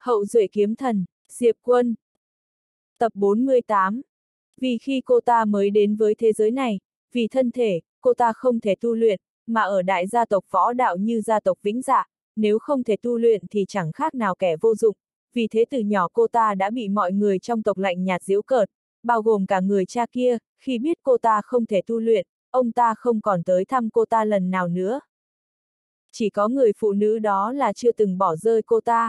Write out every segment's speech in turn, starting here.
Hậu duệ kiếm thần, Diệp Quân. Tập 48. Vì khi cô ta mới đến với thế giới này, vì thân thể, cô ta không thể tu luyện, mà ở đại gia tộc võ đạo như gia tộc Vĩnh Dạ, nếu không thể tu luyện thì chẳng khác nào kẻ vô dụng, vì thế từ nhỏ cô ta đã bị mọi người trong tộc lạnh nhạt giễu cợt, bao gồm cả người cha kia, khi biết cô ta không thể tu luyện, ông ta không còn tới thăm cô ta lần nào nữa. Chỉ có người phụ nữ đó là chưa từng bỏ rơi cô ta.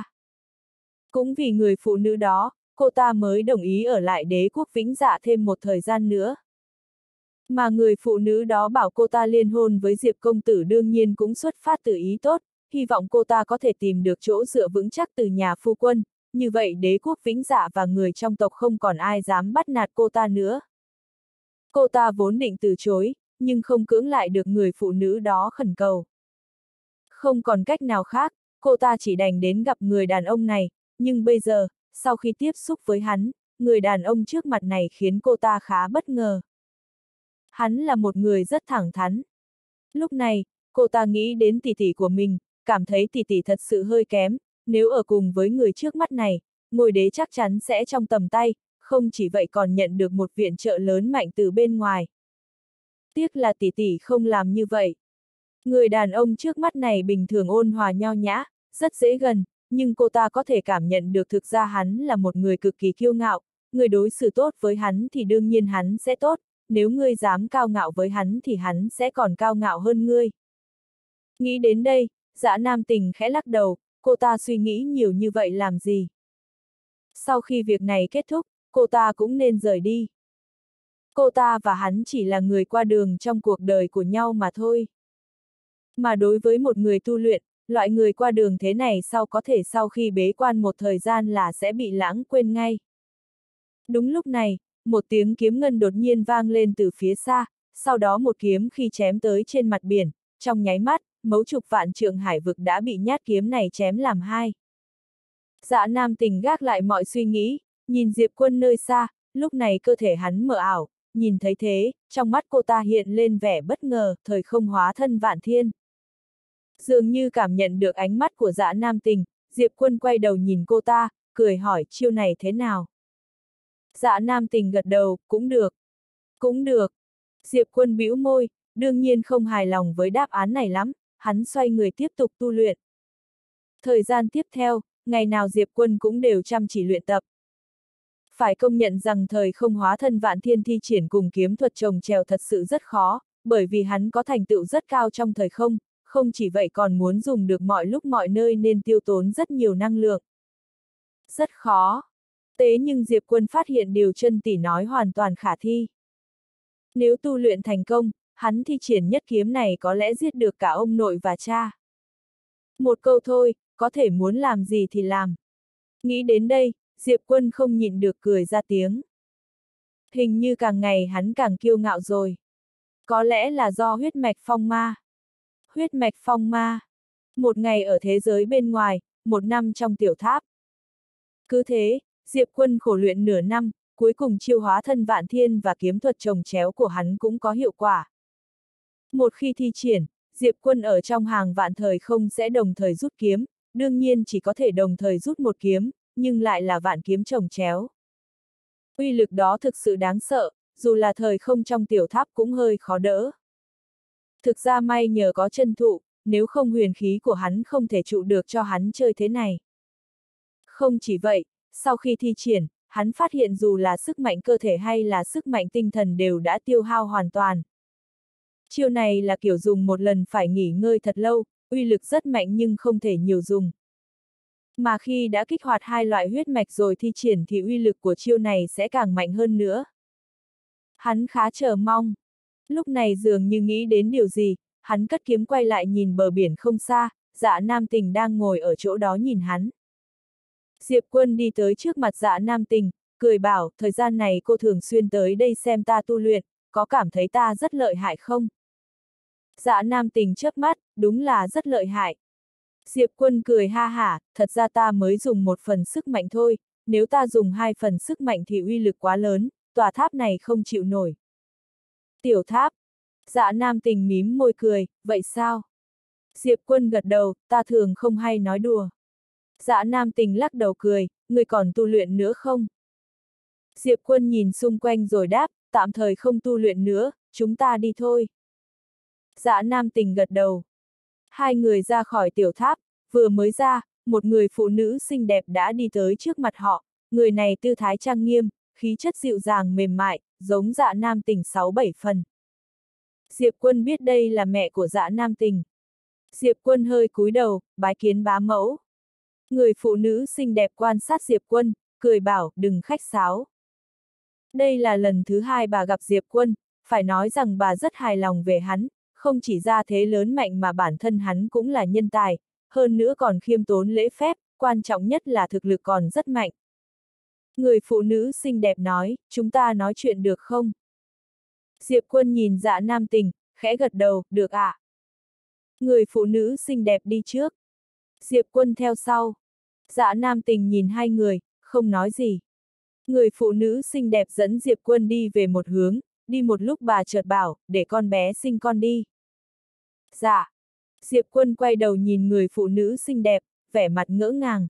Cũng vì người phụ nữ đó, cô ta mới đồng ý ở lại đế quốc Vĩnh Dạ thêm một thời gian nữa. Mà người phụ nữ đó bảo cô ta liên hôn với Diệp công tử đương nhiên cũng xuất phát từ ý tốt, hy vọng cô ta có thể tìm được chỗ dựa vững chắc từ nhà phu quân, như vậy đế quốc Vĩnh Dạ và người trong tộc không còn ai dám bắt nạt cô ta nữa. Cô ta vốn định từ chối, nhưng không cưỡng lại được người phụ nữ đó khẩn cầu. Không còn cách nào khác, cô ta chỉ đành đến gặp người đàn ông này, nhưng bây giờ, sau khi tiếp xúc với hắn, người đàn ông trước mặt này khiến cô ta khá bất ngờ. Hắn là một người rất thẳng thắn. Lúc này, cô ta nghĩ đến tỷ tỷ của mình, cảm thấy tỷ tỷ thật sự hơi kém, nếu ở cùng với người trước mắt này, ngôi đế chắc chắn sẽ trong tầm tay, không chỉ vậy còn nhận được một viện trợ lớn mạnh từ bên ngoài. Tiếc là tỷ tỷ không làm như vậy. Người đàn ông trước mắt này bình thường ôn hòa nho nhã, rất dễ gần, nhưng cô ta có thể cảm nhận được thực ra hắn là một người cực kỳ kiêu ngạo, người đối xử tốt với hắn thì đương nhiên hắn sẽ tốt, nếu ngươi dám cao ngạo với hắn thì hắn sẽ còn cao ngạo hơn ngươi. Nghĩ đến đây, Dã Nam Tình khẽ lắc đầu, cô ta suy nghĩ nhiều như vậy làm gì? Sau khi việc này kết thúc, cô ta cũng nên rời đi. Cô ta và hắn chỉ là người qua đường trong cuộc đời của nhau mà thôi. Mà đối với một người tu luyện, loại người qua đường thế này có thể sau khi bế quan một thời gian là sẽ bị lãng quên ngay. Đúng lúc này, một tiếng kiếm ngân đột nhiên vang lên từ phía xa, sau đó một kiếm khi chém tới trên mặt biển, trong nháy mắt, mấy chục vạn trượng hải vực đã bị nhát kiếm này chém làm hai. Dã Nam Tình gác lại mọi suy nghĩ, nhìn Diệp Quân nơi xa, lúc này cơ thể hắn mờ ảo, nhìn thấy thế, trong mắt cô ta hiện lên vẻ bất ngờ, thời không hóa thân vạn thiên. Dường như cảm nhận được ánh mắt của Dã Nam Tình, Diệp Quân quay đầu nhìn cô ta, cười hỏi chiêu này thế nào? Dã Nam Tình gật đầu, cũng được. Cũng được. Diệp Quân bĩu môi, đương nhiên không hài lòng với đáp án này lắm, hắn xoay người tiếp tục tu luyện. Thời gian tiếp theo, ngày nào Diệp Quân cũng đều chăm chỉ luyện tập. Phải công nhận rằng thời không hóa thân vạn thiên thi triển cùng kiếm thuật chồng chèo thật sự rất khó, bởi vì hắn có thành tựu rất cao trong thời không, không chỉ vậy còn muốn dùng được mọi lúc mọi nơi nên tiêu tốn rất nhiều năng lượng. Rất khó. Thế nhưng Diệp Quân phát hiện điều chân tỷ nói hoàn toàn khả thi. Nếu tu luyện thành công, hắn thi triển nhất kiếm này có lẽ giết được cả ông nội và cha. Một câu thôi, có thể muốn làm gì thì làm. Nghĩ đến đây, Diệp Quân không nhịn được cười ra tiếng. Hình như càng ngày hắn càng kiêu ngạo rồi. Có lẽ là do huyết mạch phong ma. Huyết mạch phong ma. Một ngày ở thế giới bên ngoài, một năm trong tiểu tháp. Cứ thế, Diệp Quân khổ luyện nửa năm, cuối cùng chiêu hóa thân vạn thiên và kiếm thuật chồng chéo của hắn cũng có hiệu quả. Một khi thi triển, Diệp Quân ở trong hàng vạn thời không sẽ đồng thời rút kiếm, đương nhiên chỉ có thể đồng thời rút một kiếm, nhưng lại là vạn kiếm chồng chéo. Uy lực đó thực sự đáng sợ, dù là thời không trong tiểu tháp cũng hơi khó đỡ. Thực ra may nhờ có chân thụ, nếu không huyền khí của hắn không thể trụ được cho hắn chơi thế này. Không chỉ vậy, sau khi thi triển, hắn phát hiện dù là sức mạnh cơ thể hay là sức mạnh tinh thần đều đã tiêu hao hoàn toàn. Chiêu này là kiểu dùng một lần phải nghỉ ngơi thật lâu, uy lực rất mạnh nhưng không thể nhiều dùng. Mà khi đã kích hoạt hai loại huyết mạch rồi thi triển thì uy lực của chiêu này sẽ càng mạnh hơn nữa. Hắn khá chờ mong. Lúc này dường như nghĩ đến điều gì, hắn cất kiếm quay lại nhìn bờ biển không xa, Dã Nam Tình đang ngồi ở chỗ đó nhìn hắn. Diệp Quân đi tới trước mặt Dã Nam Tình, cười bảo, thời gian này cô thường xuyên tới đây xem ta tu luyện, có cảm thấy ta rất lợi hại không? Dã Nam Tình chớp mắt, đúng là rất lợi hại. Diệp Quân cười ha hả, thật ra ta mới dùng một phần sức mạnh thôi, nếu ta dùng hai phần sức mạnh thì uy lực quá lớn, tòa tháp này không chịu nổi. Tiểu tháp. Dã Nam Tình mím môi cười, vậy sao? Diệp Quân gật đầu, ta thường không hay nói đùa. Dạ Nam Tình lắc đầu cười, người còn tu luyện nữa không? Diệp Quân nhìn xung quanh rồi đáp, tạm thời không tu luyện nữa, chúng ta đi thôi. Dạ Nam Tình gật đầu. Hai người ra khỏi tiểu tháp, vừa mới ra, một người phụ nữ xinh đẹp đã đi tới trước mặt họ, người này tư thái trang nghiêm, khí chất dịu dàng mềm mại, giống Dạ Nam Tình 6-7 phần. Diệp Quân biết đây là mẹ của Dạ Nam Tình. Diệp Quân hơi cúi đầu, bái kiến bá mẫu. Người phụ nữ xinh đẹp quan sát Diệp Quân, cười bảo, đừng khách sáo. Đây là lần thứ hai bà gặp Diệp Quân, phải nói rằng bà rất hài lòng về hắn, không chỉ ra thế lớn mạnh mà bản thân hắn cũng là nhân tài, hơn nữa còn khiêm tốn lễ phép, quan trọng nhất là thực lực còn rất mạnh. Người phụ nữ xinh đẹp nói, chúng ta nói chuyện được không? Diệp Quân nhìn Dạ Nam Tình, khẽ gật đầu, được ạ. Người phụ nữ xinh đẹp đi trước. Diệp Quân theo sau. Dạ Nam Tình nhìn hai người, không nói gì. Người phụ nữ xinh đẹp dẫn Diệp Quân đi về một hướng, đi một lúc bà chợt bảo, để con bé sinh con đi. Dạ. Diệp Quân quay đầu nhìn người phụ nữ xinh đẹp, vẻ mặt ngỡ ngàng.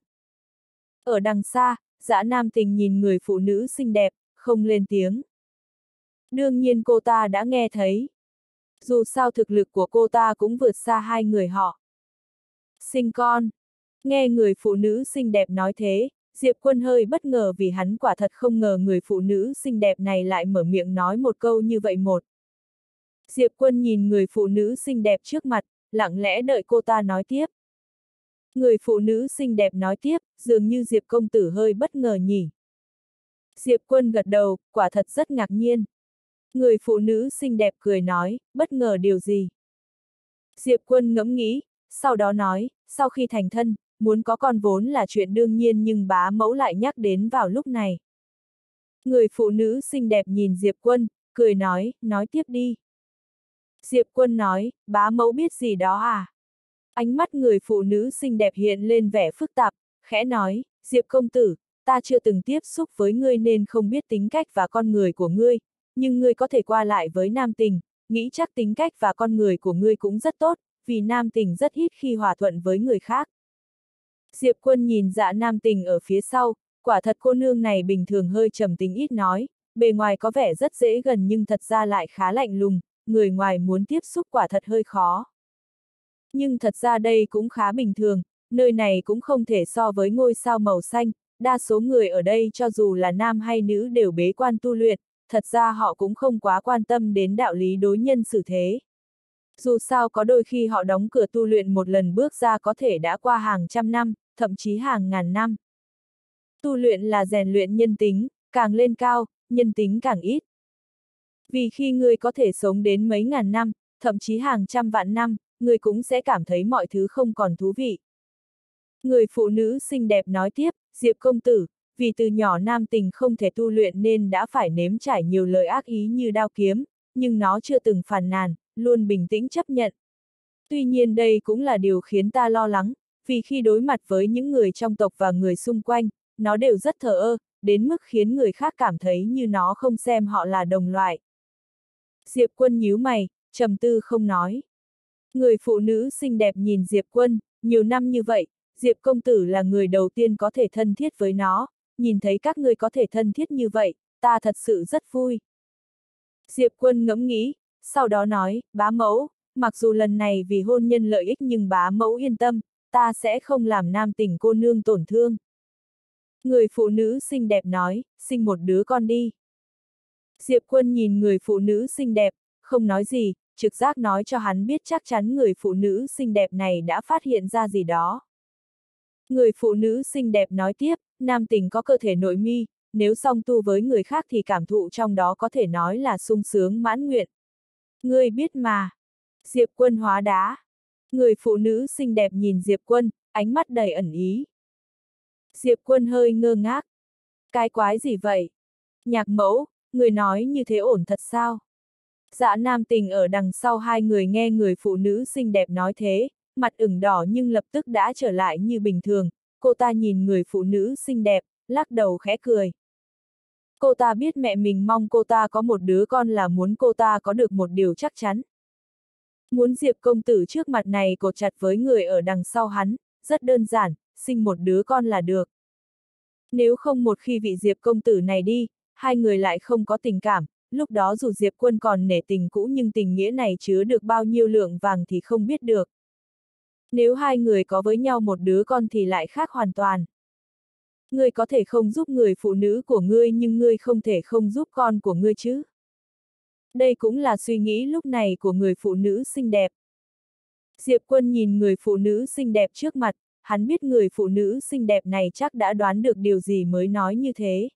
Ở đằng xa, Dạ Nam Tình nhìn người phụ nữ xinh đẹp, không lên tiếng. Đương nhiên cô ta đã nghe thấy. Dù sao thực lực của cô ta cũng vượt xa hai người họ. Sinh con. Nghe người phụ nữ xinh đẹp nói thế, Diệp Quân hơi bất ngờ vì hắn quả thật không ngờ người phụ nữ xinh đẹp này lại mở miệng nói một câu như vậy một. Diệp Quân nhìn người phụ nữ xinh đẹp trước mặt, lặng lẽ đợi cô ta nói tiếp. Người phụ nữ xinh đẹp nói tiếp, dường như Diệp công tử hơi bất ngờ nhỉ. Diệp Quân gật đầu, quả thật rất ngạc nhiên. Người phụ nữ xinh đẹp cười nói, bất ngờ điều gì? Diệp Quân ngẫm nghĩ, sau đó nói, sau khi thành thân, muốn có con vốn là chuyện đương nhiên nhưng bá mẫu lại nhắc đến vào lúc này. Người phụ nữ xinh đẹp nhìn Diệp Quân, cười nói tiếp đi. Diệp Quân nói, bá mẫu biết gì đó à? Ánh mắt người phụ nữ xinh đẹp hiện lên vẻ phức tạp, khẽ nói, Diệp công tử, ta chưa từng tiếp xúc với ngươi nên không biết tính cách và con người của ngươi, nhưng ngươi có thể qua lại với Nam Tình, nghĩ chắc tính cách và con người của ngươi cũng rất tốt, vì Nam Tình rất ít khi hòa thuận với người khác. Diệp Quân nhìn Dạ Nam Tình ở phía sau, quả thật cô nương này bình thường hơi trầm tính ít nói, bề ngoài có vẻ rất dễ gần nhưng thật ra lại khá lạnh lùng, người ngoài muốn tiếp xúc quả thật hơi khó. Nhưng thật ra đây cũng khá bình thường, nơi này cũng không thể so với ngôi sao màu xanh, đa số người ở đây cho dù là nam hay nữ đều bế quan tu luyện, thật ra họ cũng không quá quan tâm đến đạo lý đối nhân xử thế. Dù sao có đôi khi họ đóng cửa tu luyện một lần bước ra có thể đã qua hàng trăm năm, thậm chí hàng ngàn năm. Tu luyện là rèn luyện nhân tính, càng lên cao, nhân tính càng ít. Vì khi người có thể sống đến mấy ngàn năm, thậm chí hàng trăm vạn năm, người cũng sẽ cảm thấy mọi thứ không còn thú vị. Người phụ nữ xinh đẹp nói tiếp, Diệp công tử, vì từ nhỏ Nam Tình không thể tu luyện nên đã phải nếm trải nhiều lời ác ý như đao kiếm, nhưng nó chưa từng phàn nàn, luôn bình tĩnh chấp nhận. Tuy nhiên đây cũng là điều khiến ta lo lắng, vì khi đối mặt với những người trong tộc và người xung quanh, nó đều rất thờ ơ, đến mức khiến người khác cảm thấy như nó không xem họ là đồng loại. Diệp Quân nhíu mày, trầm tư không nói. Người phụ nữ xinh đẹp nhìn Diệp Quân, nhiều năm như vậy, Diệp công tử là người đầu tiên có thể thân thiết với nó, nhìn thấy các ngươi có thể thân thiết như vậy, ta thật sự rất vui. Diệp Quân ngẫm nghĩ, sau đó nói, bá mẫu, mặc dù lần này vì hôn nhân lợi ích nhưng bá mẫu yên tâm, ta sẽ không làm Nam Tình cô nương tổn thương. Người phụ nữ xinh đẹp nói, sinh một đứa con đi. Diệp Quân nhìn người phụ nữ xinh đẹp, không nói gì, trực giác nói cho hắn biết chắc chắn người phụ nữ xinh đẹp này đã phát hiện ra gì đó. Người phụ nữ xinh đẹp nói tiếp, Nam Tình có cơ thể nội mi, nếu song tu với người khác thì cảm thụ trong đó có thể nói là sung sướng mãn nguyện. Ngươi biết mà. Diệp Quân hóa đá. Người phụ nữ xinh đẹp nhìn Diệp Quân, ánh mắt đầy ẩn ý. Diệp Quân hơi ngơ ngác. Cái quái gì vậy? Nhạc mẫu, người nói như thế ổn thật sao? Dạ Nam Tình ở đằng sau hai người nghe người phụ nữ xinh đẹp nói thế, mặt ửng đỏ nhưng lập tức đã trở lại như bình thường, cô ta nhìn người phụ nữ xinh đẹp, lắc đầu khẽ cười. Cô ta biết mẹ mình mong cô ta có một đứa con là muốn cô ta có được một điều chắc chắn. Muốn Diệp công tử trước mặt này cột chặt với người ở đằng sau hắn, rất đơn giản, sinh một đứa con là được. Nếu không một khi vị Diệp công tử này đi, hai người lại không có tình cảm, lúc đó dù Diệp Quân còn nể tình cũ nhưng tình nghĩa này chứa được bao nhiêu lượng vàng thì không biết được. Nếu hai người có với nhau một đứa con thì lại khác hoàn toàn. Ngươi có thể không giúp người phụ nữ của ngươi nhưng ngươi không thể không giúp con của ngươi chứ. Đây cũng là suy nghĩ lúc này của người phụ nữ xinh đẹp. Diệp Quân nhìn người phụ nữ xinh đẹp trước mặt, hắn biết người phụ nữ xinh đẹp này chắc đã đoán được điều gì mới nói như thế.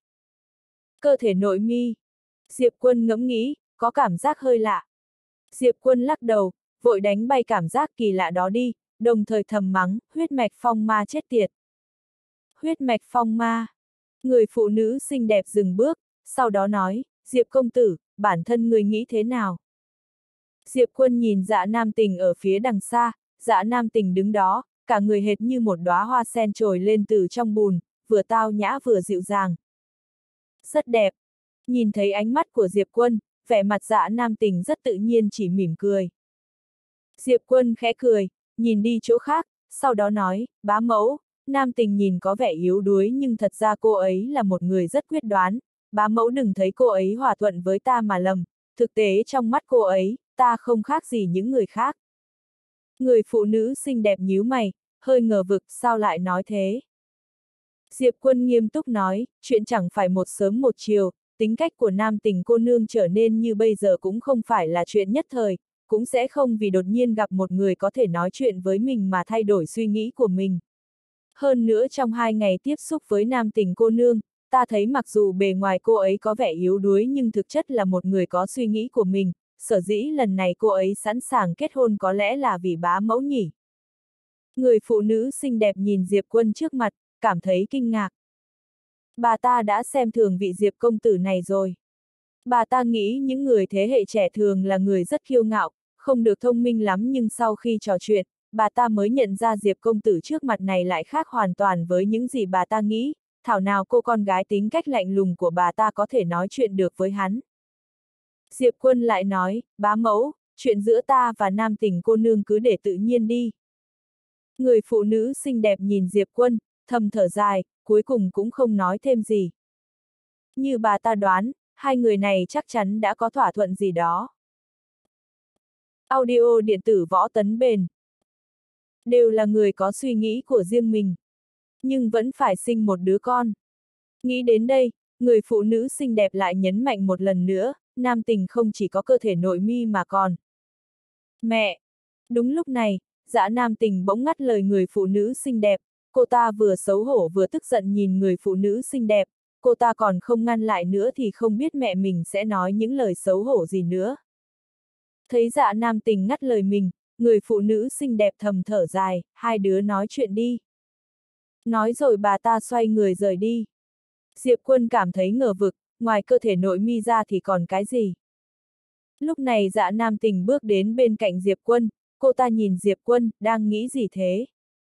Cơ thể nội mi. Diệp Quân ngẫm nghĩ, có cảm giác hơi lạ. Diệp Quân lắc đầu, vội đánh bay cảm giác kỳ lạ đó đi, đồng thời thầm mắng, huyết mạch phong ma chết tiệt. Huyết mạch phong ma. Người phụ nữ xinh đẹp dừng bước, sau đó nói, Diệp công tử, bản thân người nghĩ thế nào? Diệp Quân nhìn Dạ Nam Tình ở phía đằng xa, Dạ Nam Tình đứng đó, cả người hệt như một đóa hoa sen trồi lên từ trong bùn, vừa tao nhã vừa dịu dàng. Rất đẹp. Nhìn thấy ánh mắt của Diệp Quân, vẻ mặt Dạ Nam Tình rất tự nhiên chỉ mỉm cười. Diệp Quân khẽ cười, nhìn đi chỗ khác, sau đó nói, bá mẫu, Nam Tình nhìn có vẻ yếu đuối nhưng thật ra cô ấy là một người rất quyết đoán, bá mẫu đừng thấy cô ấy hòa thuận với ta mà lầm, thực tế trong mắt cô ấy, ta không khác gì những người khác. Người phụ nữ xinh đẹp nhíu mày, hơi ngờ vực sao lại nói thế. Diệp Quân nghiêm túc nói, chuyện chẳng phải một sớm một chiều, tính cách của Nam Tình cô nương trở nên như bây giờ cũng không phải là chuyện nhất thời, cũng sẽ không vì đột nhiên gặp một người có thể nói chuyện với mình mà thay đổi suy nghĩ của mình. Hơn nữa trong 2 ngày tiếp xúc với Nam Tình cô nương, ta thấy mặc dù bề ngoài cô ấy có vẻ yếu đuối nhưng thực chất là một người có suy nghĩ của mình, sở dĩ lần này cô ấy sẵn sàng kết hôn có lẽ là vì bá mẫu nhỉ. Người phụ nữ xinh đẹp nhìn Diệp Quân trước mặt, cảm thấy kinh ngạc. Bà ta đã xem thường vị Diệp công tử này rồi. Bà ta nghĩ những người thế hệ trẻ thường là người rất kiêu ngạo, không được thông minh lắm nhưng sau khi trò chuyện, bà ta mới nhận ra Diệp công tử trước mặt này lại khác hoàn toàn với những gì bà ta nghĩ, thảo nào cô con gái tính cách lạnh lùng của bà ta có thể nói chuyện được với hắn. Diệp Quân lại nói, bá mẫu, chuyện giữa ta và Nam Tình cô nương cứ để tự nhiên đi. Người phụ nữ xinh đẹp nhìn Diệp Quân, thầm thở dài, cuối cùng cũng không nói thêm gì. Như bà ta đoán, hai người này chắc chắn đã có thỏa thuận gì đó. Audio điện tử Võ Tấn Bền. Đều là người có suy nghĩ của riêng mình. Nhưng vẫn phải sinh một đứa con. Nghĩ đến đây, người phụ nữ xinh đẹp lại nhấn mạnh một lần nữa, Nam Tình không chỉ có cơ thể nội mi mà còn. Mẹ! Đúng lúc này, Dạ Nam Tình bỗng ngắt lời người phụ nữ xinh đẹp, cô ta vừa xấu hổ vừa tức giận nhìn người phụ nữ xinh đẹp, cô ta còn không ngăn lại nữa thì không biết mẹ mình sẽ nói những lời xấu hổ gì nữa. Thấy Dạ Nam Tình ngắt lời mình, người phụ nữ xinh đẹp thầm thở dài, hai đứa nói chuyện đi. Nói rồi bà ta xoay người rời đi. Diệp Quân cảm thấy ngờ vực, ngoài cơ thể nội mi ra thì còn cái gì? Lúc này Dạ Nam Tình bước đến bên cạnh Diệp Quân, cô ta nhìn Diệp Quân, đang nghĩ gì thế?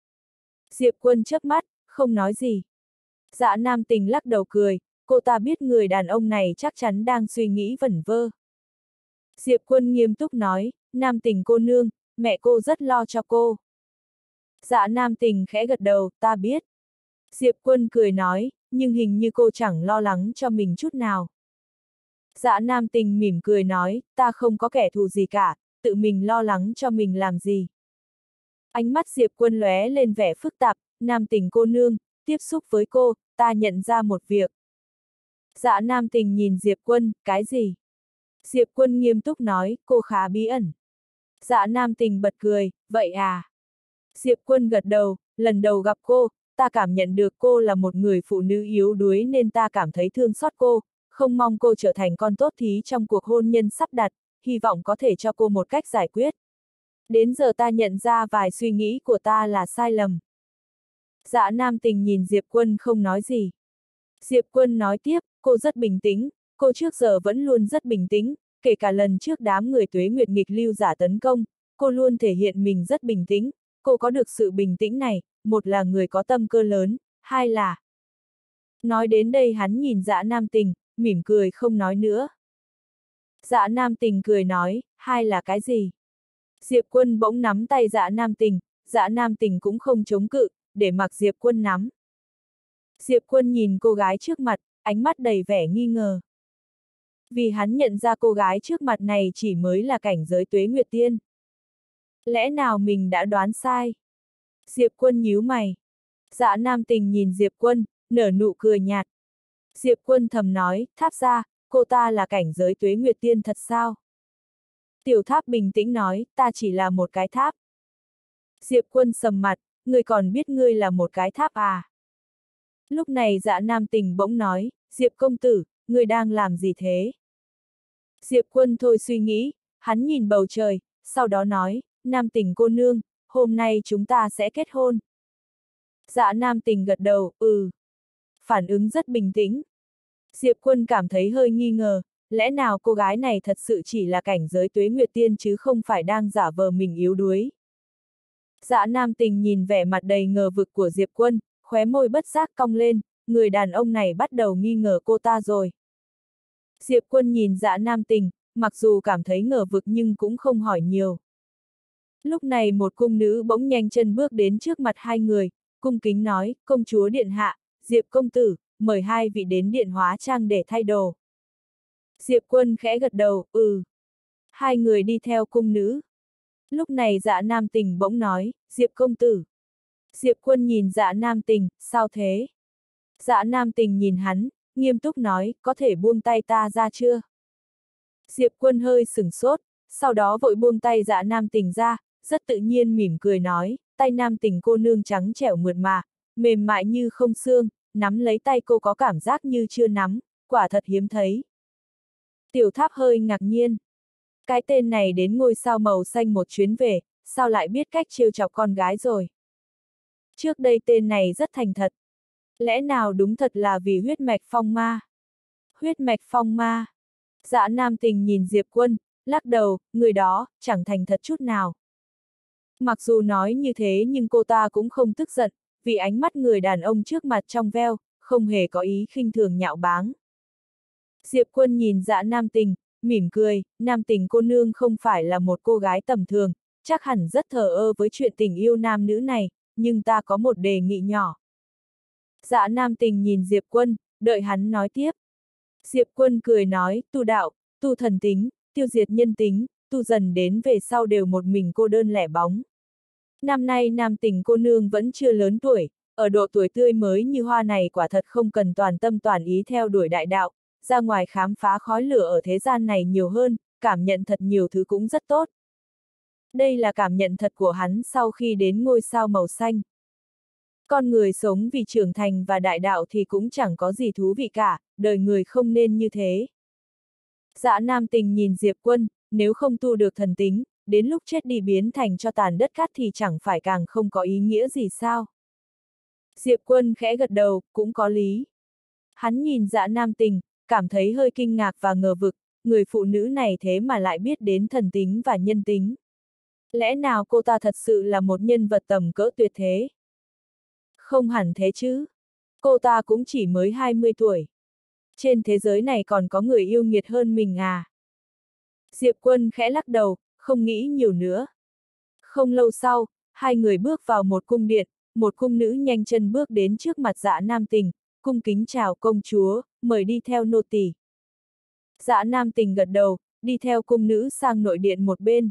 Diệp Quân chớp mắt, không nói gì. Dạ Nam Tình lắc đầu cười, cô ta biết người đàn ông này chắc chắn đang suy nghĩ vẩn vơ. Diệp Quân nghiêm túc nói, Nam Tình cô nương, mẹ cô rất lo cho cô. Dạ Nam Tình khẽ gật đầu, ta biết. Diệp Quân cười nói, nhưng hình như cô chẳng lo lắng cho mình chút nào. Dạ Nam Tình mỉm cười nói, ta không có kẻ thù gì cả, tự mình lo lắng cho mình làm gì. Ánh mắt Diệp Quân lóe lên vẻ phức tạp, Nam Tình cô nương, tiếp xúc với cô, ta nhận ra một việc. Dạ Nam Tình nhìn Diệp Quân, cái gì? Diệp Quân nghiêm túc nói, cô khá bí ẩn. Dạ Nam Tình bật cười, vậy à? Diệp Quân gật đầu, lần đầu gặp cô, ta cảm nhận được cô là một người phụ nữ yếu đuối nên ta cảm thấy thương xót cô, không mong cô trở thành con tốt thí trong cuộc hôn nhân sắp đặt, hy vọng có thể cho cô một cách giải quyết. Đến giờ ta nhận ra vài suy nghĩ của ta là sai lầm. Dạ Nam Tình nhìn Diệp Quân không nói gì. Diệp Quân nói tiếp, cô rất bình tĩnh, cô trước giờ vẫn luôn rất bình tĩnh, kể cả lần trước đám người Tuế Nguyệt nghịch lưu giả tấn công, cô luôn thể hiện mình rất bình tĩnh, cô có được sự bình tĩnh này, một là người có tâm cơ lớn, hai là... Nói đến đây hắn nhìn Dạ Nam Tình, mỉm cười không nói nữa. Dạ Nam Tình cười nói, hai là cái gì? Diệp Quân bỗng nắm tay Dạ Nam Tình cũng không chống cự, để mặc Diệp Quân nắm. Diệp Quân nhìn cô gái trước mặt, ánh mắt đầy vẻ nghi ngờ. Vì hắn nhận ra cô gái trước mặt này chỉ mới là cảnh giới Tuế Nguyệt Tiên. Lẽ nào mình đã đoán sai? Diệp Quân nhíu mày. Dạ Nam Tình nhìn Diệp Quân, nở nụ cười nhạt. Diệp Quân thầm nói, Tháp ra, cô ta là cảnh giới Tuế Nguyệt Tiên thật sao? Tiểu Tháp bình tĩnh nói, ta chỉ là một cái tháp. Diệp Quân sầm mặt, ngươi còn biết ngươi là một cái tháp à? Lúc này Dạ Nam Tình bỗng nói, Diệp công tử, ngươi đang làm gì thế? Diệp Quân thôi suy nghĩ, hắn nhìn bầu trời, sau đó nói, Nam Tình cô nương, hôm nay chúng ta sẽ kết hôn. Dạ Nam Tình gật đầu, phản ứng rất bình tĩnh. Diệp Quân cảm thấy hơi nghi ngờ, lẽ nào cô gái này thật sự chỉ là cảnh giới Tuế Nguyệt Tiên chứ không phải đang giả vờ mình yếu đuối. Dạ Nam Tình nhìn vẻ mặt đầy ngờ vực của Diệp Quân, khóe môi bất giác cong lên, người đàn ông này bắt đầu nghi ngờ cô ta rồi. Diệp Quân nhìn Dạ Nam Tình, mặc dù cảm thấy ngờ vực nhưng cũng không hỏi nhiều. Lúc này một cung nữ bỗng nhanh chân bước đến trước mặt hai người, cung kính nói, công chúa điện hạ, Diệp công tử, mời hai vị đến điện hóa trang để thay đồ. Diệp Quân khẽ gật đầu, Hai người đi theo cung nữ. Lúc này Dạ Nam Tình bỗng nói, Diệp công tử. Diệp Quân nhìn Dạ Nam Tình, sao thế? Dạ Nam Tình nhìn hắn, nghiêm túc nói, có thể buông tay ta ra chưa? Diệp Quân hơi sửng sốt, sau đó vội buông tay Dạ Nam Tình ra, rất tự nhiên mỉm cười nói, tay Nam Tình cô nương trắng trẻo mượt mà, mềm mại như không xương, nắm lấy tay cô có cảm giác như chưa nắm, quả thật hiếm thấy. Tiểu Tháp hơi ngạc nhiên. Cái tên này đến ngôi sao màu xanh một chuyến về, sao lại biết cách trêu chọc con gái rồi? Trước đây tên này rất thành thật. Lẽ nào đúng thật là vì huyết mạch phong ma? Huyết mạch phong ma. Dạ Nam Tình nhìn Diệp Quân, lắc đầu, người đó, chẳng thành thật chút nào. Mặc dù nói như thế nhưng cô ta cũng không tức giận, vì ánh mắt người đàn ông trước mặt trong veo, không hề có ý khinh thường nhạo báng. Diệp Quân nhìn Dạ Nam Tình, mỉm cười, Nam Tình cô nương không phải là một cô gái tầm thường, chắc hẳn rất thờ ơ với chuyện tình yêu nam nữ này, nhưng ta có một đề nghị nhỏ. Dạ Nam Tình nhìn Diệp Quân, đợi hắn nói tiếp. Diệp Quân cười nói, tu đạo, tu thần tính, tiêu diệt nhân tính, tu dần đến về sau đều một mình cô đơn lẻ bóng. Năm nay Nam Tình cô nương vẫn chưa lớn tuổi, ở độ tuổi tươi mới như hoa này quả thật không cần toàn tâm toàn ý theo đuổi đại đạo, ra ngoài khám phá khói lửa ở thế gian này nhiều hơn, cảm nhận thật nhiều thứ cũng rất tốt. Đây là cảm nhận thật của hắn sau khi đến ngôi sao màu xanh. Con người sống vì trưởng thành và đại đạo thì cũng chẳng có gì thú vị cả, đời người không nên như thế. Dạ Nam Tình nhìn Diệp Quân, nếu không tu được thần tính, đến lúc chết đi biến thành cho tàn đất cát thì chẳng phải càng không có ý nghĩa gì sao? Diệp Quân khẽ gật đầu, cũng có lý. Hắn nhìn Dạ Nam Tình, cảm thấy hơi kinh ngạc và ngờ vực, người phụ nữ này thế mà lại biết đến thần tính và nhân tính. Lẽ nào cô ta thật sự là một nhân vật tầm cỡ tuyệt thế? Không hẳn thế chứ. Cô ta cũng chỉ mới 20 tuổi. Trên thế giới này còn có người yêu nghiệt hơn mình à? Diệp Quân khẽ lắc đầu, không nghĩ nhiều nữa. Không lâu sau, hai người bước vào một cung điện, một cung nữ nhanh chân bước đến trước mặt Dạ Nam Tình, cung kính chào công chúa, mời đi theo nô tỳ. Dạ Nam Tình gật đầu, đi theo cung nữ sang nội điện một bên.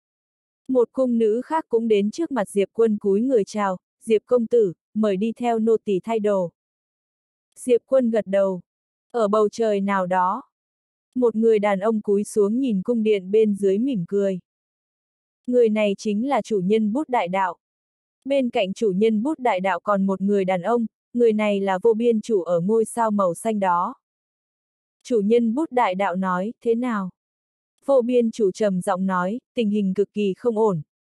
Một cung nữ khác cũng đến trước mặt Diệp Quân cúi người chào, Diệp công tử, mời đi theo nô tỳ thay đồ. Diệp Quân gật đầu. Ở bầu trời nào đó, một người đàn ông cúi xuống nhìn cung điện bên dưới mỉm cười. Người này chính là chủ nhân bút đại đạo. Bên cạnh chủ nhân bút đại đạo còn một người đàn ông, người này là vô biên chủ ở ngôi sao màu xanh đó. Chủ nhân bút đại đạo nói, thế nào? Vô biên chủ trầm giọng nói, tình hình cực kỳ không ổn.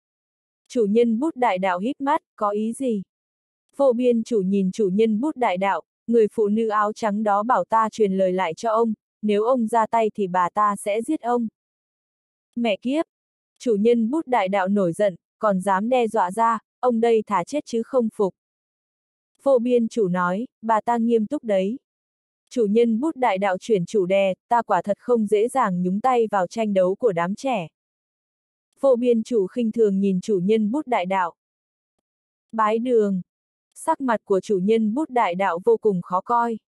Chủ nhân bút đại đạo híp mắt, có ý gì? Vô biên chủ nhìn chủ nhân bút đại đạo, người phụ nữ áo trắng đó bảo ta truyền lời lại cho ông, nếu ông ra tay thì bà ta sẽ giết ông. Mẹ kiếp! Chủ nhân bút đại đạo nổi giận, còn dám đe dọa ra, ông đây thả chết chứ không phục. Vô biên chủ nói, bà ta nghiêm túc đấy. Chủ nhân bút đại đạo chuyển chủ đề, ta quả thật không dễ dàng nhúng tay vào tranh đấu của đám trẻ. Vô biên chủ khinh thường nhìn chủ nhân bút đại đạo. Bái đường. Sắc mặt của chủ nhân bút đại đạo vô cùng khó coi.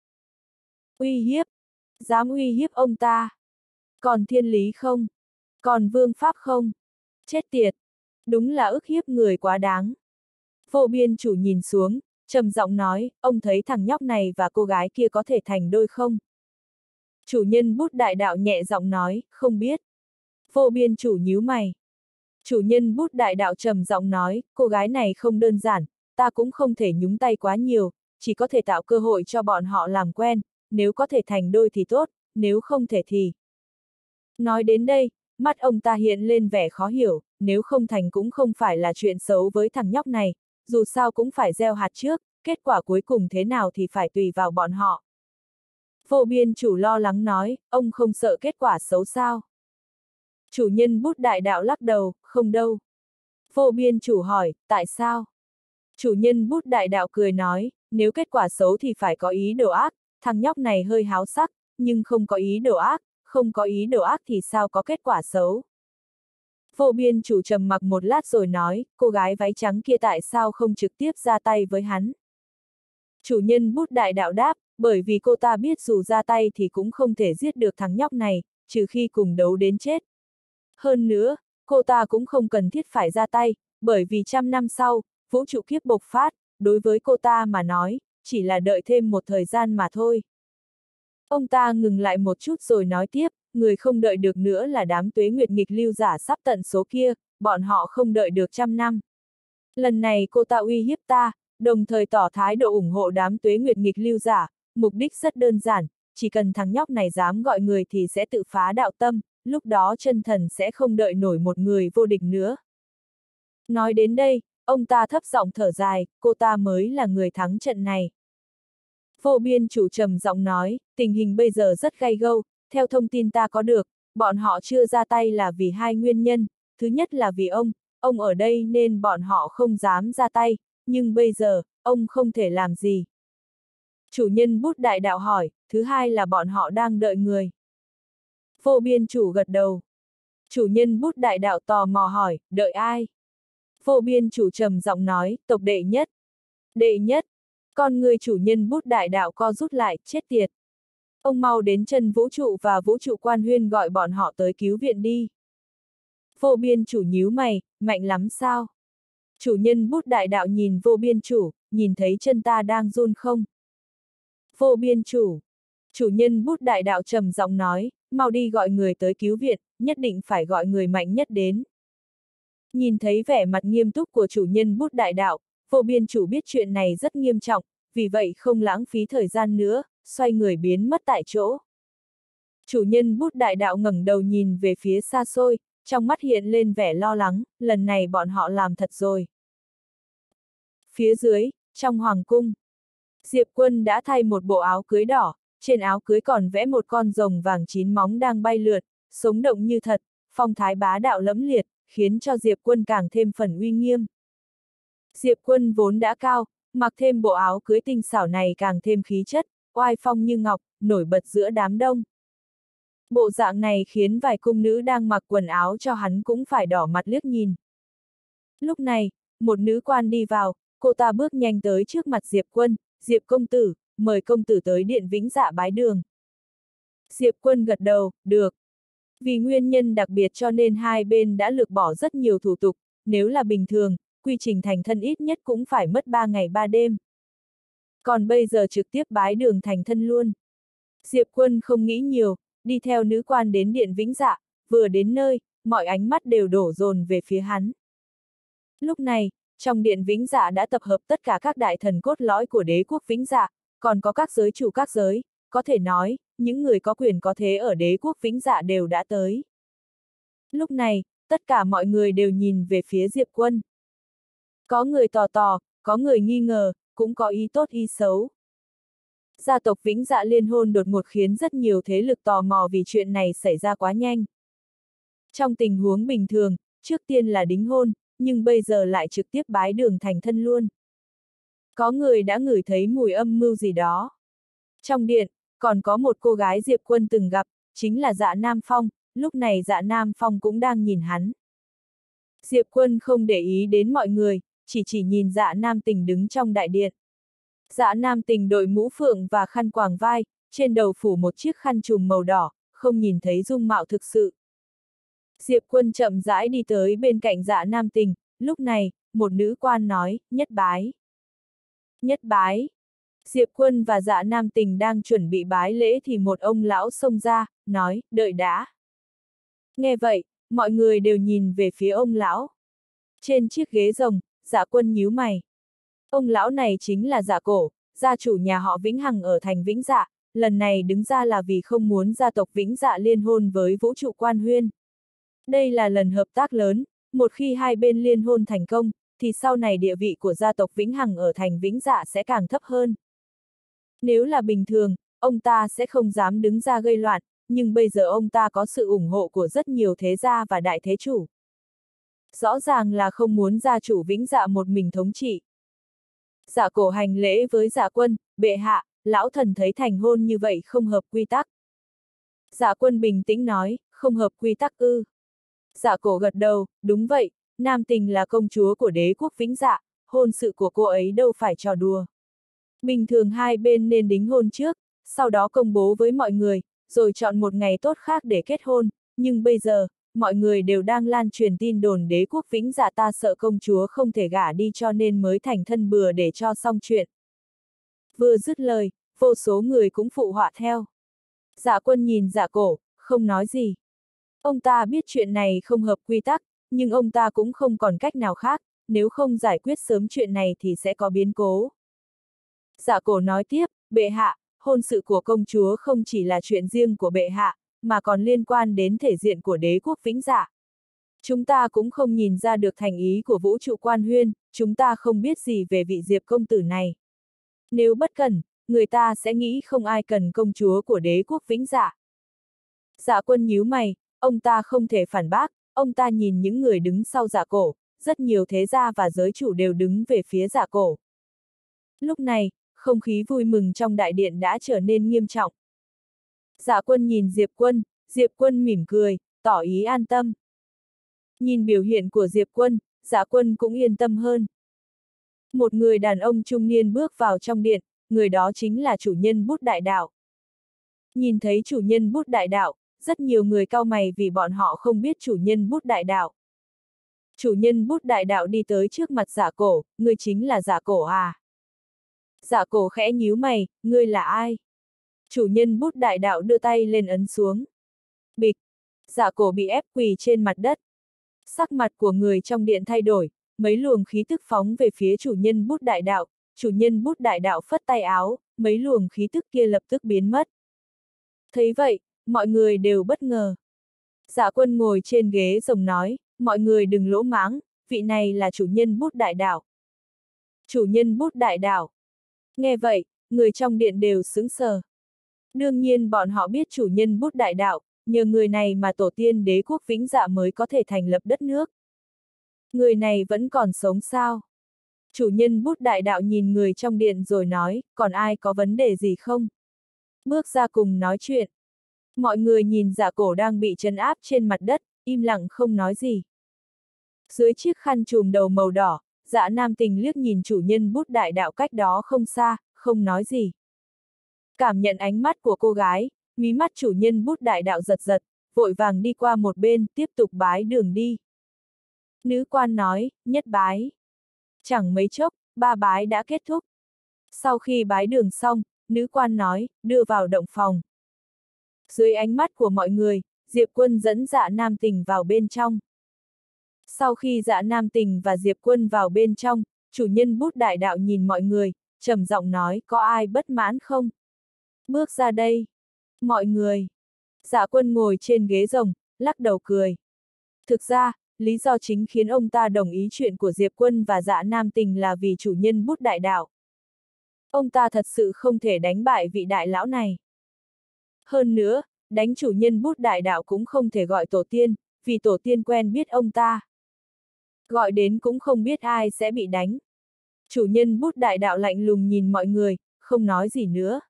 Uy hiếp? Dám uy hiếp ông ta? Còn thiên lý không? Còn vương pháp không? Chết tiệt! Đúng là ức hiếp người quá đáng. Vô biên chủ nhìn xuống, trầm giọng nói, ông thấy thằng nhóc này và cô gái kia có thể thành đôi không? Chủ nhân bút đại đạo nhẹ giọng nói, không biết. Vô biên chủ nhíu mày. Chủ nhân bút đại đạo trầm giọng nói, cô gái này không đơn giản, ta cũng không thể nhúng tay quá nhiều, chỉ có thể tạo cơ hội cho bọn họ làm quen, nếu có thể thành đôi thì tốt, nếu không thể thì... Nói đến đây, mắt ông ta hiện lên vẻ khó hiểu, nếu không thành cũng không phải là chuyện xấu với thằng nhóc này, dù sao cũng phải gieo hạt trước, kết quả cuối cùng thế nào thì phải tùy vào bọn họ. Vô biên chủ lo lắng nói, ông không sợ kết quả xấu sao? Chủ nhân bút đại đạo lắc đầu, không đâu. Vô biên chủ hỏi, tại sao? Chủ nhân bút đại đạo cười nói, nếu kết quả xấu thì phải có ý đồ ác, thằng nhóc này hơi háo sắc, nhưng không có ý đồ ác, không có ý đồ ác thì sao có kết quả xấu? Vô biên chủ trầm mặc một lát rồi nói, cô gái váy trắng kia tại sao không trực tiếp ra tay với hắn? Chủ nhân bút đại đạo đáp, bởi vì cô ta biết dù ra tay thì cũng không thể giết được thằng nhóc này, trừ khi cùng đấu đến chết. Hơn nữa, cô ta cũng không cần thiết phải ra tay, bởi vì 100 năm sau, vũ trụ kiếp bộc phát, đối với cô ta mà nói, chỉ là đợi thêm một thời gian mà thôi. Ông ta ngừng lại một chút rồi nói tiếp, người không đợi được nữa là đám tuế nguyệt nghịch lưu giả sắp tận số kia, bọn họ không đợi được 100 năm. Lần này cô ta uy hiếp ta, đồng thời tỏ thái độ ủng hộ đám tuế nguyệt nghịch lưu giả, mục đích rất đơn giản, chỉ cần thằng nhóc này dám gọi người thì sẽ tự phá đạo tâm, lúc đó chân thần sẽ không đợi nổi một người vô địch nữa. Nói đến đây, ông ta thấp giọng thở dài, cô ta mới là người thắng trận này. Vô biên chủ trầm giọng nói, tình hình bây giờ rất gay gâu, theo thông tin ta có được, bọn họ chưa ra tay là vì hai nguyên nhân, thứ nhất là vì ông ở đây nên bọn họ không dám ra tay, nhưng bây giờ, ông không thể làm gì. Chủ nhân bút đại đạo hỏi, thứ hai là bọn họ đang đợi người. Vô biên chủ gật đầu. Chủ nhân bút đại đạo tò mò hỏi, đợi ai? Vô biên chủ trầm giọng nói, tộc đệ nhất. Đệ nhất. Con người chủ nhân bút đại đạo co rút lại, chết tiệt. Ông mau đến chân vũ trụ và vũ trụ quan huyên gọi bọn họ tới cứu viện đi. Vô biên chủ nhíu mày, mạnh lắm sao? Chủ nhân bút đại đạo nhìn vô biên chủ, nhìn thấy chân ta đang run không? Vô biên chủ. Chủ nhân bút đại đạo trầm giọng nói, mau đi gọi người tới cứu viện, nhất định phải gọi người mạnh nhất đến. Nhìn thấy vẻ mặt nghiêm túc của chủ nhân bút đại đạo, vô biên chủ biết chuyện này rất nghiêm trọng, vì vậy không lãng phí thời gian nữa, xoay người biến mất tại chỗ. Chủ nhân bút đại đạo ngẩng đầu nhìn về phía xa xôi, trong mắt hiện lên vẻ lo lắng, lần này bọn họ làm thật rồi. Phía dưới, trong hoàng cung, Diệp Quân đã thay một bộ áo cưới đỏ, trên áo cưới còn vẽ một con rồng vàng 9 móng đang bay lượn, sống động như thật, phong thái bá đạo lẫm liệt, khiến cho Diệp Quân càng thêm phần uy nghiêm. Diệp Quân vốn đã cao, mặc thêm bộ áo cưới tinh xảo này càng thêm khí chất, oai phong như ngọc, nổi bật giữa đám đông. Bộ dạng này khiến vài cung nữ đang mặc quần áo cho hắn cũng phải đỏ mặt liếc nhìn. Lúc này, một nữ quan đi vào, cô ta bước nhanh tới trước mặt Diệp Quân, Diệp công tử, mời công tử tới điện Vĩnh Dạ bái đường. Diệp Quân gật đầu, được. Vì nguyên nhân đặc biệt cho nên hai bên đã lược bỏ rất nhiều thủ tục, nếu là bình thường, quy trình thành thân ít nhất cũng phải mất 3 ngày 3 đêm. Còn bây giờ trực tiếp bái đường thành thân luôn. Diệp Quân không nghĩ nhiều, đi theo nữ quan đến điện Vĩnh Dạ, vừa đến nơi, mọi ánh mắt đều đổ dồn về phía hắn. Lúc này, trong điện Vĩnh Dạ đã tập hợp tất cả các đại thần cốt lõi của đế quốc Vĩnh Dạ, còn có các giới chủ các giới, có thể nói, những người có quyền có thế ở đế quốc Vĩnh Dạ đều đã tới. Lúc này, tất cả mọi người đều nhìn về phía Diệp Quân. Có người tò tò, có người nghi ngờ, cũng có ý tốt ý xấu. Gia tộc Vĩnh Dạ liên hôn đột ngột khiến rất nhiều thế lực tò mò vì chuyện này xảy ra quá nhanh. Trong tình huống bình thường, trước tiên là đính hôn, nhưng bây giờ lại trực tiếp bái đường thành thân luôn. Có người đã ngửi thấy mùi âm mưu gì đó. Trong điện, còn có một cô gái Diệp Quân từng gặp, chính là Dạ Nam Phong, lúc này Dạ Nam Phong cũng đang nhìn hắn. Diệp Quân không để ý đến mọi người, chỉ nhìn Dạ Nam Tình đứng trong đại điện. Dạ Nam Tình đội mũ phượng và khăn quàng vai, trên đầu phủ một chiếc khăn trùm màu đỏ, không nhìn thấy dung mạo thực sự. Diệp Quân chậm rãi đi tới bên cạnh Dạ Nam Tình, lúc này, một nữ quan nói, nhất bái. Nhất bái. Diệp Quân và Dạ Nam Tình đang chuẩn bị bái lễ thì một ông lão xông ra, nói, đợi đã. Nghe vậy, mọi người đều nhìn về phía ông lão. Trên chiếc ghế rồng, Dạ Quân nhíu mày. Ông lão này chính là Dạ Cổ, gia chủ nhà họ Vĩnh Hằng ở thành Vĩnh Dạ, lần này đứng ra là vì không muốn gia tộc Vĩnh Dạ liên hôn với Vũ trụ Quan Huyên. Đây là lần hợp tác lớn, một khi hai bên liên hôn thành công, thì sau này địa vị của gia tộc Vĩnh Hằng ở thành Vĩnh Dạ sẽ càng thấp hơn. Nếu là bình thường, ông ta sẽ không dám đứng ra gây loạn, nhưng bây giờ ông ta có sự ủng hộ của rất nhiều thế gia và đại thế chủ. Rõ ràng là không muốn gia chủ Vĩnh Dạ một mình thống trị. Dạ Cổ hành lễ với Dạ Quân, bệ hạ, lão thần thấy thành hôn như vậy không hợp quy tắc. Dạ Quân bình tĩnh nói, không hợp quy tắc ư. Dạ Cổ gật đầu, đúng vậy, Nam Tình là công chúa của đế quốc Vĩnh Dạ, hôn sự của cô ấy đâu phải trò đùa. Bình thường hai bên nên đính hôn trước, sau đó công bố với mọi người, rồi chọn một ngày tốt khác để kết hôn, nhưng bây giờ, mọi người đều đang lan truyền tin đồn đế quốc Vĩnh Dạ ta sợ công chúa không thể gả đi cho nên mới thành thân bừa để cho xong chuyện. Vừa dứt lời, vô số người cũng phụ họa theo. Dạ Quân nhìn Dạ Cổ, không nói gì. Ông ta biết chuyện này không hợp quy tắc, nhưng ông ta cũng không còn cách nào khác, nếu không giải quyết sớm chuyện này thì sẽ có biến cố. Dạ Cổ nói tiếp, bệ hạ, hôn sự của công chúa không chỉ là chuyện riêng của bệ hạ, mà còn liên quan đến thể diện của đế quốc Vĩnh Dạ. Chúng ta cũng không nhìn ra được thành ý của Vũ trụ Quan Huyên, chúng ta không biết gì về vị Diệp công tử này. Nếu bất cẩn, người ta sẽ nghĩ không ai cần công chúa của đế quốc Vĩnh Dạ. Dạ Quân nhíu mày, ông ta không thể phản bác, ông ta nhìn những người đứng sau Dạ Cổ, rất nhiều thế gia và giới chủ đều đứng về phía Dạ Cổ. Lúc này, không khí vui mừng trong đại điện đã trở nên nghiêm trọng. Dạ Quân nhìn Diệp Quân mỉm cười, tỏ ý an tâm. Nhìn biểu hiện của Diệp Quân, Dạ Quân cũng yên tâm hơn. Một người đàn ông trung niên bước vào trong điện, người đó chính là chủ nhân Bút Đại Đạo. Nhìn thấy chủ nhân Bút Đại Đạo, rất nhiều người cau mày vì bọn họ không biết chủ nhân Bút Đại Đạo. Chủ nhân Bút Đại Đạo đi tới trước mặt Dạ Cổ, ngươi chính là Dạ Cổ à? Dạ Cổ khẽ nhíu mày, ngươi là ai? Chủ nhân Bút Đại Đạo đưa tay lên ấn xuống. Bịch! Dạ Cổ bị ép quỳ trên mặt đất. Sắc mặt của người trong điện thay đổi, mấy luồng khí tức phóng về phía chủ nhân Bút Đại Đạo, chủ nhân Bút Đại Đạo phất tay áo, mấy luồng khí tức kia lập tức biến mất. Thấy vậy, mọi người đều bất ngờ. Dạ Quân ngồi trên ghế rồng nói, mọi người đừng lỗ mãng, vị này là chủ nhân Bút Đại Đạo. Chủ nhân Bút Đại Đạo. Nghe vậy, người trong điện đều sững sờ. Đương nhiên bọn họ biết chủ nhân Bút Đại Đạo, nhờ người này mà tổ tiên đế quốc Vĩnh Dạ mới có thể thành lập đất nước. Người này vẫn còn sống sao? Chủ nhân Bút Đại Đạo nhìn người trong điện rồi nói, còn ai có vấn đề gì không? Bước ra cùng nói chuyện. Mọi người nhìn Dạ Cổ đang bị trấn áp trên mặt đất, im lặng không nói gì. Dưới chiếc khăn trùm đầu màu đỏ, Dạ Nam Tình liếc nhìn chủ nhân Bút Đại Đạo cách đó không xa, không nói gì. Cảm nhận ánh mắt của cô gái, mí mắt chủ nhân Bút Đại Đạo giật giật, vội vàng đi qua một bên, tiếp tục bái đường đi. Nữ quan nói, nhất bái. Chẳng mấy chốc, ba bái đã kết thúc. Sau khi bái đường xong, nữ quan nói, đưa vào động phòng. Dưới ánh mắt của mọi người, Diệp Quân dẫn Dạ Nam Tình vào bên trong. Sau khi Dạ Nam Tình và Diệp Quân vào bên trong, chủ nhân Bút Đại Đạo nhìn mọi người, trầm giọng nói, có ai bất mãn không? Bước ra đây. Mọi người. Dạ Quân ngồi trên ghế rồng, lắc đầu cười. Thực ra, lý do chính khiến ông ta đồng ý chuyện của Diệp Quân và Dạ Nam Tình là vì chủ nhân Bút Đại Đạo. Ông ta thật sự không thể đánh bại vị đại lão này. Hơn nữa, đánh chủ nhân Bút Đại Đạo cũng không thể gọi tổ tiên, vì tổ tiên quen biết ông ta. Gọi đến cũng không biết ai sẽ bị đánh. Chủ nhân Bút Đại Đạo lạnh lùng nhìn mọi người, không nói gì nữa.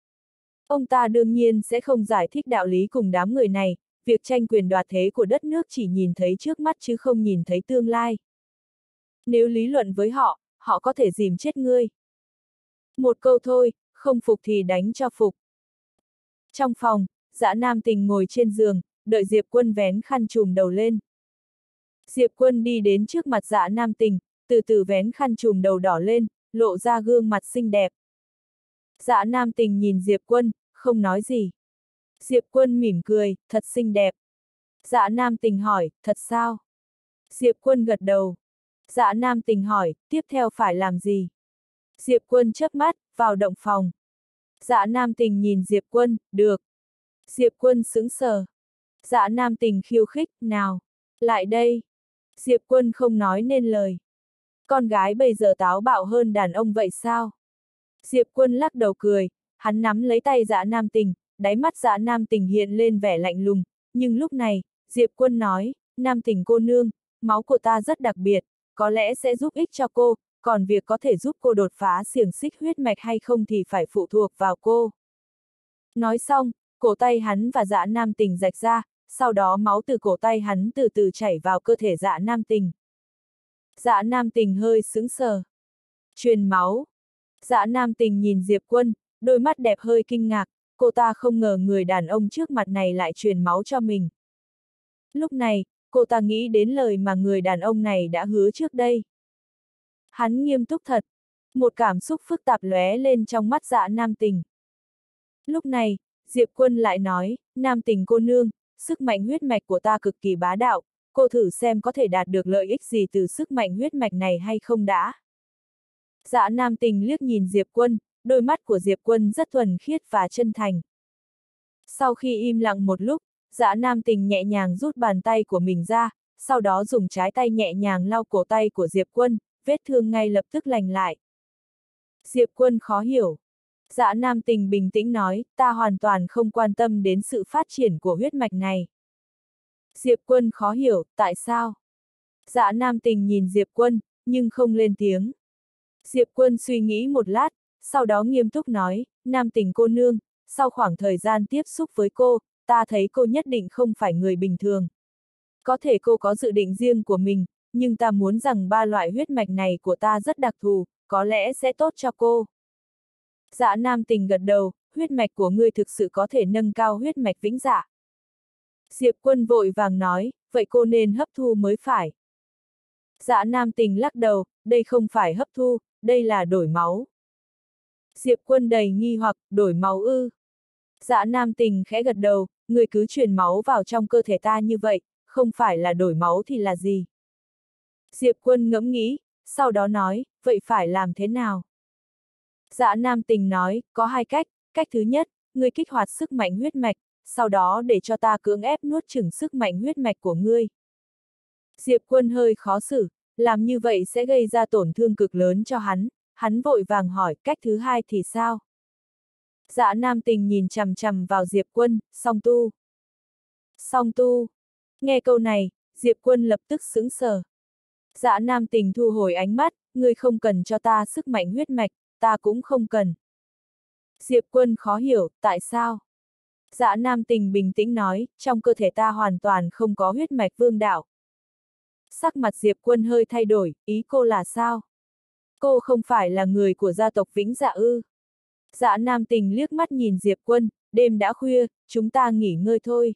Ông ta đương nhiên sẽ không giải thích đạo lý cùng đám người này, việc tranh quyền đoạt thế của đất nước chỉ nhìn thấy trước mắt chứ không nhìn thấy tương lai. Nếu lý luận với họ, họ có thể dìm chết ngươi. Một câu thôi, không phục thì đánh cho phục. Trong phòng, Dã Nam Tình ngồi trên giường, đợi Diệp Quân vén khăn trùm đầu lên. Diệp Quân đi đến trước mặt Dã Nam Tình, từ từ vén khăn trùm đầu đỏ lên, lộ ra gương mặt xinh đẹp. Dã Nam Tình nhìn Diệp Quân, không nói gì. Diệp Quân mỉm cười, thật xinh đẹp. Dã Nam Tình hỏi, thật sao? Diệp Quân gật đầu. Dã Nam Tình hỏi, tiếp theo phải làm gì? Diệp Quân chớp mắt, vào động phòng. Dã Nam Tình nhìn Diệp Quân, được. Diệp Quân sững sờ. Dã Nam Tình khiêu khích, nào, lại đây. Diệp Quân không nói nên lời. Con gái bây giờ táo bạo hơn đàn ông vậy sao? Diệp Quân lắc đầu cười, hắn nắm lấy tay Dã Nam Tình, đáy mắt Dã Nam Tình hiện lên vẻ lạnh lùng, nhưng lúc này, Diệp Quân nói, Nam Tình cô nương, máu của ta rất đặc biệt, có lẽ sẽ giúp ích cho cô, còn việc có thể giúp cô đột phá xiềng xích huyết mạch hay không thì phải phụ thuộc vào cô. Nói xong, cổ tay hắn và Dã Nam Tình rạch ra, sau đó máu từ cổ tay hắn từ từ chảy vào cơ thể Dã Nam Tình. Dã Nam Tình hơi sững sờ. Truyền máu. Dã Nam Tình nhìn Diệp Quân, đôi mắt đẹp hơi kinh ngạc, cô ta không ngờ người đàn ông trước mặt này lại truyền máu cho mình. Lúc này, cô ta nghĩ đến lời mà người đàn ông này đã hứa trước đây. Hắn nghiêm túc thật. Một cảm xúc phức tạp lóe lên trong mắt Dã Nam Tình. Lúc này, Diệp Quân lại nói, Nam Tình cô nương, sức mạnh huyết mạch của ta cực kỳ bá đạo, cô thử xem có thể đạt được lợi ích gì từ sức mạnh huyết mạch này hay không đã. Dã Nam Tình liếc nhìn Diệp Quân, đôi mắt của Diệp Quân rất thuần khiết và chân thành. Sau khi im lặng một lúc, Dã Nam Tình nhẹ nhàng rút bàn tay của mình ra, sau đó dùng trái tay nhẹ nhàng lau cổ tay của Diệp Quân, vết thương ngay lập tức lành lại. Diệp Quân khó hiểu. Dã Nam Tình bình tĩnh nói, ta hoàn toàn không quan tâm đến sự phát triển của huyết mạch này. Diệp Quân khó hiểu, tại sao? Dã Nam Tình nhìn Diệp Quân, nhưng không lên tiếng. Diệp Quân suy nghĩ một lát, sau đó nghiêm túc nói, Nam Tình cô nương, sau khoảng thời gian tiếp xúc với cô, ta thấy cô nhất định không phải người bình thường. Có thể cô có dự định riêng của mình, nhưng ta muốn rằng ba loại huyết mạch này của ta rất đặc thù, có lẽ sẽ tốt cho cô. Dã Nam Tình gật đầu, huyết mạch của ngươi thực sự có thể nâng cao huyết mạch vĩnh dạ. Diệp Quân vội vàng nói, vậy cô nên hấp thu mới phải. Dã Nam Tình lắc đầu, đây không phải hấp thu, đây là đổi máu. Diệp Quân đầy nghi hoặc, đổi máu ư. Dã Nam Tình khẽ gật đầu, người cứ truyền máu vào trong cơ thể ta như vậy, không phải là đổi máu thì là gì? Diệp Quân ngẫm nghĩ, sau đó nói, vậy phải làm thế nào? Dã Nam Tình nói, có hai cách, cách thứ nhất, ngươi kích hoạt sức mạnh huyết mạch, sau đó để cho ta cưỡng ép nuốt chửng sức mạnh huyết mạch của ngươi. Diệp Quân hơi khó xử, làm như vậy sẽ gây ra tổn thương cực lớn cho hắn vội vàng hỏi, cách thứ hai thì sao? Dã Nam Tình nhìn chằm chằm vào Diệp Quân, song tu. Song tu. Nghe câu này, Diệp Quân lập tức sững sờ. Dã Nam Tình thu hồi ánh mắt, ngươi không cần cho ta sức mạnh huyết mạch, ta cũng không cần. Diệp Quân khó hiểu, tại sao? Dã Nam Tình bình tĩnh nói, trong cơ thể ta hoàn toàn không có huyết mạch vương đạo. Sắc mặt Diệp Quân hơi thay đổi, ý cô là sao? Cô không phải là người của gia tộc Vĩnh Dạ ư? Dã Nam Tình liếc mắt nhìn Diệp Quân, đêm đã khuya, chúng ta nghỉ ngơi thôi.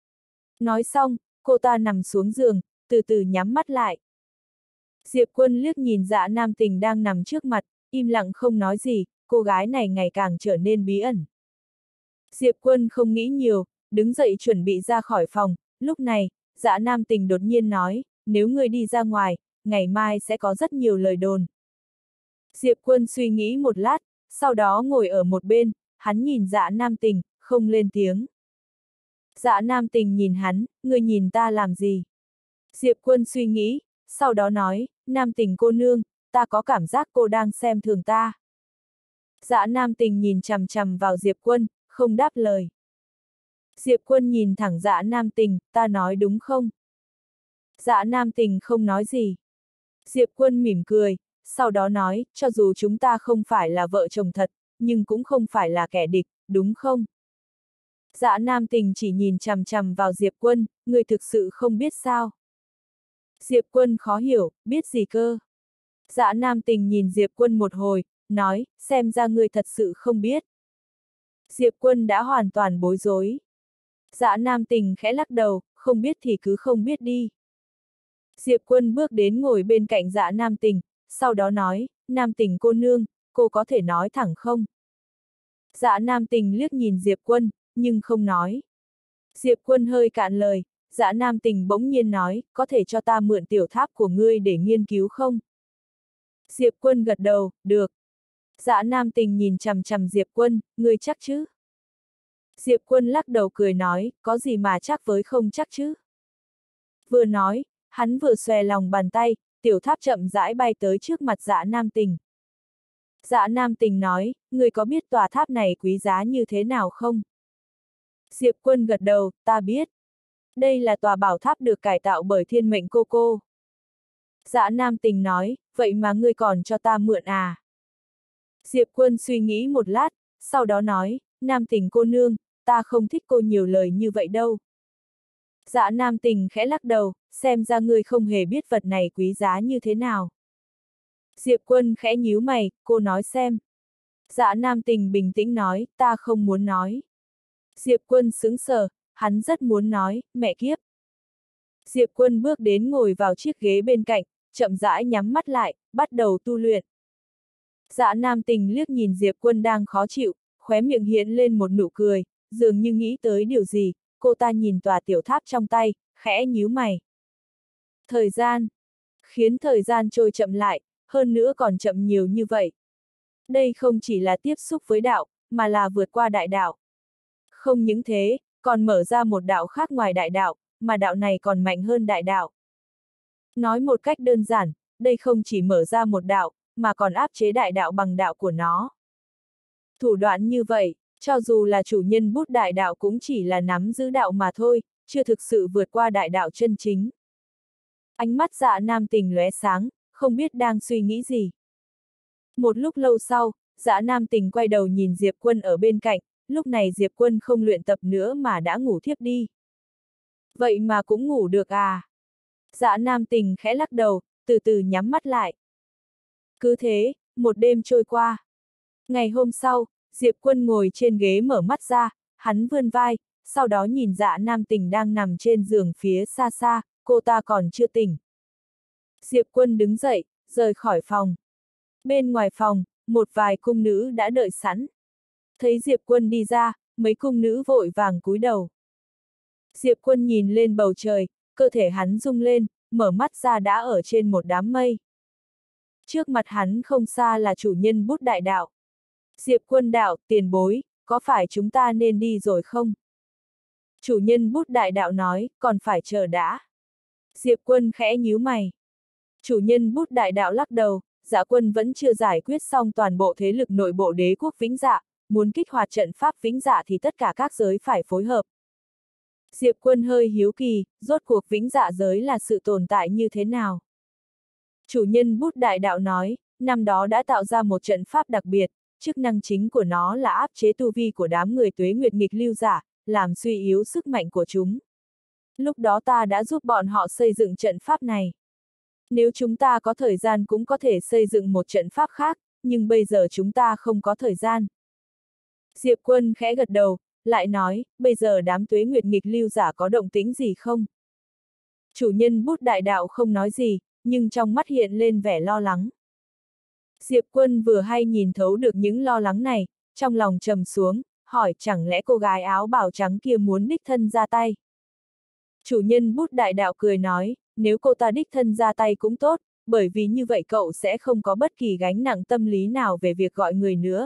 Nói xong, cô ta nằm xuống giường, từ từ nhắm mắt lại. Diệp Quân liếc nhìn Dã Nam Tình đang nằm trước mặt, im lặng không nói gì, cô gái này ngày càng trở nên bí ẩn. Diệp Quân không nghĩ nhiều, đứng dậy chuẩn bị ra khỏi phòng, lúc này, Dã Nam Tình đột nhiên nói, nếu ngươi đi ra ngoài, ngày mai sẽ có rất nhiều lời đồn. Diệp Quân suy nghĩ một lát, sau đó ngồi ở một bên, hắn nhìn Dã Nam Tình, không lên tiếng. Dã Nam Tình nhìn hắn, ngươi nhìn ta làm gì? Diệp Quân suy nghĩ, sau đó nói, Nam Tình cô nương, ta có cảm giác cô đang xem thường ta. Dã Nam Tình nhìn chằm chằm vào Diệp Quân, không đáp lời. Diệp Quân nhìn thẳng Dã Nam Tình, ta nói đúng không? Dã Nam Tình không nói gì. Diệp Quân mỉm cười, sau đó nói, cho dù chúng ta không phải là vợ chồng thật, nhưng cũng không phải là kẻ địch, đúng không? Dã Nam Tình chỉ nhìn chằm chằm vào Diệp Quân, người thực sự không biết sao? Diệp Quân khó hiểu, biết gì cơ? Dạ Nam Tình nhìn Diệp Quân một hồi, nói, xem ra ngươi thật sự không biết. Diệp Quân đã hoàn toàn bối rối. Dạ Nam Tình khẽ lắc đầu, không biết thì cứ không biết đi. Diệp Quân bước đến ngồi bên cạnh Dạ Nam Tình, sau đó nói, Nam Tình cô nương, cô có thể nói thẳng không? Dạ Nam Tình liếc nhìn Diệp Quân, nhưng không nói. Diệp Quân hơi cạn lời, Dạ Nam Tình bỗng nhiên nói, có thể cho ta mượn tiểu tháp của ngươi để nghiên cứu không? Diệp Quân gật đầu, được. Dạ Nam Tình nhìn chằm chằm Diệp Quân, ngươi chắc chứ? Diệp Quân lắc đầu cười nói, có gì mà chắc với không chắc chứ? Vừa nói, hắn vừa xòe lòng bàn tay, tiểu tháp chậm rãi bay tới trước mặt Dạ Nam Tình. Dạ Nam Tình nói, ngươi có biết tòa tháp này quý giá như thế nào không? Diệp Quân gật đầu, ta biết. Đây là tòa bảo tháp được cải tạo bởi thiên mệnh cô cô. Dạ Nam Tình nói, vậy mà ngươi còn cho ta mượn à? Diệp Quân suy nghĩ một lát, sau đó nói, Nam Tình cô nương, ta không thích cô nhiều lời như vậy đâu. Dạ Nam Tình khẽ lắc đầu, xem ra ngươi không hề biết vật này quý giá như thế nào. Diệp Quân khẽ nhíu mày, cô nói xem. Dạ Nam Tình bình tĩnh nói, ta không muốn nói. Diệp Quân sững sờ, hắn rất muốn nói, mẹ kiếp. Diệp Quân bước đến ngồi vào chiếc ghế bên cạnh, chậm rãi nhắm mắt lại, bắt đầu tu luyện. Dạ Nam Tình liếc nhìn Diệp Quân đang khó chịu, khóe miệng hiện lên một nụ cười, dường như nghĩ tới điều gì, cô ta nhìn tòa tiểu tháp trong tay, khẽ nhíu mày. Thời gian. Khiến thời gian trôi chậm lại, hơn nữa còn chậm nhiều như vậy. Đây không chỉ là tiếp xúc với đạo, mà là vượt qua đại đạo. Không những thế, còn mở ra một đạo khác ngoài đại đạo, mà đạo này còn mạnh hơn đại đạo. Nói một cách đơn giản, đây không chỉ mở ra một đạo, mà còn áp chế đại đạo bằng đạo của nó. Thủ đoạn như vậy, cho dù là chủ nhân bút đại đạo cũng chỉ là nắm giữ đạo mà thôi, chưa thực sự vượt qua đại đạo chân chính. Ánh mắt Dạ Nam Tình lóe sáng, không biết đang suy nghĩ gì. Một lúc lâu sau, Dạ Nam Tình quay đầu nhìn Diệp Quân ở bên cạnh, lúc này Diệp Quân không luyện tập nữa mà đã ngủ thiếp đi. Vậy mà cũng ngủ được à? Dạ Nam Tình khẽ lắc đầu, từ từ nhắm mắt lại. Cứ thế, một đêm trôi qua. Ngày hôm sau, Diệp Quân ngồi trên ghế mở mắt ra, hắn vươn vai, sau đó nhìn Dạ Nam Tình đang nằm trên giường phía xa xa, cô ta còn chưa tỉnh. Diệp Quân đứng dậy, rời khỏi phòng. Bên ngoài phòng, một vài cung nữ đã đợi sẵn. Thấy Diệp Quân đi ra, mấy cung nữ vội vàng cúi đầu. Diệp Quân nhìn lên bầu trời, cơ thể hắn rung lên, mở mắt ra đã ở trên một đám mây. Trước mặt hắn không xa là chủ nhân bút đại đạo. Diệp Quân đạo, tiền bối, có phải chúng ta nên đi rồi không? Chủ nhân bút đại đạo nói, còn phải chờ đã. Diệp Quân khẽ nhíu mày. Chủ nhân bút đại đạo lắc đầu, Dạ Quân vẫn chưa giải quyết xong toàn bộ thế lực nội bộ đế quốc Vĩnh Dạ, muốn kích hoạt trận pháp Vĩnh Dạ thì tất cả các giới phải phối hợp. Diệp Quân hơi hiếu kỳ, rốt cuộc Vĩnh Dạ giới là sự tồn tại như thế nào? Chủ nhân bút đại đạo nói, năm đó đã tạo ra một trận pháp đặc biệt, chức năng chính của nó là áp chế tu vi của đám người tuế nguyệt nghịch lưu giả, làm suy yếu sức mạnh của chúng. Lúc đó ta đã giúp bọn họ xây dựng trận pháp này. Nếu chúng ta có thời gian cũng có thể xây dựng một trận pháp khác, nhưng bây giờ chúng ta không có thời gian. Diệp Quân khẽ gật đầu, lại nói, bây giờ đám tuế nguyệt nghịch lưu giả có động tĩnh gì không? Chủ nhân bút đại đạo không nói gì, nhưng trong mắt hiện lên vẻ lo lắng. Diệp Quân vừa hay nhìn thấu được những lo lắng này, trong lòng trầm xuống, hỏi chẳng lẽ cô gái áo bào trắng kia muốn đích thân ra tay? Chủ nhân bút đại đạo cười nói, nếu cô ta đích thân ra tay cũng tốt, bởi vì như vậy cậu sẽ không có bất kỳ gánh nặng tâm lý nào về việc gọi người nữa.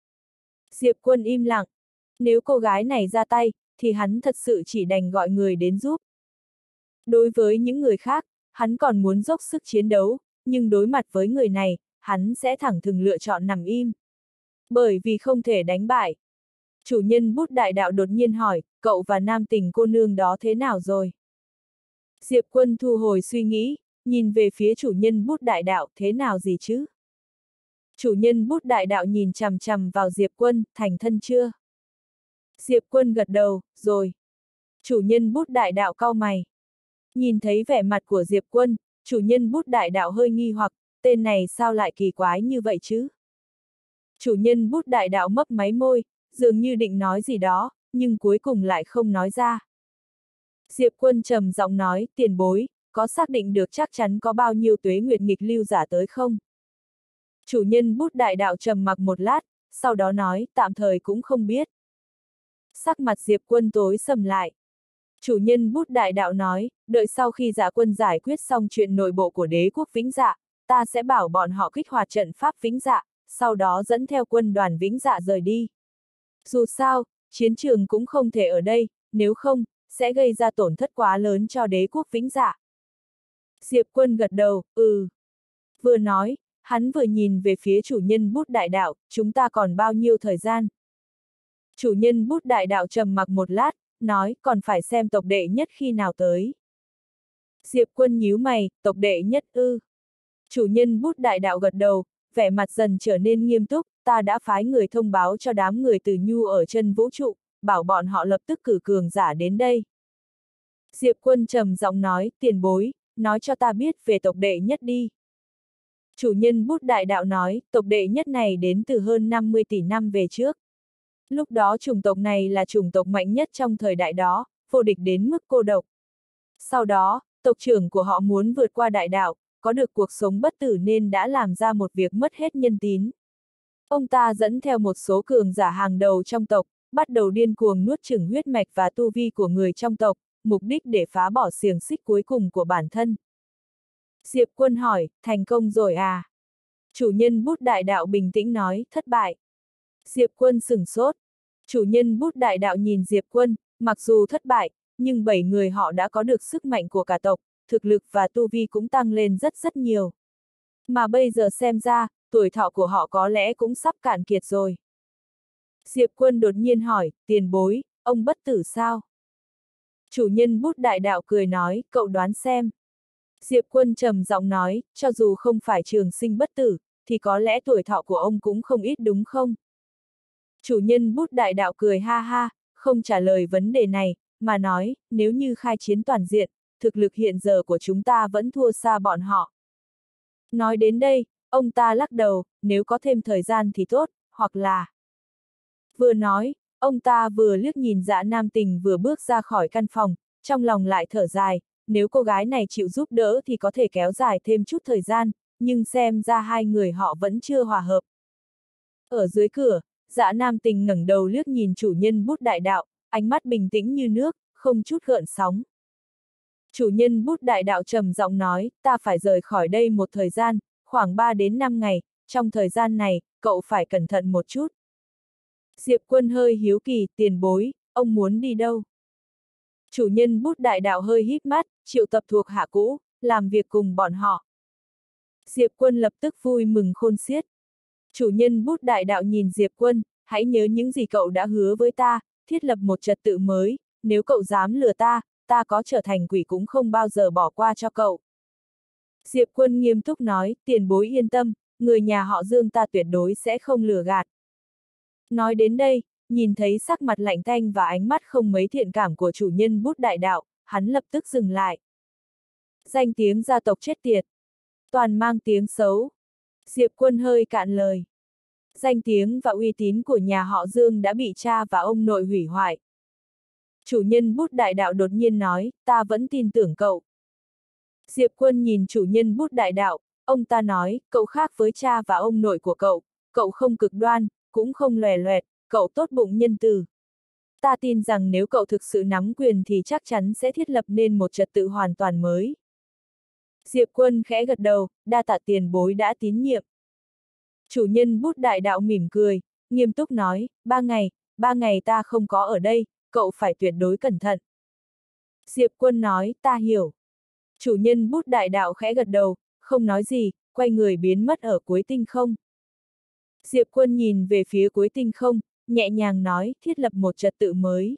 Diệp Quân im lặng. Nếu cô gái này ra tay, thì hắn thật sự chỉ đành gọi người đến giúp. Đối với những người khác, hắn còn muốn dốc sức chiến đấu, nhưng đối mặt với người này, hắn sẽ thẳng thừng lựa chọn nằm im. Bởi vì không thể đánh bại. Chủ nhân bút đại đạo đột nhiên hỏi, cậu và nam tình cô nương đó thế nào rồi? Diệp Quân thu hồi suy nghĩ, nhìn về phía chủ nhân bút đại đạo, thế nào gì chứ? Chủ nhân bút đại đạo nhìn chằm chằm vào Diệp Quân, thành thân chưa? Diệp Quân gật đầu, rồi. Chủ nhân bút đại đạo cau mày. Nhìn thấy vẻ mặt của Diệp Quân, chủ nhân bút đại đạo hơi nghi hoặc, tên này sao lại kỳ quái như vậy chứ? Chủ nhân bút đại đạo mấp máy môi, dường như định nói gì đó, nhưng cuối cùng lại không nói ra. Diệp Quân trầm giọng nói, tiền bối, có xác định được chắc chắn có bao nhiêu tuế nguyệt nghịch lưu giả tới không? Chủ nhân bút đại đạo trầm mặc một lát, sau đó nói, tạm thời cũng không biết. Sắc mặt Diệp Quân tối sầm lại. Chủ nhân bút đại đạo nói, đợi sau khi Dạ Quân giải quyết xong chuyện nội bộ của đế quốc Vĩnh Dạ, ta sẽ bảo bọn họ kích hoạt trận pháp Vĩnh Dạ, sau đó dẫn theo quân đoàn Vĩnh Dạ rời đi. Dù sao, chiến trường cũng không thể ở đây, nếu không, sẽ gây ra tổn thất quá lớn cho đế quốc Vĩnh Dạ. Diệp Quân gật đầu, Vừa nói, hắn vừa nhìn về phía chủ nhân bút đại đạo, chúng ta còn bao nhiêu thời gian? Chủ nhân bút đại đạo trầm mặc một lát, nói, còn phải xem tộc đệ nhất khi nào tới. Diệp Quân nhíu mày, tộc đệ nhất ư. Chủ nhân bút đại đạo gật đầu, vẻ mặt dần trở nên nghiêm túc, ta đã phái người thông báo cho đám người từ Nhu ở chân vũ trụ, bảo bọn họ lập tức cử cường giả đến đây. Diệp Quân trầm giọng nói, tiền bối, nói cho ta biết về tộc đệ nhất đi. Chủ nhân bút đại đạo nói, tộc đệ nhất này đến từ hơn 50 tỷ năm về trước. Lúc đó chủng tộc này là chủng tộc mạnh nhất trong thời đại đó, vô địch đến mức cô độc. Sau đó, tộc trưởng của họ muốn vượt qua đại đạo, có được cuộc sống bất tử nên đã làm ra một việc mất hết nhân tín. Ông ta dẫn theo một số cường giả hàng đầu trong tộc, bắt đầu điên cuồng nuốt chửng huyết mạch và tu vi của người trong tộc, mục đích để phá bỏ xiềng xích cuối cùng của bản thân. Diệp Quân hỏi, thành công rồi à? Chủ nhân bút đại đạo bình tĩnh nói, thất bại. Diệp Quân sửng sốt. Chủ nhân bút đại đạo nhìn Diệp Quân, mặc dù thất bại, nhưng 7 người họ đã có được sức mạnh của cả tộc, thực lực và tu vi cũng tăng lên rất nhiều. Mà bây giờ xem ra, tuổi thọ của họ có lẽ cũng sắp cạn kiệt rồi. Diệp Quân đột nhiên hỏi, tiền bối, ông bất tử sao? Chủ nhân bút đại đạo cười nói, cậu đoán xem. Diệp Quân trầm giọng nói, cho dù không phải trường sinh bất tử, thì có lẽ tuổi thọ của ông cũng không ít đúng không? Chủ nhân bút đại đạo cười ha ha, không trả lời vấn đề này, mà nói, nếu như khai chiến toàn diện, thực lực hiện giờ của chúng ta vẫn thua xa bọn họ. Nói đến đây, ông ta lắc đầu, nếu có thêm thời gian thì tốt, hoặc là... Vừa nói, ông ta vừa liếc nhìn Dạ Nam Tình vừa bước ra khỏi căn phòng, trong lòng lại thở dài, nếu cô gái này chịu giúp đỡ thì có thể kéo dài thêm chút thời gian, nhưng xem ra hai người họ vẫn chưa hòa hợp. Ở dưới cửa, Dạ Nam Tình ngẩng đầu liếc nhìn chủ nhân bút đại đạo, ánh mắt bình tĩnh như nước, không chút gợn sóng. Chủ nhân bút đại đạo trầm giọng nói, ta phải rời khỏi đây một thời gian, khoảng 3 đến 5 ngày, trong thời gian này, cậu phải cẩn thận một chút. Diệp Quân hơi hiếu kỳ, tiền bối, ông muốn đi đâu? Chủ nhân bút đại đạo hơi híp mắt, triệu tập thuộc hạ cũ, làm việc cùng bọn họ. Diệp Quân lập tức vui mừng khôn xiết. Chủ nhân bút đại đạo nhìn Diệp Quân, hãy nhớ những gì cậu đã hứa với ta, thiết lập một trật tự mới, nếu cậu dám lừa ta, ta có trở thành quỷ cũng không bao giờ bỏ qua cho cậu. Diệp Quân nghiêm túc nói, tiền bối yên tâm, người nhà họ Dương ta tuyệt đối sẽ không lừa gạt. Nói đến đây, nhìn thấy sắc mặt lạnh tanh và ánh mắt không mấy thiện cảm của chủ nhân bút đại đạo, hắn lập tức dừng lại. Danh tiếng gia tộc chết tiệt, toàn mang tiếng xấu. Diệp Quân hơi cạn lời. Danh tiếng và uy tín của nhà họ Dương đã bị cha và ông nội hủy hoại. Chủ nhân bút đại đạo đột nhiên nói, ta vẫn tin tưởng cậu. Diệp Quân nhìn chủ nhân bút đại đạo, ông ta nói, cậu khác với cha và ông nội của cậu không cực đoan, cũng không lòe loẹt, cậu tốt bụng nhân từ. Ta tin rằng nếu cậu thực sự nắm quyền thì chắc chắn sẽ thiết lập nên một trật tự hoàn toàn mới. Diệp Quân khẽ gật đầu, đa tạ tiền bối đã tín nhiệm. Chủ nhân bút đại đạo mỉm cười, nghiêm túc nói, 3 ngày ta không có ở đây, cậu phải tuyệt đối cẩn thận. Diệp Quân nói, ta hiểu. Chủ nhân bút đại đạo khẽ gật đầu, không nói gì, quay người biến mất ở cuối tinh không. Diệp Quân nhìn về phía cuối tinh không, nhẹ nhàng nói, thiết lập một trật tự mới.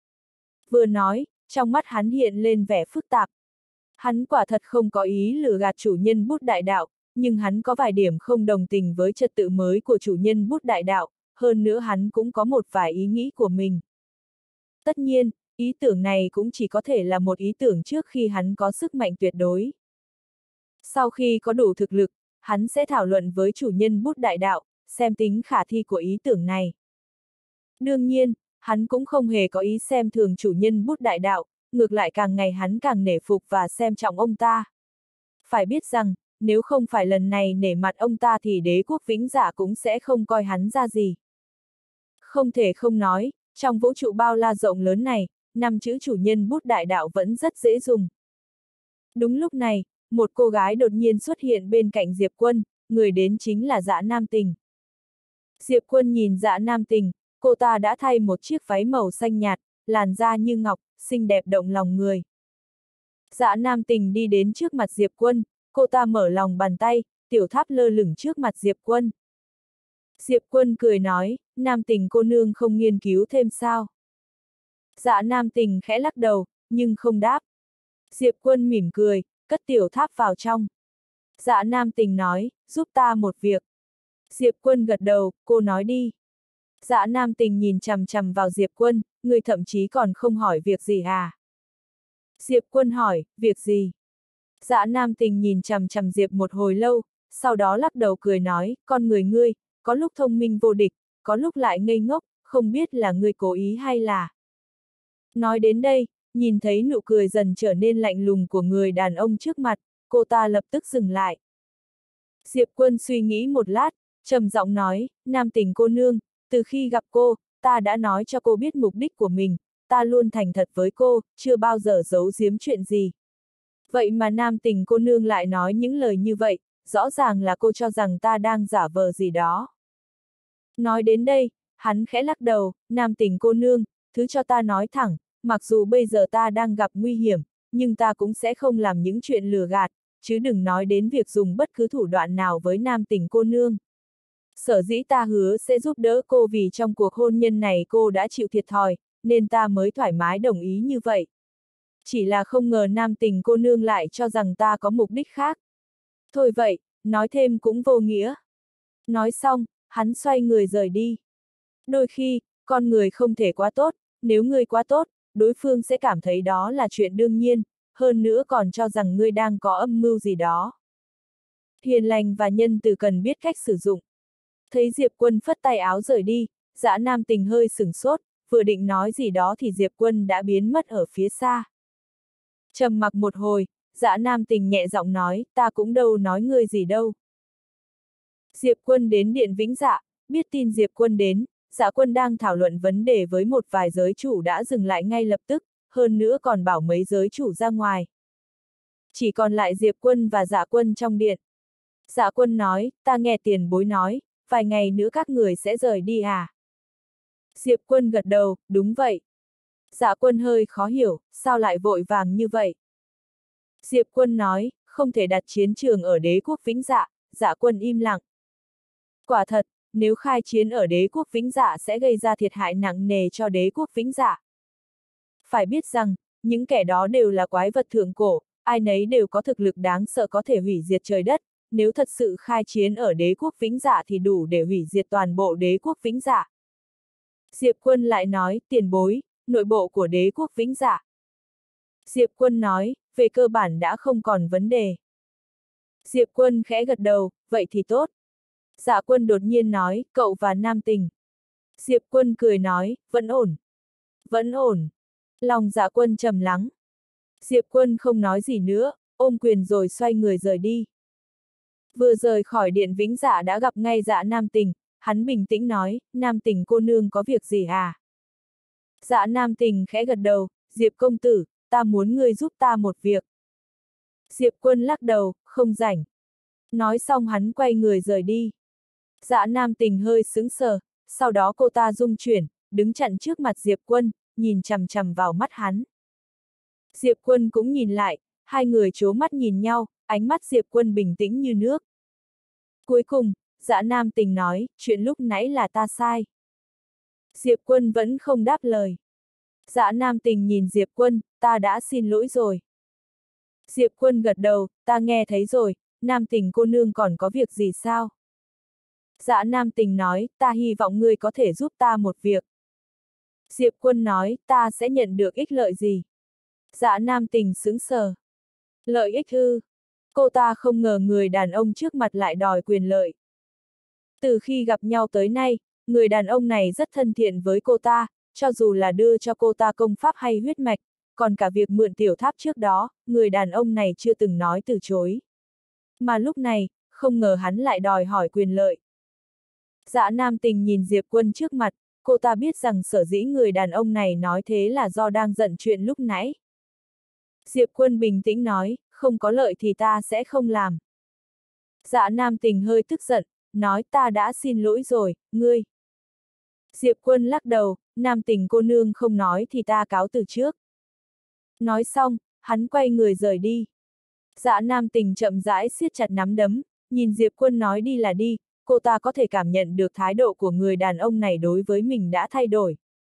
Vừa nói, trong mắt hắn hiện lên vẻ phức tạp. Hắn quả thật không có ý lừa gạt chủ nhân bút đại đạo, nhưng hắn có vài điểm không đồng tình với trật tự mới của chủ nhân bút đại đạo, hơn nữa hắn cũng có một vài ý nghĩ của mình. Tất nhiên, ý tưởng này cũng chỉ có thể là một ý tưởng trước khi hắn có sức mạnh tuyệt đối. Sau khi có đủ thực lực, hắn sẽ thảo luận với chủ nhân bút đại đạo, xem tính khả thi của ý tưởng này. Đương nhiên, hắn cũng không hề có ý xem thường chủ nhân bút đại đạo, ngược lại càng ngày hắn càng nể phục và xem trọng ông ta. Phải biết rằng, nếu không phải lần này nể mặt ông ta thì đế quốc Vĩnh Dạ cũng sẽ không coi hắn ra gì. Không thể không nói, trong vũ trụ bao la rộng lớn này, 5 chữ chủ nhân bút đại đạo vẫn rất dễ dùng. Đúng lúc này, một cô gái đột nhiên xuất hiện bên cạnh Diệp Quân, người đến chính là Dạ Nam Tình. Diệp Quân nhìn Dạ Nam Tình, cô ta đã thay một chiếc váy màu xanh nhạt, làn da như ngọc, xinh đẹp động lòng người. Dạ Nam Tình đi đến trước mặt Diệp Quân, cô ta mở lòng bàn tay, tiểu tháp lơ lửng trước mặt Diệp Quân. Diệp Quân cười nói, Nam Tình cô nương không nghiên cứu thêm sao? Dạ Nam Tình khẽ lắc đầu, nhưng không đáp. Diệp Quân mỉm cười, cất tiểu tháp vào trong. Dạ Nam Tình nói, giúp ta một việc. Diệp Quân gật đầu, cô nói đi. Dạ Nam Tình nhìn chằm chằm vào Diệp Quân, người thậm chí còn không hỏi việc gì à? Diệp Quân hỏi, việc gì? Dạ Nam Tình nhìn chằm chằm Diệp một hồi lâu, sau đó lắc đầu cười nói, con người ngươi, có lúc thông minh vô địch, có lúc lại ngây ngốc, không biết là ngươi cố ý hay là. Nói đến đây, nhìn thấy nụ cười dần trở nên lạnh lùng của người đàn ông trước mặt, cô ta lập tức dừng lại. Diệp Quân suy nghĩ một lát, trầm giọng nói, Nam Tình cô nương, từ khi gặp cô, ta đã nói cho cô biết mục đích của mình, ta luôn thành thật với cô, chưa bao giờ giấu giếm chuyện gì. Vậy mà Nam Tình cô nương lại nói những lời như vậy, rõ ràng là cô cho rằng ta đang giả vờ gì đó. Nói đến đây, hắn khẽ lắc đầu, Nam Tình cô nương, thứ cho ta nói thẳng, mặc dù bây giờ ta đang gặp nguy hiểm, nhưng ta cũng sẽ không làm những chuyện lừa gạt, chứ đừng nói đến việc dùng bất cứ thủ đoạn nào với Nam Tình cô nương. Sở dĩ ta hứa sẽ giúp đỡ cô vì trong cuộc hôn nhân này cô đã chịu thiệt thòi, nên ta mới thoải mái đồng ý như vậy. Chỉ là không ngờ Nam Tình cô nương lại cho rằng ta có mục đích khác. Thôi vậy, nói thêm cũng vô nghĩa. Nói xong, hắn xoay người rời đi. Đôi khi, con người không thể quá tốt, nếu ngươi quá tốt, đối phương sẽ cảm thấy đó là chuyện đương nhiên, hơn nữa còn cho rằng ngươi đang có âm mưu gì đó. Hiền lành và nhân từ cần biết cách sử dụng. Thấy Diệp Quân phất tay áo rời đi, Dạ Nam Tình hơi sửng sốt, vừa định nói gì đó thì Diệp Quân đã biến mất ở phía xa. Trầm mặc một hồi, Dạ Nam Tình nhẹ giọng nói, ta cũng đâu nói ngươi gì đâu. Diệp Quân đến Điện Vĩnh Dạ, biết tin Diệp Quân đến, Dạ Quân đang thảo luận vấn đề với một vài giới chủ đã dừng lại ngay lập tức, hơn nữa còn bảo mấy giới chủ ra ngoài. Chỉ còn lại Diệp Quân và Dạ Quân trong điện. Dạ Quân nói, ta nghe tiền bối nói, vài ngày nữa các người sẽ rời đi à? Diệp Quân gật đầu, đúng vậy. Dạ Quân hơi khó hiểu, sao lại vội vàng như vậy? Diệp Quân nói, không thể đặt chiến trường ở đế quốc Vĩnh Dạ, Dạ Quân im lặng. Quả thật, nếu khai chiến ở đế quốc Vĩnh Dạ sẽ gây ra thiệt hại nặng nề cho đế quốc Vĩnh Dạ. Phải biết rằng, những kẻ đó đều là quái vật thượng cổ, ai nấy đều có thực lực đáng sợ có thể hủy diệt trời đất, nếu thật sự khai chiến ở đế quốc Vĩnh Dạ thì đủ để hủy diệt toàn bộ đế quốc Vĩnh Dạ. Diệp Quân lại nói, tiền bối, nội bộ của đế quốc Vĩnh Dạ. Diệp Quân nói, về cơ bản đã không còn vấn đề. Diệp Quân khẽ gật đầu, vậy thì tốt. Dạ Quân đột nhiên nói, cậu và Nam Tình. Diệp Quân cười nói, vẫn ổn. Vẫn ổn. Lòng Dạ Quân trầm lắng. Diệp Quân không nói gì nữa, ôm quyền rồi xoay người rời đi. Vừa rời khỏi điện Vĩnh Dạ đã gặp ngay Dạ Nam Tình, hắn bình tĩnh nói, Nam Tình cô nương có việc gì à? Dạ Nam Tình khẽ gật đầu, Diệp công tử, ta muốn ngươi giúp ta một việc. Diệp Quân lắc đầu, không rảnh. Nói xong hắn quay người rời đi. Dạ Nam Tình hơi sững sờ, sau đó cô ta rung chuyển, đứng chặn trước mặt Diệp Quân, nhìn chằm chằm vào mắt hắn. Diệp Quân cũng nhìn lại, hai người chố mắt nhìn nhau, ánh mắt Diệp Quân bình tĩnh như nước. Cuối cùng, Dạ Nam Tình nói, chuyện lúc nãy là ta sai. Diệp Quân vẫn không đáp lời. Dạ Nam Tình nhìn Diệp Quân, ta đã xin lỗi rồi. Diệp Quân gật đầu, ta nghe thấy rồi, Nam Tình cô nương còn có việc gì sao? Dạ Nam Tình nói, ta hy vọng ngươi có thể giúp ta một việc. Diệp Quân nói, ta sẽ nhận được ích lợi gì? Dạ Nam Tình sững sờ. Lợi ích ư? Cô ta không ngờ người đàn ông trước mặt lại đòi quyền lợi. Từ khi gặp nhau tới nay, người đàn ông này rất thân thiện với cô ta, cho dù là đưa cho cô ta công pháp hay huyết mạch, còn cả việc mượn tiểu tháp trước đó, người đàn ông này chưa từng nói từ chối. Mà lúc này, không ngờ hắn lại đòi hỏi quyền lợi. Dã Nam Tình nhìn Diệp Quân trước mặt, cô ta biết rằng sở dĩ người đàn ông này nói thế là do đang giận chuyện lúc nãy. Diệp Quân bình tĩnh nói, không có lợi thì ta sẽ không làm. Dã Nam Tình hơi tức giận, nói ta đã xin lỗi rồi, ngươi. Diệp Quân lắc đầu, Nam Tình cô nương không nói thì ta cáo từ trước. Nói xong, hắn quay người rời đi. Dã Nam Tình chậm rãi siết chặt nắm đấm, nhìn Diệp Quân nói đi là đi, cô ta có thể cảm nhận được thái độ của người đàn ông này đối với mình đã thay đổi.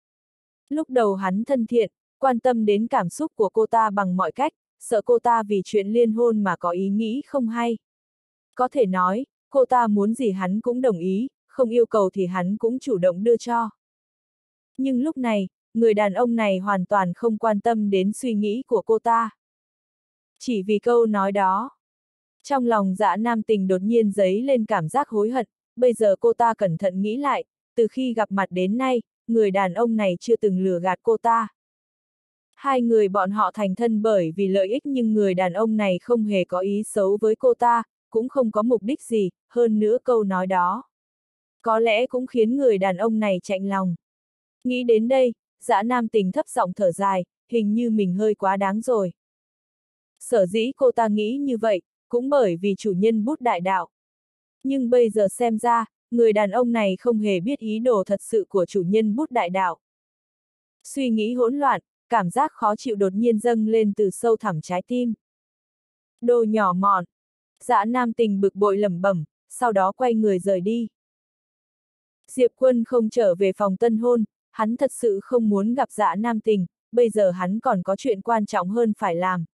Lúc đầu hắn thân thiện, quan tâm đến cảm xúc của cô ta bằng mọi cách, sợ cô ta vì chuyện liên hôn mà có ý nghĩ không hay. Có thể nói, cô ta muốn gì hắn cũng đồng ý, không yêu cầu thì hắn cũng chủ động đưa cho. Nhưng lúc này, người đàn ông này hoàn toàn không quan tâm đến suy nghĩ của cô ta. Chỉ vì câu nói đó. Trong lòng Dã Nam Tình đột nhiên dấy lên cảm giác hối hận, bây giờ cô ta cẩn thận nghĩ lại, từ khi gặp mặt đến nay, người đàn ông này chưa từng lừa gạt cô ta. Hai người bọn họ thành thân bởi vì lợi ích nhưng người đàn ông này không hề có ý xấu với cô ta, cũng không có mục đích gì, hơn nữa câu nói đó. Có lẽ cũng khiến người đàn ông này chạnh lòng. Nghĩ đến đây, Dã Nam Tình thấp giọng thở dài, hình như mình hơi quá đáng rồi. Sở dĩ cô ta nghĩ như vậy, cũng bởi vì chủ nhân bút đại đạo. Nhưng bây giờ xem ra, người đàn ông này không hề biết ý đồ thật sự của chủ nhân bút đại đạo. Suy nghĩ hỗn loạn, cảm giác khó chịu đột nhiên dâng lên từ sâu thẳm trái tim. Đồ nhỏ mọn. Dã Nam Tình bực bội lẩm bẩm, sau đó quay người rời đi. Diệp Quân không trở về phòng tân hôn, hắn thật sự không muốn gặp Dã Nam Tình, bây giờ hắn còn có chuyện quan trọng hơn phải làm.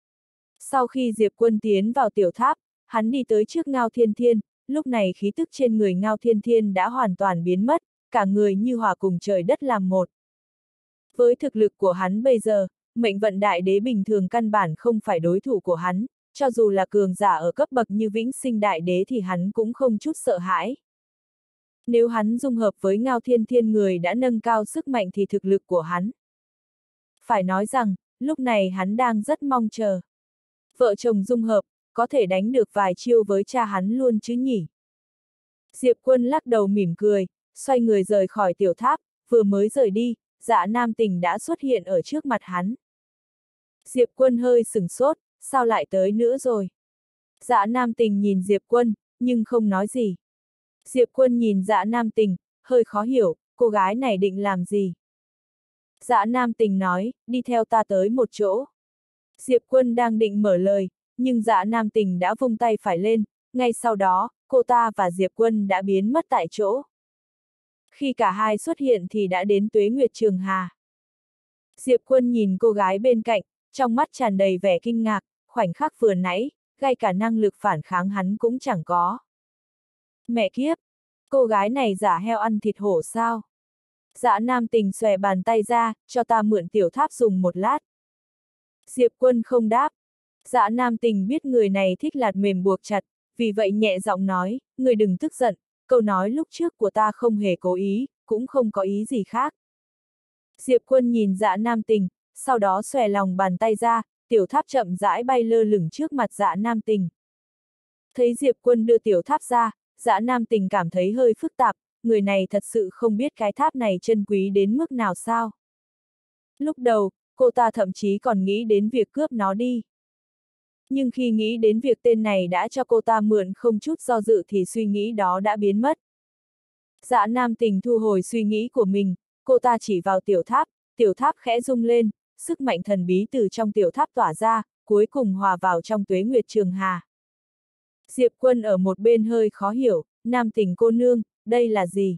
Sau khi Diệp Quân tiến vào tiểu tháp, hắn đi tới trước Ngao Thiên Thiên, lúc này khí tức trên người Ngao Thiên Thiên đã hoàn toàn biến mất, cả người như hòa cùng trời đất làm một. Với thực lực của hắn bây giờ, mệnh vận đại đế bình thường căn bản không phải đối thủ của hắn, cho dù là cường giả ở cấp bậc như Vĩnh Sinh đại đế thì hắn cũng không chút sợ hãi. Nếu hắn dung hợp với Ngao Thiên Thiên người đã nâng cao sức mạnh thì thực lực của hắn. Phải nói rằng, lúc này hắn đang rất mong chờ. Vợ chồng dung hợp, có thể đánh được vài chiêu với cha hắn luôn chứ nhỉ. Diệp Quân lắc đầu mỉm cười, xoay người rời khỏi tiểu tháp, vừa mới rời đi, Dã Nam Tình đã xuất hiện ở trước mặt hắn. Diệp Quân hơi sửng sốt, sao lại tới nữa rồi? Dã Nam Tình nhìn Diệp Quân, nhưng không nói gì. Diệp Quân nhìn Dã Nam Tình, hơi khó hiểu, cô gái này định làm gì? Dã Nam Tình nói, đi theo ta tới một chỗ. Diệp Quân đang định mở lời, nhưng Dã Nam Tình đã vung tay phải lên, ngay sau đó, cô ta và Diệp Quân đã biến mất tại chỗ. Khi cả hai xuất hiện thì đã đến Tuế Nguyệt Trường Hà. Diệp Quân nhìn cô gái bên cạnh, trong mắt tràn đầy vẻ kinh ngạc, khoảnh khắc vừa nãy, ngay cả năng lực phản kháng hắn cũng chẳng có. Mẹ kiếp! Cô gái này giả heo ăn thịt hổ sao? Dã Nam Tình xòe bàn tay ra, cho ta mượn tiểu tháp dùng một lát. Diệp Quân không đáp. Dã Nam Tình biết người này thích lạt mềm buộc chặt, vì vậy nhẹ giọng nói, người đừng tức giận, câu nói lúc trước của ta không hề cố ý, cũng không có ý gì khác. Diệp Quân nhìn Dã Nam Tình, sau đó xòe lòng bàn tay ra, tiểu tháp chậm rãi bay lơ lửng trước mặt Dã Nam Tình. Thấy Diệp Quân đưa tiểu tháp ra, Dã Nam Tình cảm thấy hơi phức tạp, người này thật sự không biết cái tháp này chân quý đến mức nào sao. Lúc đầu, cô ta thậm chí còn nghĩ đến việc cướp nó đi. Nhưng khi nghĩ đến việc tên này đã cho cô ta mượn không chút do dự thì suy nghĩ đó đã biến mất. Dã Nam Tình thu hồi suy nghĩ của mình, cô ta chỉ vào tiểu tháp khẽ rung lên, sức mạnh thần bí từ trong tiểu tháp tỏa ra, cuối cùng hòa vào trong Tuế Nguyệt Trường Hà. Diệp Quân ở một bên hơi khó hiểu, Nam Tình cô nương, đây là gì?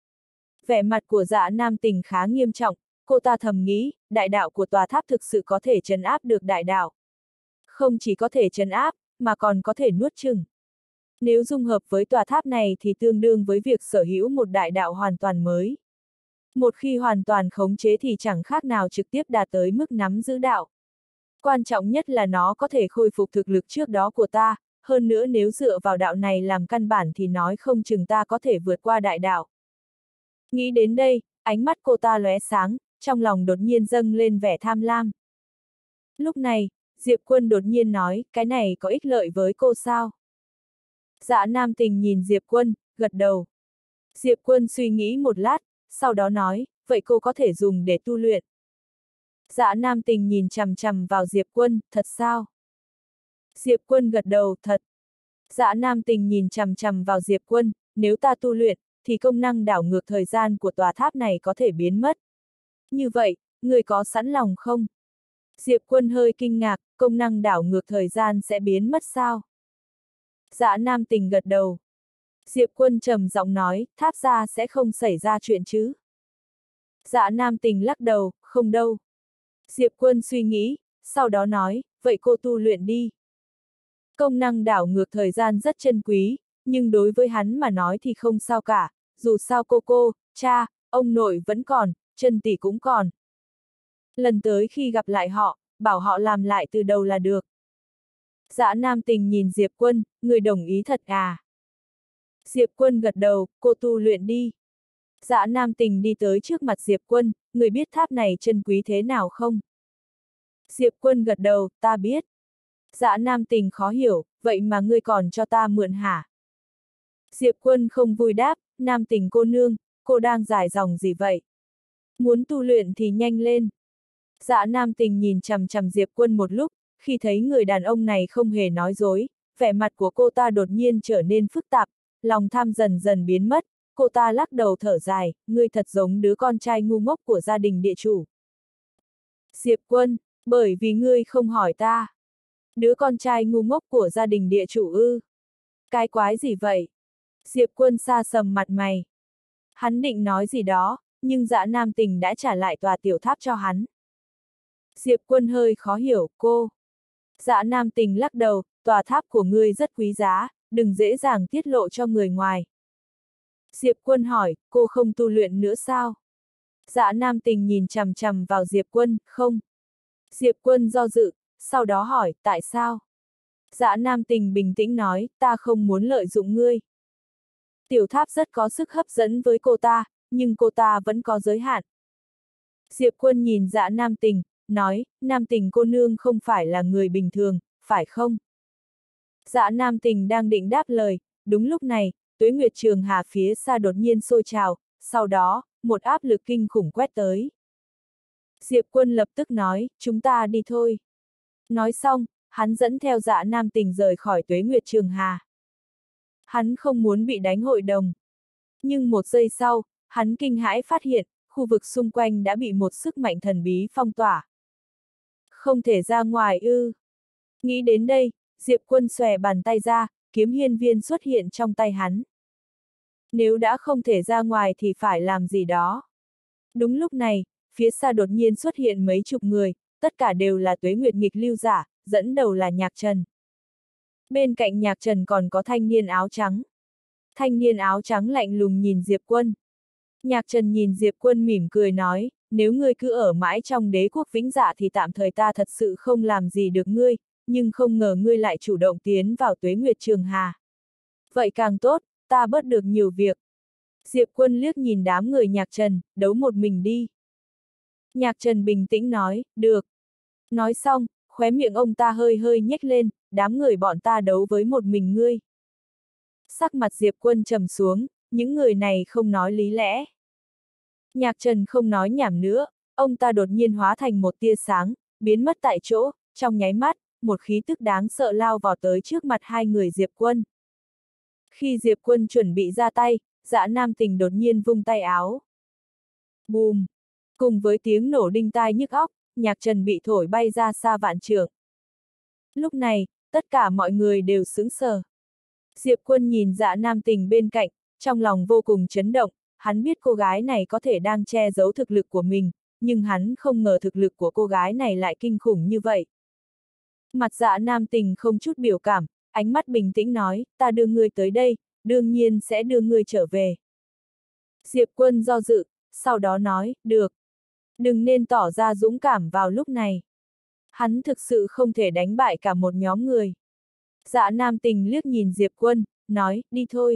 Vẻ mặt của Dã Nam Tình khá nghiêm trọng, cô ta thầm nghĩ, đại đạo của tòa tháp thực sự có thể trấn áp được đại đạo. Không chỉ có thể trấn áp, mà còn có thể nuốt chửng. Nếu dung hợp với tòa tháp này thì tương đương với việc sở hữu một đại đạo hoàn toàn mới. Một khi hoàn toàn khống chế thì chẳng khác nào trực tiếp đạt tới mức nắm giữ đạo. Quan trọng nhất là nó có thể khôi phục thực lực trước đó của ta, hơn nữa nếu dựa vào đạo này làm căn bản thì nói không chừng ta có thể vượt qua đại đạo. Nghĩ đến đây, ánh mắt cô ta lóe sáng, trong lòng đột nhiên dâng lên vẻ tham lam. Lúc này, Diệp Quân đột nhiên nói, cái này có ích lợi với cô sao? Dạ Nam Tình nhìn Diệp Quân, gật đầu. Diệp Quân suy nghĩ một lát, sau đó nói, vậy cô có thể dùng để tu luyện. Dạ Nam Tình nhìn chằm chằm vào Diệp Quân, thật sao? Diệp Quân gật đầu, thật. Dạ Nam Tình nhìn chằm chằm vào Diệp Quân, nếu ta tu luyện, thì công năng đảo ngược thời gian của tòa tháp này có thể biến mất. Như vậy, người có sẵn lòng không? Diệp Quân hơi kinh ngạc, công năng đảo ngược thời gian sẽ biến mất sao? Dạ Nam Tình gật đầu. Diệp Quân trầm giọng nói, tháp ra sẽ không xảy ra chuyện chứ? Dạ Nam Tình lắc đầu, không đâu. Diệp Quân suy nghĩ, sau đó nói, vậy cô tu luyện đi. Công năng đảo ngược thời gian rất chân quý, nhưng đối với hắn mà nói thì không sao cả, dù sao cô, cha, ông nội vẫn còn, chân tỷ cũng còn. Lần tới khi gặp lại họ, bảo họ làm lại từ đầu là được. Dạ Nam Tình nhìn Diệp Quân, người đồng ý thật à? Diệp Quân gật đầu, cô tu luyện đi. Dạ Nam Tình đi tới trước mặt Diệp Quân, người biết tháp này chân quý thế nào không? Diệp Quân gật đầu, ta biết. Dạ Nam Tình khó hiểu, vậy mà ngươi còn cho ta mượn hả? Diệp Quân không vui đáp, Nam Tình cô nương, cô đang dài dòng gì vậy? Muốn tu luyện thì nhanh lên. Dạ Nam Tình nhìn chằm chằm Diệp Quân một lúc, khi thấy người đàn ông này không hề nói dối, vẻ mặt của cô ta đột nhiên trở nên phức tạp, lòng tham dần dần biến mất, cô ta lắc đầu thở dài, ngươi thật giống đứa con trai ngu ngốc của gia đình địa chủ. Diệp Quân, bởi vì ngươi không hỏi ta. Đứa con trai ngu ngốc của gia đình địa chủ ư? Cái quái gì vậy? Diệp Quân xa sầm mặt mày. Hắn định nói gì đó, nhưng Dạ Nam Tình đã trả lại tòa tiểu tháp cho hắn. Diệp Quân hơi khó hiểu, cô. Dạ Nam Tình lắc đầu, tòa tháp của ngươi rất quý giá, đừng dễ dàng tiết lộ cho người ngoài. Diệp Quân hỏi, cô không tu luyện nữa sao? Dạ Nam Tình nhìn chằm chằm vào Diệp Quân, không. Diệp Quân do dự, sau đó hỏi, tại sao? Dạ Nam Tình bình tĩnh nói, ta không muốn lợi dụng ngươi. Tiểu tháp rất có sức hấp dẫn với cô ta, nhưng cô ta vẫn có giới hạn. Diệp Quân nhìn Dạ Nam Tình, nói, Nam Tình cô nương không phải là người bình thường, phải không? Dạ Nam Tình đang định đáp lời, đúng lúc này, Tuế Nguyệt Trường Hà phía xa đột nhiên sôi trào, sau đó, một áp lực kinh khủng quét tới. Diệp Quân lập tức nói, chúng ta đi thôi. Nói xong, hắn dẫn theo Dạ Nam Tình rời khỏi Tuế Nguyệt Trường Hà. Hắn không muốn bị đánh hội đồng. Nhưng một giây sau, hắn kinh hãi phát hiện, khu vực xung quanh đã bị một sức mạnh thần bí phong tỏa. Không thể ra ngoài ư. Nghĩ đến đây, Diệp Quân xòe bàn tay ra, kiếm hiên viên xuất hiện trong tay hắn. Nếu đã không thể ra ngoài thì phải làm gì đó. Đúng lúc này, phía xa đột nhiên xuất hiện mấy chục người, tất cả đều là Tuế Nguyệt nghịch lưu giả, dẫn đầu là Nhạc Trần. Bên cạnh Nhạc Trần còn có thanh niên áo trắng. Thanh niên áo trắng lạnh lùng nhìn Diệp Quân. Nhạc Trần nhìn Diệp Quân mỉm cười nói, nếu ngươi cứ ở mãi trong đế quốc Vĩnh Dạ thì tạm thời ta thật sự không làm gì được ngươi, nhưng không ngờ ngươi lại chủ động tiến vào Tuế Nguyệt Trường Hà. Vậy càng tốt, ta bớt được nhiều việc. Diệp Quân liếc nhìn đám người Nhạc Trần, đấu một mình đi. Nhạc Trần bình tĩnh nói, được. Nói xong, khóe miệng ông ta hơi hơi nhếch lên, đám người bọn ta đấu với một mình ngươi. Sắc mặt Diệp Quân trầm xuống, những người này không nói lý lẽ. Nhạc Trần không nói nhảm nữa, ông ta đột nhiên hóa thành một tia sáng, biến mất tại chỗ, trong nháy mắt, một khí tức đáng sợ lao vào tới trước mặt hai người Diệp Quân. Khi Diệp Quân chuẩn bị ra tay, Dạ Nam Tình đột nhiên vung tay áo. Bùm! Cùng với tiếng nổ đinh tai nhức óc, Nhạc Trần bị thổi bay ra xa vạn trượng. Lúc này, tất cả mọi người đều sững sờ. Diệp Quân nhìn Dạ Nam Tình bên cạnh, trong lòng vô cùng chấn động, hắn biết cô gái này có thể đang che giấu thực lực của mình, nhưng hắn không ngờ thực lực của cô gái này lại kinh khủng như vậy. Mặt Dạ Nam Tình không chút biểu cảm, ánh mắt bình tĩnh nói, ta đưa ngươi tới đây, đương nhiên sẽ đưa ngươi trở về. Diệp Quân do dự, sau đó nói, được. Đừng nên tỏ ra dũng cảm vào lúc này. Hắn thực sự không thể đánh bại cả một nhóm người. Dạ Nam Tình liếc nhìn Diệp Quân, nói, đi thôi.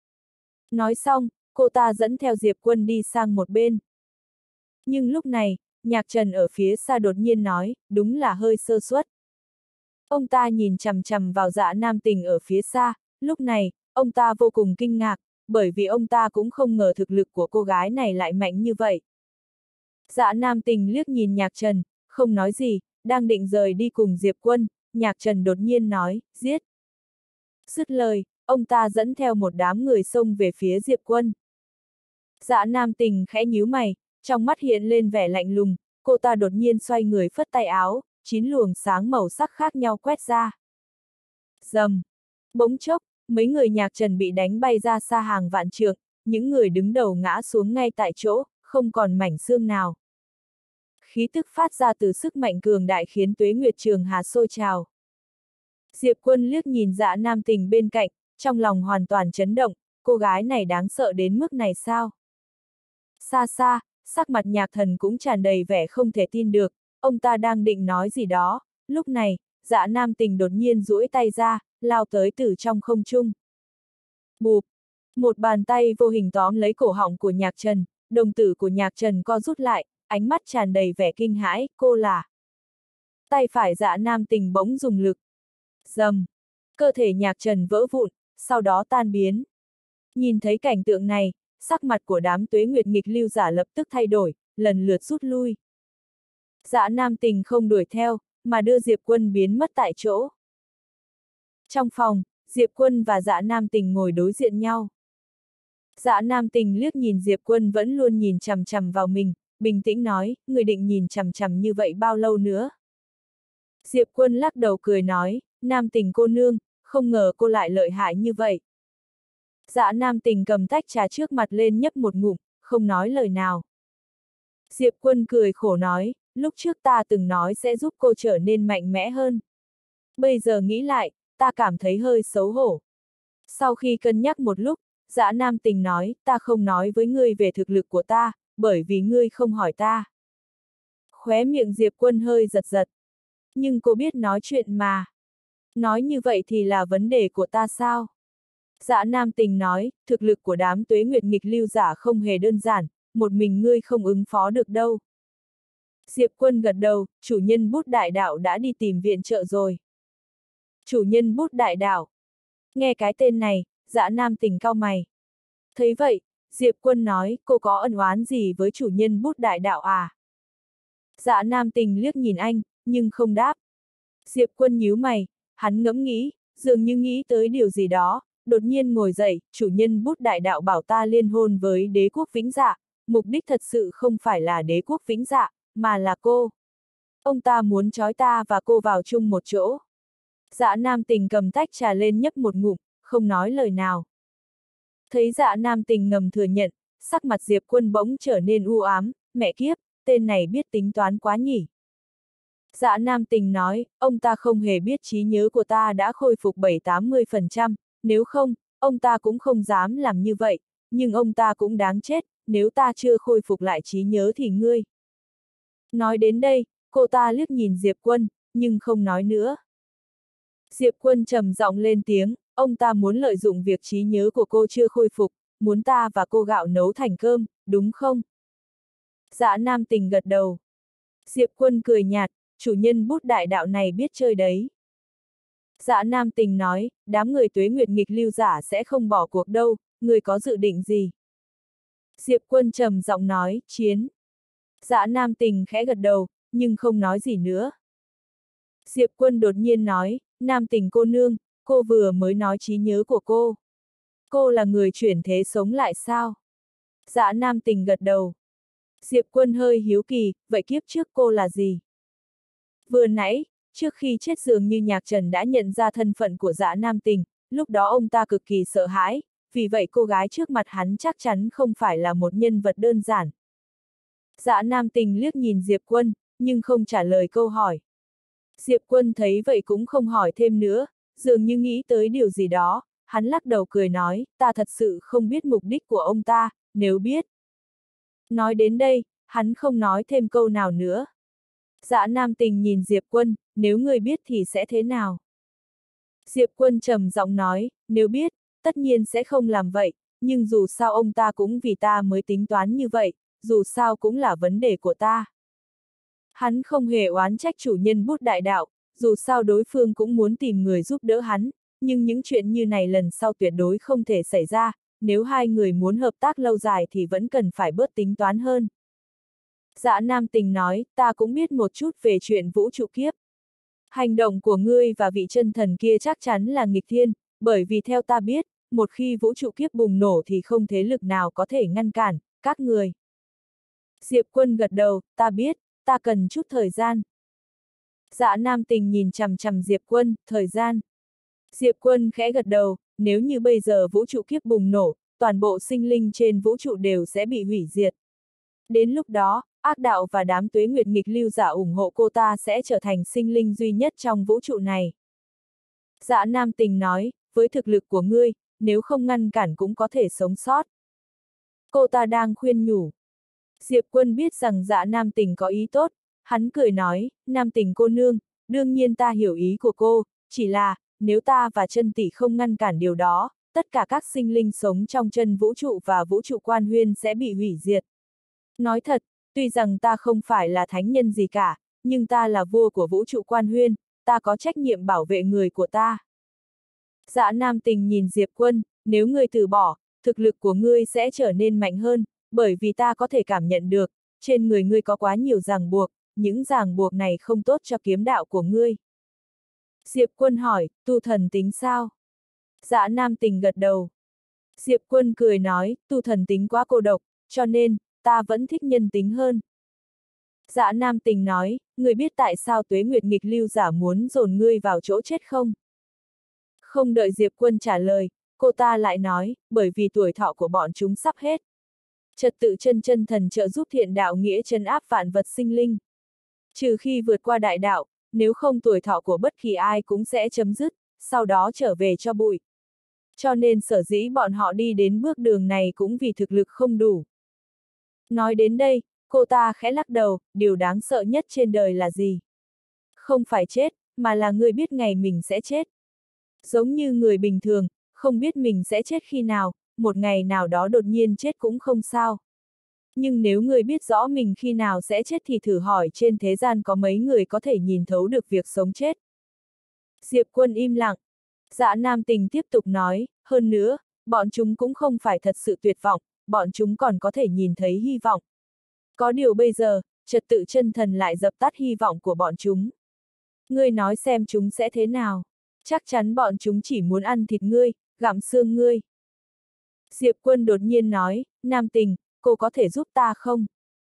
Nói xong, cô ta dẫn theo Diệp Quân đi sang một bên. Nhưng lúc này, Nhạc Trần ở phía xa đột nhiên nói, đúng là hơi sơ suất. Ông ta nhìn chằm chằm vào Dạ Nam Tình ở phía xa, lúc này, ông ta vô cùng kinh ngạc, bởi vì ông ta cũng không ngờ thực lực của cô gái này lại mạnh như vậy. Dạ Nam Tình liếc nhìn Nhạc Trần, không nói gì, đang định rời đi cùng Diệp Quân, Nhạc Trần đột nhiên nói, giết. Dứt lời, ông ta dẫn theo một đám người xông về phía Diệp Quân. Dạ Nam Tình khẽ nhíu mày, trong mắt hiện lên vẻ lạnh lùng, cô ta đột nhiên xoay người phất tay áo, 9 luồng sáng màu sắc khác nhau quét ra. Rầm. Bỗng chốc, mấy người Nhạc Trần bị đánh bay ra xa hàng vạn trượng, những người đứng đầu ngã xuống ngay tại chỗ, không còn mảnh xương nào. Khí tức phát ra từ sức mạnh cường đại khiến Tuế Nguyệt Trường Hà sôi trào. Diệp Quân liếc nhìn Dạ Nam Tình bên cạnh, trong lòng hoàn toàn chấn động, cô gái này đáng sợ đến mức này sao? Xa xa, sắc mặt Nhạc Thần cũng tràn đầy vẻ không thể tin được, ông ta đang định nói gì đó, lúc này, Dạ Nam Tình đột nhiên duỗi tay ra, lao tới từ trong không trung. Bụp! Một bàn tay vô hình tóm lấy cổ họng của Nhạc Trần, đồng tử của Nhạc Trần co rút lại, ánh mắt tràn đầy vẻ kinh hãi, cô là... Tay phải Dạ Nam Tình bỗng dùng lực. Rầm! Cơ thể Nhạc Trần vỡ vụn, sau đó tan biến. Nhìn thấy cảnh tượng này, sắc mặt của đám Tuế Nguyệt nghịch lưu giả lập tức thay đổi, lần lượt rút lui. Dạ Nam Tình không đuổi theo, mà đưa Diệp Quân biến mất tại chỗ. Trong phòng, Diệp Quân và Dạ Nam Tình ngồi đối diện nhau. Dạ Nam Tình liếc nhìn Diệp Quân vẫn luôn nhìn chằm chằm vào mình, bình tĩnh nói, người định nhìn chằm chằm như vậy bao lâu nữa? Diệp Quân lắc đầu cười nói, Nam Tình cô nương, không ngờ cô lại lợi hại như vậy. Dạ Nam Tình cầm tách trà trước mặt lên nhấp một ngụm, không nói lời nào. Diệp Quân cười khổ nói, lúc trước ta từng nói sẽ giúp cô trở nên mạnh mẽ hơn. Bây giờ nghĩ lại, ta cảm thấy hơi xấu hổ. Sau khi cân nhắc một lúc, Dạ Nam Tình nói, ta không nói với ngươi về thực lực của ta, bởi vì ngươi không hỏi ta. Khóe miệng Diệp Quân hơi giật giật. Nhưng cô biết nói chuyện mà. Nói như vậy thì là vấn đề của ta sao? Dạ Nam Tình nói, thực lực của đám Tuế Nguyệt nghịch lưu giả không hề đơn giản, một mình ngươi không ứng phó được đâu. Diệp Quân gật đầu, chủ nhân Bút Đại Đạo đã đi tìm viện trợ rồi. Chủ nhân Bút Đại Đạo. Nghe cái tên này, Dạ Nam Tình cau mày. Thấy vậy, Diệp Quân nói, cô có ân oán gì với chủ nhân Bút Đại Đạo à? Dạ Nam Tình liếc nhìn anh, nhưng không đáp. Diệp Quân nhíu mày, hắn ngẫm nghĩ, dường như nghĩ tới điều gì đó, đột nhiên ngồi dậy, chủ nhân Bút Đại Đạo bảo ta liên hôn với đế quốc Vĩnh Dạ, mục đích thật sự không phải là đế quốc Vĩnh Dạ, mà là cô. Ông ta muốn trói ta và cô vào chung một chỗ. Dạ Nam Tình cầm tách trà lên nhấp một ngụm, không nói lời nào. Thấy Dạ Nam Tình ngầm thừa nhận, sắc mặt Diệp Quân bỗng trở nên u ám, mẹ kiếp, tên này biết tính toán quá nhỉ. Dạ Nam Tình nói, ông ta không hề biết trí nhớ của ta đã khôi phục 70-80%, nếu không, ông ta cũng không dám làm như vậy, nhưng ông ta cũng đáng chết, nếu ta chưa khôi phục lại trí nhớ thì ngươi. Nói đến đây, cô ta liếc nhìn Diệp Quân, nhưng không nói nữa. Diệp Quân trầm giọng lên tiếng, ông ta muốn lợi dụng việc trí nhớ của cô chưa khôi phục, muốn ta và cô gạo nấu thành cơm, đúng không? Dạ Nam Tình gật đầu. Diệp Quân cười nhạt, chủ nhân Bút Đại Đạo này biết chơi đấy. Dạ Nam Tình nói, đám người Tuế Nguyệt nghịch lưu giả sẽ không bỏ cuộc đâu, người có dự định gì? Diệp Quân trầm giọng nói, chiến. Dạ Nam Tình khẽ gật đầu, nhưng không nói gì nữa. Diệp Quân đột nhiên nói, Nam Tình cô nương, cô vừa mới nói trí nhớ của cô. Cô là người chuyển thế sống lại sao? Dạ Nam Tình gật đầu. Diệp Quân hơi hiếu kỳ, vậy kiếp trước cô là gì? Vừa nãy, trước khi chết dường như Nhạc Trần đã nhận ra thân phận của Dạ Nam Tình, lúc đó ông ta cực kỳ sợ hãi, vì vậy cô gái trước mặt hắn chắc chắn không phải là một nhân vật đơn giản. Dạ Nam Tình liếc nhìn Diệp Quân, nhưng không trả lời câu hỏi. Diệp Quân thấy vậy cũng không hỏi thêm nữa, dường như nghĩ tới điều gì đó, hắn lắc đầu cười nói, ta thật sự không biết mục đích của ông ta, nếu biết. Nói đến đây, hắn không nói thêm câu nào nữa. Dạ Nam Tình nhìn Diệp Quân, nếu ngươi biết thì sẽ thế nào? Diệp Quân trầm giọng nói, nếu biết, tất nhiên sẽ không làm vậy, nhưng dù sao ông ta cũng vì ta mới tính toán như vậy, dù sao cũng là vấn đề của ta. Hắn không hề oán trách chủ nhân bút đại đạo, dù sao đối phương cũng muốn tìm người giúp đỡ hắn, nhưng những chuyện như này lần sau tuyệt đối không thể xảy ra, nếu hai người muốn hợp tác lâu dài thì vẫn cần phải bớt tính toán hơn. Dạ Nam Tình nói, ta cũng biết một chút về chuyện vũ trụ kiếp. Hành động của ngươi và vị chân thần kia chắc chắn là nghịch thiên, bởi vì theo ta biết, một khi vũ trụ kiếp bùng nổ thì không thế lực nào có thể ngăn cản, các người. Diệp Quân gật đầu, ta biết, ta cần chút thời gian. Dạ Nam Tình nhìn chằm chằm Diệp Quân, thời gian. Diệp Quân khẽ gật đầu, nếu như bây giờ vũ trụ kiếp bùng nổ, toàn bộ sinh linh trên vũ trụ đều sẽ bị hủy diệt. Đến lúc đó, ác đạo và đám tuế nguyệt nghịch lưu giả ủng hộ cô ta sẽ trở thành sinh linh duy nhất trong vũ trụ này. Dạ Nam Tình nói, với thực lực của ngươi, nếu không ngăn cản cũng có thể sống sót. Cô ta đang khuyên nhủ. Diệp Quân biết rằng Dạ Nam Tình có ý tốt, hắn cười nói, Nam Tình cô nương, đương nhiên ta hiểu ý của cô, chỉ là, nếu ta và chân tỷ không ngăn cản điều đó, tất cả các sinh linh sống trong chân vũ trụ và vũ trụ quan huyên sẽ bị hủy diệt. Nói thật, tuy rằng ta không phải là thánh nhân gì cả, nhưng ta là vua của vũ trụ quan huyên, ta có trách nhiệm bảo vệ người của ta. Dạ Nam Tình nhìn Diệp Quân, nếu ngươi từ bỏ, thực lực của ngươi sẽ trở nên mạnh hơn, bởi vì ta có thể cảm nhận được, trên người ngươi có quá nhiều ràng buộc, những ràng buộc này không tốt cho kiếm đạo của ngươi. Diệp Quân hỏi, tu thần tính sao? Dạ Nam Tình gật đầu. Diệp Quân cười nói, tu thần tính quá cô độc, cho nên, ta vẫn thích nhân tính hơn. Dạ Nam Tình nói, ngươi biết tại sao tuế nguyệt nghịch lưu giả muốn dồn ngươi vào chỗ chết không? Không đợi Diệp Quân trả lời, cô ta lại nói, bởi vì tuổi thọ của bọn chúng sắp hết. Trật tự chân chân thần trợ giúp thiện đạo nghĩa trấn áp vạn vật sinh linh. Trừ khi vượt qua đại đạo, nếu không tuổi thọ của bất kỳ ai cũng sẽ chấm dứt, sau đó trở về cho bụi. Cho nên sở dĩ bọn họ đi đến bước đường này cũng vì thực lực không đủ. Nói đến đây, cô ta khẽ lắc đầu, điều đáng sợ nhất trên đời là gì? Không phải chết, mà là người biết ngày mình sẽ chết. Giống như người bình thường, không biết mình sẽ chết khi nào, một ngày nào đó đột nhiên chết cũng không sao. Nhưng nếu người biết rõ mình khi nào sẽ chết thì thử hỏi trên thế gian có mấy người có thể nhìn thấu được việc sống chết. Diệp Quân im lặng. Dạ Nam Tình tiếp tục nói, hơn nữa, bọn chúng cũng không phải thật sự tuyệt vọng, bọn chúng còn có thể nhìn thấy hy vọng. Có điều bây giờ, trật tự chân thần lại dập tắt hy vọng của bọn chúng. Ngươi nói xem chúng sẽ thế nào? Chắc chắn bọn chúng chỉ muốn ăn thịt ngươi, gặm xương ngươi. Diệp Quân đột nhiên nói, Nam Tình, cô có thể giúp ta không?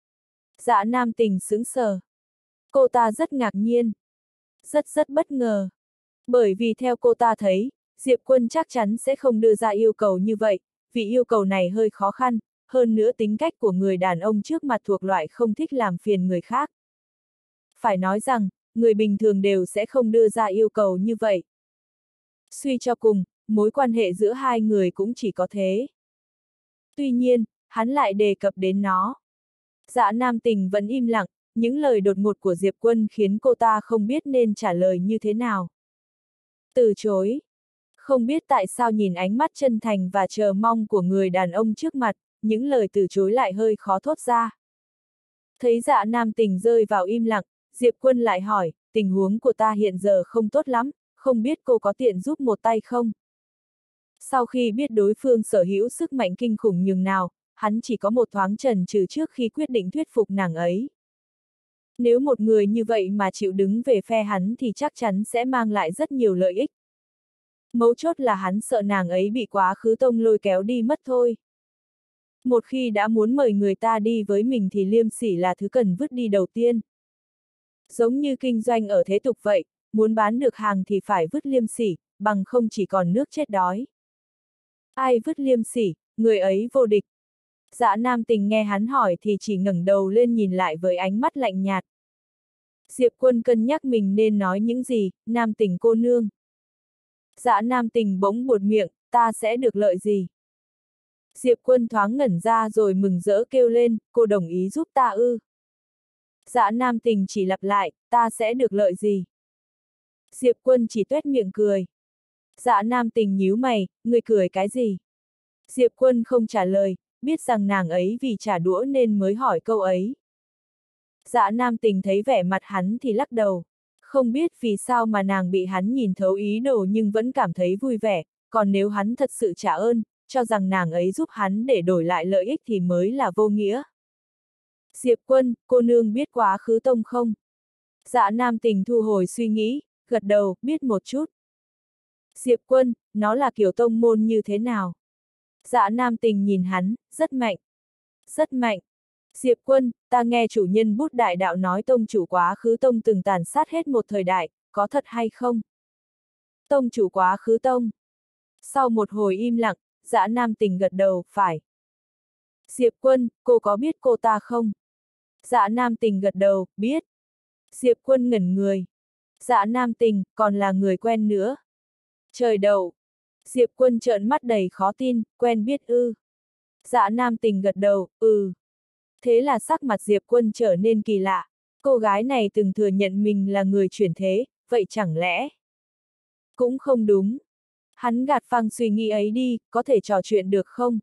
Dạ Nam Tình sững sờ. Cô ta rất ngạc nhiên. Rất bất ngờ. Bởi vì theo cô ta thấy, Diệp Quân chắc chắn sẽ không đưa ra yêu cầu như vậy, vì yêu cầu này hơi khó khăn, hơn nữa tính cách của người đàn ông trước mặt thuộc loại không thích làm phiền người khác. Phải nói rằng, người bình thường đều sẽ không đưa ra yêu cầu như vậy. Suy cho cùng, mối quan hệ giữa hai người cũng chỉ có thế. Tuy nhiên, hắn lại đề cập đến nó. Dạ Nam Tình vẫn im lặng, những lời đột ngột của Diệp Quân khiến cô ta không biết nên trả lời như thế nào. Từ chối. Không biết tại sao nhìn ánh mắt chân thành và chờ mong của người đàn ông trước mặt, những lời từ chối lại hơi khó thốt ra. Thấy Dạ Nam Tình rơi vào im lặng, Diệp Quân lại hỏi, tình huống của ta hiện giờ không tốt lắm, không biết cô có tiện giúp một tay không? Sau khi biết đối phương sở hữu sức mạnh kinh khủng nhường nào, hắn chỉ có một thoáng chần chừ trước khi quyết định thuyết phục nàng ấy. Nếu một người như vậy mà chịu đứng về phe hắn thì chắc chắn sẽ mang lại rất nhiều lợi ích. Mấu chốt là hắn sợ nàng ấy bị quá khứ tông lôi kéo đi mất thôi. Một khi đã muốn mời người ta đi với mình thì liêm sỉ là thứ cần vứt đi đầu tiên. Giống như kinh doanh ở thế tục vậy, muốn bán được hàng thì phải vứt liêm sỉ, bằng không chỉ còn nước chết đói. Ai vứt liêm sỉ, người ấy vô địch. Dạ Nam Tình nghe hắn hỏi thì chỉ ngẩng đầu lên nhìn lại với ánh mắt lạnh nhạt. Diệp Quân cân nhắc mình nên nói những gì, Nam Tình cô nương. Dạ Nam Tình bỗng buột miệng, ta sẽ được lợi gì? Diệp Quân thoáng ngẩn ra rồi mừng rỡ kêu lên, cô đồng ý giúp ta ư? Dạ Nam Tình chỉ lặp lại, ta sẽ được lợi gì? Diệp Quân chỉ tuét miệng cười. Dạ Nam Tình nhíu mày, ngươi cười cái gì? Diệp Quân không trả lời, biết rằng nàng ấy vì trả đũa nên mới hỏi câu ấy. Dạ Nam Tình thấy vẻ mặt hắn thì lắc đầu. Không biết vì sao mà nàng bị hắn nhìn thấu ý đồ nhưng vẫn cảm thấy vui vẻ, còn nếu hắn thật sự trả ơn, cho rằng nàng ấy giúp hắn để đổi lại lợi ích thì mới là vô nghĩa. Diệp Quân, cô nương biết Quá Khứ Tông không? Dạ Nam Tình thu hồi suy nghĩ, gật đầu, biết một chút. Diệp Quân, nó là kiểu tông môn như thế nào? Dạ Nam Tình nhìn hắn, rất mạnh. Rất mạnh. Diệp Quân, ta nghe chủ nhân Bút Đại Đạo nói tông chủ Quá Khứ Tông từng tàn sát hết một thời đại, có thật hay không? Tông chủ Quá Khứ Tông. Sau một hồi im lặng, Dạ Nam Tình gật đầu, phải. Diệp Quân, cô có biết cô ta không? Dạ Nam Tình gật đầu, biết. Diệp Quân ngẩn người. Dạ Nam Tình, còn là người quen nữa. Trời đậu. Diệp Quân trợn mắt đầy khó tin, quen biết ư. Dạ Nam Tình gật đầu, ừ. Thế là sắc mặt Diệp Quân trở nên kỳ lạ. Cô gái này từng thừa nhận mình là người chuyển thế, vậy chẳng lẽ? Cũng không đúng. Hắn gạt phăng suy nghĩ ấy đi, có thể trò chuyện được không?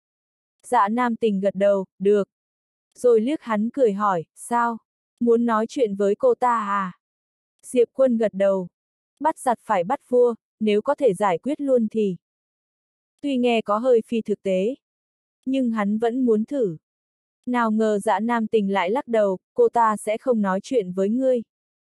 Dạ Nam Tình gật đầu, được. Rồi liếc hắn cười hỏi, sao? Muốn nói chuyện với cô ta à? Diệp Quân gật đầu. Bắt giặc phải bắt vua, nếu có thể giải quyết luôn thì. Tuy nghe có hơi phi thực tế, nhưng hắn vẫn muốn thử. Nào ngờ Dạ Nam Tình lại lắc đầu, cô ta sẽ không nói chuyện với ngươi.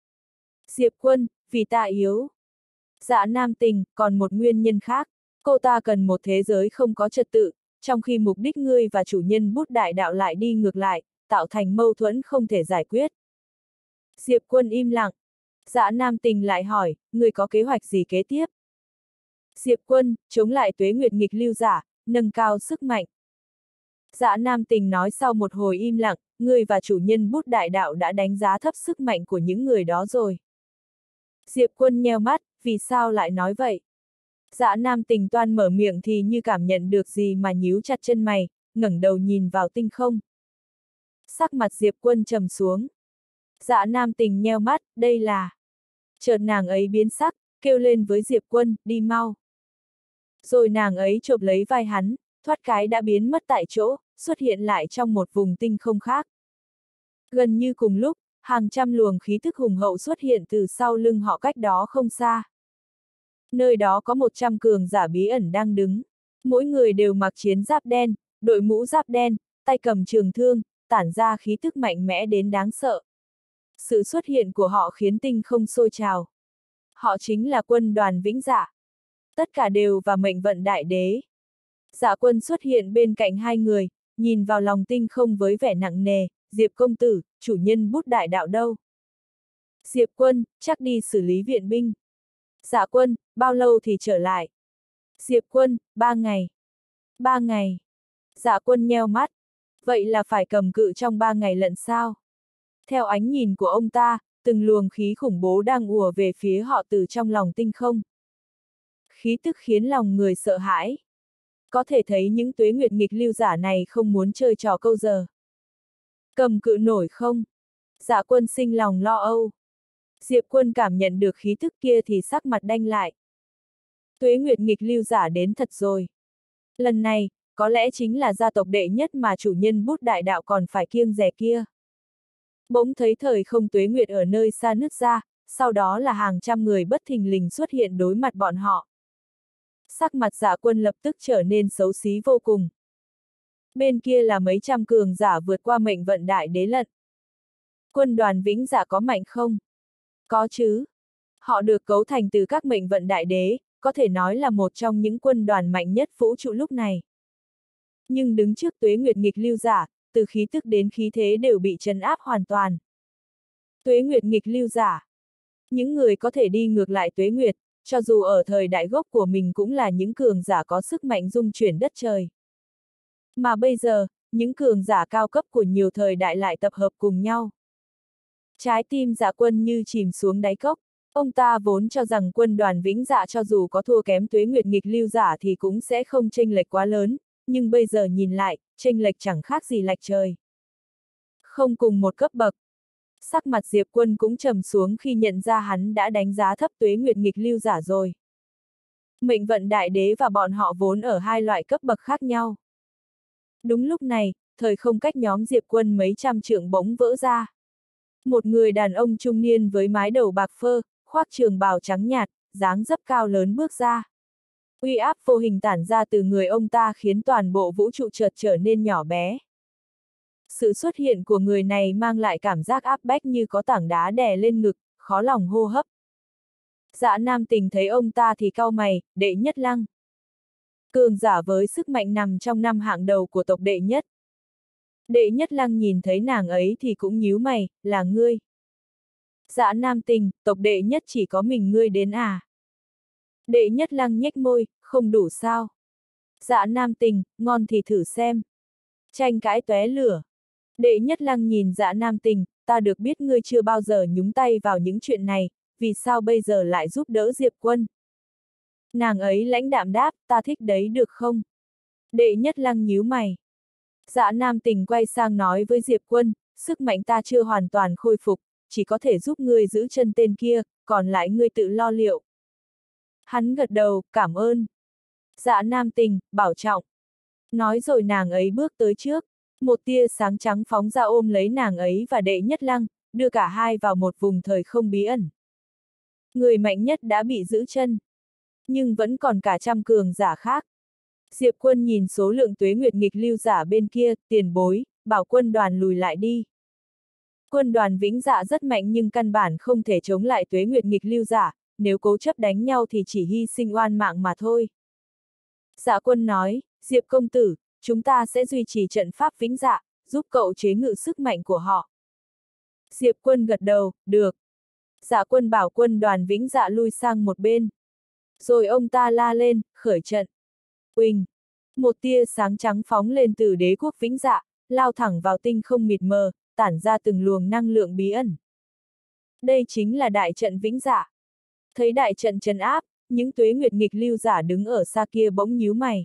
Diệp Quân, vì ta yếu. Dạ Nam Tình, còn một nguyên nhân khác. Cô ta cần một thế giới không có trật tự, trong khi mục đích ngươi và chủ nhân Bút Đại Đạo lại đi ngược lại, tạo thành mâu thuẫn không thể giải quyết. Diệp Quân im lặng. Dạ Nam Tình lại hỏi, ngươi có kế hoạch gì kế tiếp? Diệp Quân, chống lại tuế nguyệt nghịch lưu giả, nâng cao sức mạnh. Dạ Nam Tình nói sau một hồi im lặng, ngươi và chủ nhân Bút Đại Đạo đã đánh giá thấp sức mạnh của những người đó rồi. Diệp Quân nheo mắt, vì sao lại nói vậy? Dạ Nam Tình toan mở miệng thì như cảm nhận được gì mà nhíu chặt chân mày, ngẩng đầu nhìn vào tinh không. Sắc mặt Diệp Quân trầm xuống. Dạ Nam Tình nheo mắt, đây là... Chợt nàng ấy biến sắc, kêu lên với Diệp Quân, đi mau. Rồi nàng ấy chộp lấy vai hắn, thoát cái đã biến mất tại chỗ, xuất hiện lại trong một vùng tinh không khác. Gần như cùng lúc, hàng trăm luồng khí thức hùng hậu xuất hiện từ sau lưng họ cách đó không xa. Nơi đó có 100 cường giả bí ẩn đang đứng. Mỗi người đều mặc chiến giáp đen, đội mũ giáp đen, tay cầm trường thương, tản ra khí thức mạnh mẽ đến đáng sợ. Sự xuất hiện của họ khiến tinh không sôi trào. Họ chính là quân đoàn Vĩnh Dạ. Tất cả đều và mệnh vận đại đế. Dạ Quân xuất hiện bên cạnh hai người, nhìn vào lòng tinh không với vẻ nặng nề, Diệp công tử, chủ nhân Bút Đại Đạo đâu? Diệp Quân, chắc đi xử lý viện binh. Dạ Quân, bao lâu thì trở lại? Diệp Quân, 3 ngày. 3 ngày. Dạ Quân nheo mắt. Vậy là phải cầm cự trong 3 ngày lận sao? Theo ánh nhìn của ông ta, từng luồng khí khủng bố đang ùa về phía họ từ trong lòng tinh không. Khí tức khiến lòng người sợ hãi. Có thể thấy những tuế nguyệt nghịch lưu giả này không muốn chơi trò câu giờ. Cầm cự nổi không? Dạ Quân sinh lòng lo âu. Diệp Quân cảm nhận được khí tức kia thì sắc mặt đanh lại. Tuế nguyệt nghịch lưu giả đến thật rồi. Lần này, có lẽ chính là gia tộc đệ nhất mà chủ nhân Bút Đại Đạo còn phải kiêng dè kia. Bỗng thấy thời không tuế nguyệt ở nơi xa nứt ra, sau đó là hàng trăm người bất thình lình xuất hiện đối mặt bọn họ. Sắc mặt Dạ Quân lập tức trở nên xấu xí vô cùng. Bên kia là mấy trăm cường giả vượt qua mệnh vận đại đế lận. Quân đoàn Vĩnh Dạ có mạnh không? Có chứ. Họ được cấu thành từ các mệnh vận đại đế, có thể nói là một trong những quân đoàn mạnh nhất vũ trụ lúc này. Nhưng đứng trước tuế nguyệt nghịch lưu giả, từ khí tức đến khí thế đều bị trấn áp hoàn toàn. Tuế nguyệt nghịch lưu giả. Những người có thể đi ngược lại tuế nguyệt, cho dù ở thời đại gốc của mình cũng là những cường giả có sức mạnh dung chuyển đất trời. Mà bây giờ, những cường giả cao cấp của nhiều thời đại lại tập hợp cùng nhau. Trái tim Dạ Quân như chìm xuống đáy cốc. Ông ta vốn cho rằng quân đoàn Vĩnh Dạ cho dù có thua kém tuế nguyệt nghịch lưu giả thì cũng sẽ không chênh lệch quá lớn, nhưng bây giờ nhìn lại, chênh lệch chẳng khác gì lệch trời. Không cùng một cấp bậc. Sắc mặt Diệp Quân cũng trầm xuống khi nhận ra hắn đã đánh giá thấp Tuế Nguyệt nghịch lưu giả rồi. Mệnh vận đại đế và bọn họ vốn ở hai loại cấp bậc khác nhau. Đúng lúc này, thời không cách nhóm Diệp Quân mấy trăm trượng bỗng vỡ ra. Một người đàn ông trung niên với mái đầu bạc phơ, khoác trường bào trắng nhạt, dáng dấp cao lớn bước ra. Uy áp vô hình tản ra từ người ông ta khiến toàn bộ vũ trụ chợt trở nên nhỏ bé. Sự xuất hiện của người này mang lại cảm giác áp bách như có tảng đá đè lên ngực, khó lòng hô hấp. Dạ Nam Tình thấy ông ta thì cau mày, Đệ Nhất Lăng. Cường giả với sức mạnh nằm trong năm hạng đầu của tộc Đệ Nhất. Đệ Nhất Lăng nhìn thấy nàng ấy thì cũng nhíu mày, là ngươi. Dạ Nam Tình, tộc Đệ Nhất chỉ có mình ngươi đến à? Đệ Nhất Lăng nhếch môi, không đủ sao? Dạ Nam Tình, ngon thì thử xem. Tranh cãi tóe lửa. Đệ Nhất Lăng nhìn Dạ Nam Tình, ta được biết ngươi chưa bao giờ nhúng tay vào những chuyện này, vì sao bây giờ lại giúp đỡ Diệp Quân? Nàng ấy lãnh đạm đáp, ta thích đấy được không? Đệ Nhất Lăng nhíu mày. Dạ Nam Tình quay sang nói với Diệp Quân, sức mạnh ta chưa hoàn toàn khôi phục, chỉ có thể giúp ngươi giữ chân tên kia, còn lại ngươi tự lo liệu. Hắn gật đầu, cảm ơn. Dạ Nam Tình, bảo trọng. Nói rồi nàng ấy bước tới trước, một tia sáng trắng phóng ra ôm lấy nàng ấy và Đệ Nhất Lăng, đưa cả hai vào một vùng thời không bí ẩn. Người mạnh nhất đã bị giữ chân, nhưng vẫn còn cả trăm cường giả khác. Diệp Quân nhìn số lượng Tuế Nguyệt nghịch lưu giả bên kia, tiền bối, bảo quân đoàn lùi lại đi. Quân đoàn Vĩnh Dạ rất mạnh nhưng căn bản không thể chống lại Tuế Nguyệt nghịch lưu giả, nếu cố chấp đánh nhau thì chỉ hy sinh oan mạng mà thôi. Dạ Quân nói, Diệp công tử, chúng ta sẽ duy trì trận pháp Vĩnh Dạ, giúp cậu chế ngự sức mạnh của họ. Diệp Quân gật đầu, được. Dạ Quân bảo quân đoàn Vĩnh Dạ lui sang một bên. Rồi ông ta la lên, khởi trận. Uỳnh! Một tia sáng trắng phóng lên từ đế quốc Vĩnh Dạ, lao thẳng vào tinh không mịt mờ, tản ra từng luồng năng lượng bí ẩn. Đây chính là đại trận Vĩnh Dạ. Thấy đại trận trấn áp, những Tuế Nguyệt nghịch lưu giả đứng ở xa kia bỗng nhíu mày.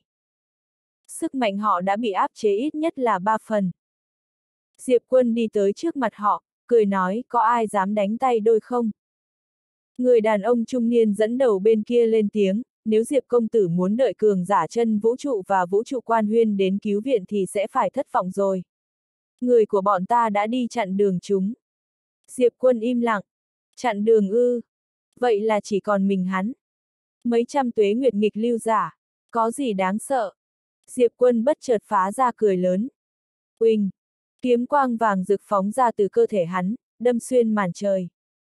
Sức mạnh họ đã bị áp chế ít nhất là 3 phần. Diệp Quân đi tới trước mặt họ, cười nói, có ai dám đánh tay đôi không? Người đàn ông trung niên dẫn đầu bên kia lên tiếng, nếu Diệp công tử muốn đợi cường giả chân vũ trụ và vũ trụ quan huyên đến cứu viện thì sẽ phải thất vọng rồi. Người của bọn ta đã đi chặn đường chúng. Diệp Quân im lặng. Chặn đường ư? Vậy là chỉ còn mình hắn. Mấy trăm Tuế Nguyệt nghịch lưu giả. Có gì đáng sợ? Diệp Quân bất chợt phá ra cười lớn. Uỳnh! Kiếm quang vàng rực phóng ra từ cơ thể hắn, đâm xuyên màn trời.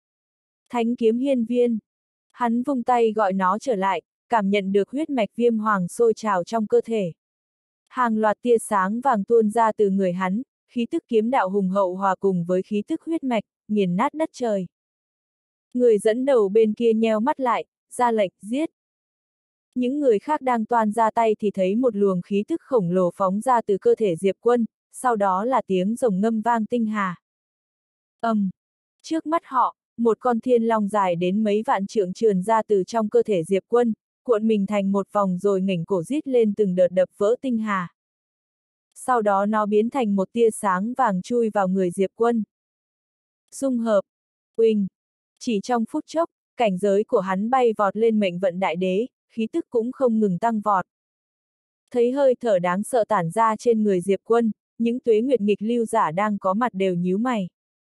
Thánh kiếm hiên viên. Hắn vung tay gọi nó trở lại, cảm nhận được huyết mạch viêm hoàng sôi trào trong cơ thể. Hàng loạt tia sáng vàng tuôn ra từ người hắn, khí tức kiếm đạo hùng hậu hòa cùng với khí tức huyết mạch, nghiền nát đất trời. Người dẫn đầu bên kia nheo mắt lại, ra lệnh, giết. Những người khác đang toan ra tay thì thấy một luồng khí tức khổng lồ phóng ra từ cơ thể Diệp Quân, sau đó là tiếng rồng ngâm vang tinh hà. Trước mắt họ, một con thiên long dài đến mấy vạn trượng trườn ra từ trong cơ thể Diệp Quân, cuộn mình thành một vòng rồi nghển cổ rít lên từng đợt đập vỡ tinh hà. Sau đó nó biến thành một tia sáng vàng chui vào người Diệp Quân. Dung hợp. Uỳnh! Chỉ trong phút chốc, cảnh giới của hắn bay vọt lên mệnh vận đại đế, khí tức cũng không ngừng tăng vọt. Thấy hơi thở đáng sợ tản ra trên người Diệp Quân, những Tuế Nguyệt nghịch lưu giả đang có mặt đều nhíu mày.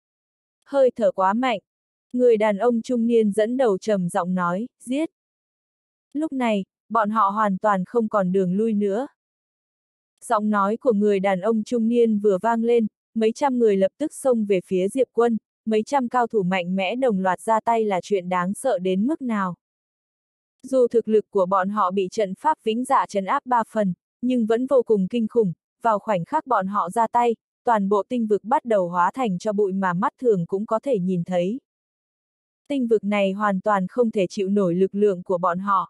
Hơi thở quá mạnh. Người đàn ông trung niên dẫn đầu trầm giọng nói, giết. Lúc này, bọn họ hoàn toàn không còn đường lui nữa. Giọng nói của người đàn ông trung niên vừa vang lên, mấy trăm người lập tức xông về phía Diệp Quân, mấy trăm cao thủ mạnh mẽ đồng loạt ra tay là chuyện đáng sợ đến mức nào. Dù thực lực của bọn họ bị trận pháp Vĩnh Dạ trấn áp 3 phần, nhưng vẫn vô cùng kinh khủng, vào khoảnh khắc bọn họ ra tay, toàn bộ tinh vực bắt đầu hóa thành cho bụi mà mắt thường cũng có thể nhìn thấy. Tinh vực này hoàn toàn không thể chịu nổi lực lượng của bọn họ.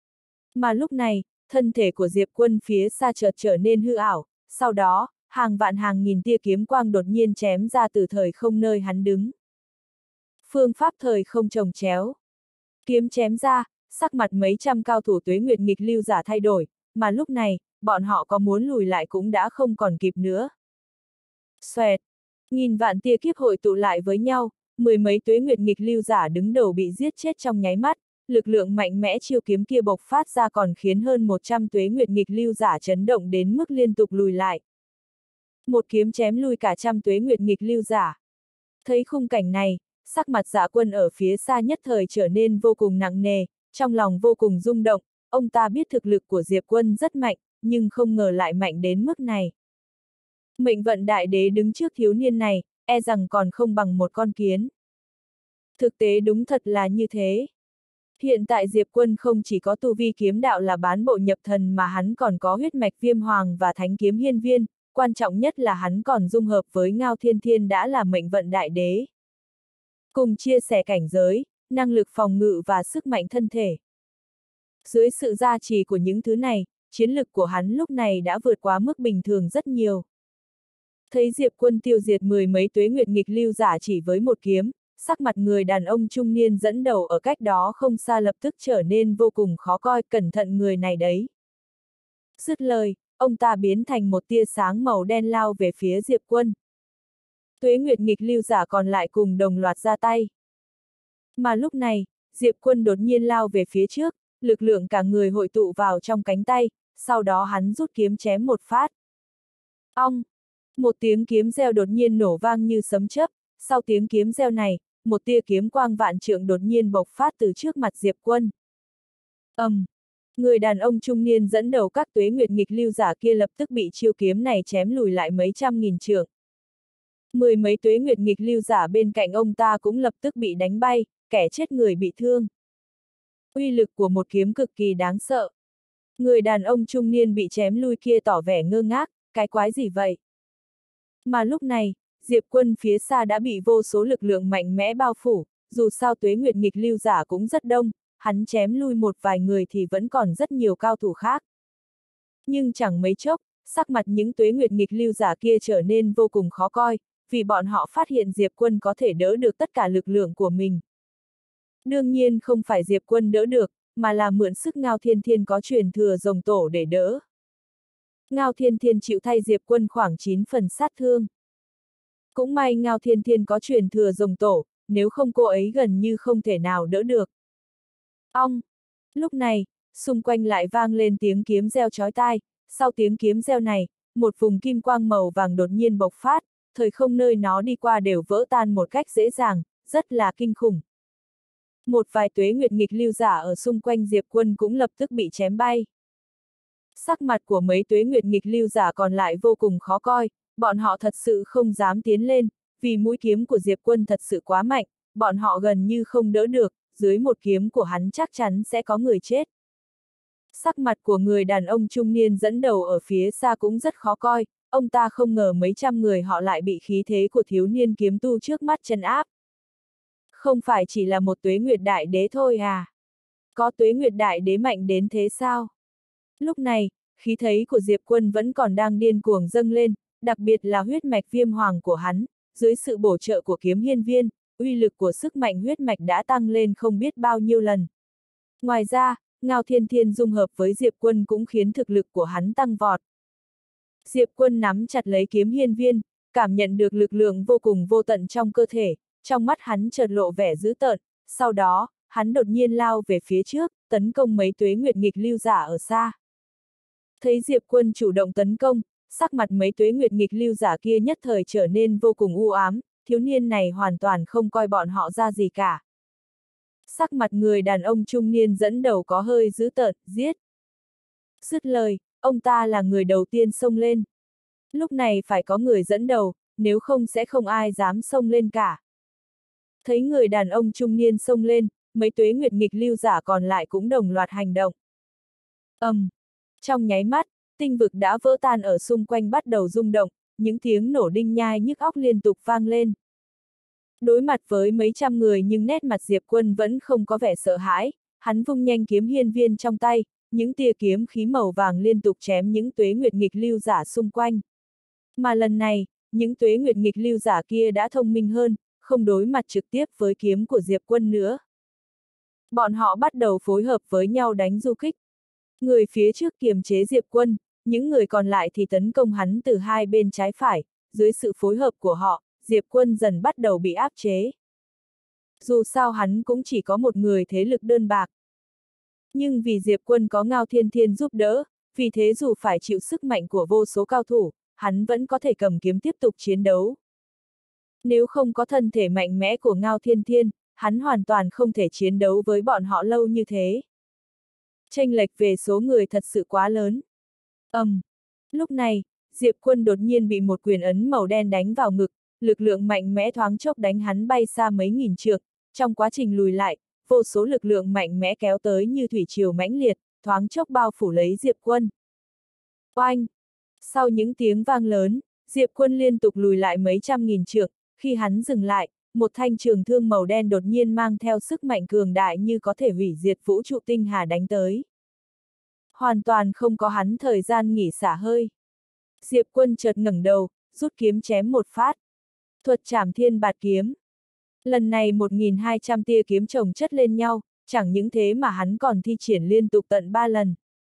Mà lúc này, thân thể của Diệp Quân phía xa chợt trở nên hư ảo, sau đó, hàng vạn hàng nghìn tia kiếm quang đột nhiên chém ra từ thời không nơi hắn đứng. Phương pháp thời không chồng chéo. Kiếm chém ra, sắc mặt mấy trăm cao thủ Tuế Nguyệt nghịch lưu giả thay đổi, mà lúc này, bọn họ có muốn lùi lại cũng đã không còn kịp nữa. Xoẹt! Nghìn vạn tia kiếp hội tụ lại với nhau, mười mấy tuế nguyệt nghịch lưu giả đứng đầu bị giết chết trong nháy mắt, lực lượng mạnh mẽ chiêu kiếm kia bộc phát ra còn khiến hơn 100 tuế nguyệt nghịch lưu giả chấn động đến mức liên tục lùi lại. Một kiếm chém lui cả trăm tuế nguyệt nghịch lưu giả. Thấy khung cảnh này, sắc mặt Dạ Quân ở phía xa nhất thời trở nên vô cùng nặng nề, trong lòng vô cùng rung động, ông ta biết thực lực của Diệp Quân rất mạnh, nhưng không ngờ lại mạnh đến mức này. Mệnh vận đại đế đứng trước thiếu niên này, e rằng còn không bằng một con kiến. Thực tế đúng thật là như thế. Hiện tại Diệp Quân không chỉ có tu vi kiếm đạo là bán bộ nhập thần mà hắn còn có huyết mạch viêm hoàng và thánh kiếm hiên viên, quan trọng nhất là hắn còn dung hợp với Ngao Thiên Thiên đã là mệnh vận đại đế. Cùng chia sẻ cảnh giới, năng lực phòng ngự và sức mạnh thân thể. Dưới sự gia trì của những thứ này, chiến lực của hắn lúc này đã vượt quá mức bình thường rất nhiều. Thấy Diệp Quân tiêu diệt mười mấy tuế nguyệt nghịch lưu giả chỉ với một kiếm, sắc mặt người đàn ông trung niên dẫn đầu ở cách đó không xa lập tức trở nên vô cùng khó coi, cẩn thận người này đấy. Dứt lời, ông ta biến thành một tia sáng màu đen lao về phía Diệp Quân. Tuế nguyệt nghịch lưu giả còn lại cùng đồng loạt ra tay. Mà lúc này, Diệp Quân đột nhiên lao về phía trước, lực lượng cả người hội tụ vào trong cánh tay, sau đó hắn rút kiếm chém một phát. Ong! Một tiếng kiếm reo đột nhiên nổ vang như sấm chớp, sau tiếng kiếm reo này, một tia kiếm quang vạn trượng đột nhiên bộc phát từ trước mặt Diệp Quân. Người đàn ông trung niên dẫn đầu các tuế nguyệt nghịch lưu giả kia lập tức bị chiêu kiếm này chém lùi lại mấy trăm nghìn trượng. Mười mấy tuế nguyệt nghịch lưu giả bên cạnh ông ta cũng lập tức bị đánh bay, kẻ chết người bị thương. Uy lực của một kiếm cực kỳ đáng sợ. Người đàn ông trung niên bị chém lui kia tỏ vẻ ngơ ngác, cái quái gì vậy? Mà lúc này, Diệp Quân phía xa đã bị vô số lực lượng mạnh mẽ bao phủ, dù sao tuế nguyệt nghịch lưu giả cũng rất đông, hắn chém lui một vài người thì vẫn còn rất nhiều cao thủ khác. Nhưng chẳng mấy chốc, sắc mặt những tuế nguyệt nghịch lưu giả kia trở nên vô cùng khó coi, vì bọn họ phát hiện Diệp Quân có thể đỡ được tất cả lực lượng của mình. Đương nhiên không phải Diệp Quân đỡ được, mà là mượn sức Ngao Thiên Thiên có truyền thừa rồng tổ để đỡ. Ngao Thiên Thiên chịu thay Diệp Quân khoảng 9 phần sát thương. Cũng may Ngao Thiên Thiên có truyền thừa rồng tổ, nếu không cô ấy gần như không thể nào đỡ được. Ong! Lúc này, xung quanh lại vang lên tiếng kiếm reo chói tai, sau tiếng kiếm reo này, một vùng kim quang màu vàng đột nhiên bộc phát, thời không nơi nó đi qua đều vỡ tan một cách dễ dàng, rất là kinh khủng. Một vài tuế nguyệt nghịch lưu giả ở xung quanh Diệp Quân cũng lập tức bị chém bay. Sắc mặt của mấy tuế nguyệt nghịch lưu giả còn lại vô cùng khó coi, bọn họ thật sự không dám tiến lên, vì mũi kiếm của Diệp Quân thật sự quá mạnh, bọn họ gần như không đỡ được, dưới một kiếm của hắn chắc chắn sẽ có người chết. Sắc mặt của người đàn ông trung niên dẫn đầu ở phía xa cũng rất khó coi, ông ta không ngờ mấy trăm người họ lại bị khí thế của thiếu niên kiếm tu trước mắt trấn áp. Không phải chỉ là một tuế nguyệt đại đế thôi à? Có tuế nguyệt đại đế mạnh đến thế sao? Lúc này, khí thế của Diệp Quân vẫn còn đang điên cuồng dâng lên, đặc biệt là huyết mạch viêm hoàng của hắn, dưới sự bổ trợ của kiếm hiên viên, uy lực của sức mạnh huyết mạch đã tăng lên không biết bao nhiêu lần. Ngoài ra, Ngao Thiên Thiên dung hợp với Diệp Quân cũng khiến thực lực của hắn tăng vọt. Diệp Quân nắm chặt lấy kiếm hiên viên, cảm nhận được lực lượng vô cùng vô tận trong cơ thể, trong mắt hắn chợt lộ vẻ dữ tợn, sau đó, hắn đột nhiên lao về phía trước, tấn công mấy tuế nguyệt nghịch lưu giả ở xa. Thấy Diệp Quân chủ động tấn công, sắc mặt mấy tuế nguyệt nghịch lưu giả kia nhất thời trở nên vô cùng u ám, thiếu niên này hoàn toàn không coi bọn họ ra gì cả. Sắc mặt người đàn ông trung niên dẫn đầu có hơi dữ tợn, giết. Dứt lời, ông ta là người đầu tiên xông lên. Lúc này phải có người dẫn đầu, nếu không sẽ không ai dám xông lên cả. Thấy người đàn ông trung niên xông lên, mấy tuế nguyệt nghịch lưu giả còn lại cũng đồng loạt hành động. Trong nháy mắt, tinh vực đã vỡ tan ở xung quanh bắt đầu rung động, những tiếng nổ đinh nhai nhức óc liên tục vang lên. Đối mặt với mấy trăm người nhưng nét mặt Diệp Quân vẫn không có vẻ sợ hãi, hắn vung nhanh kiếm hiên viên trong tay, những tia kiếm khí màu vàng liên tục chém những tuế nguyệt nghịch lưu giả xung quanh. Mà lần này, những tuế nguyệt nghịch lưu giả kia đã thông minh hơn, không đối mặt trực tiếp với kiếm của Diệp Quân nữa. Bọn họ bắt đầu phối hợp với nhau đánh du kích. Người phía trước kiềm chế Diệp Quân, những người còn lại thì tấn công hắn từ hai bên trái phải, dưới sự phối hợp của họ, Diệp Quân dần bắt đầu bị áp chế. Dù sao hắn cũng chỉ có một người thế lực đơn bạc. Nhưng vì Diệp Quân có Ngao Thiên Thiên giúp đỡ, vì thế dù phải chịu sức mạnh của vô số cao thủ, hắn vẫn có thể cầm kiếm tiếp tục chiến đấu. Nếu không có thân thể mạnh mẽ của Ngao Thiên Thiên, hắn hoàn toàn không thể chiến đấu với bọn họ lâu như thế. Chênh lệch về số người thật sự quá lớn. Lúc này, Diệp Quân đột nhiên bị một quyền ấn màu đen đánh vào ngực, lực lượng mạnh mẽ thoáng chốc đánh hắn bay xa mấy nghìn trượng, trong quá trình lùi lại, vô số lực lượng mạnh mẽ kéo tới như thủy triều mãnh liệt, thoáng chốc bao phủ lấy Diệp Quân. Oanh! Sau những tiếng vang lớn, Diệp Quân liên tục lùi lại mấy trăm nghìn trượng, khi hắn dừng lại, một thanh trường thương màu đen đột nhiên mang theo sức mạnh cường đại như có thể hủy diệt vũ trụ tinh hà đánh tới. Hoàn toàn không có hắn thời gian nghỉ xả hơi. Diệp Quân chợt ngẩng đầu, rút kiếm chém một phát. Thuật trảm thiên bạt kiếm. Lần này 1.200 tia kiếm chồng chất lên nhau, chẳng những thế mà hắn còn thi triển liên tục tận 3 lần.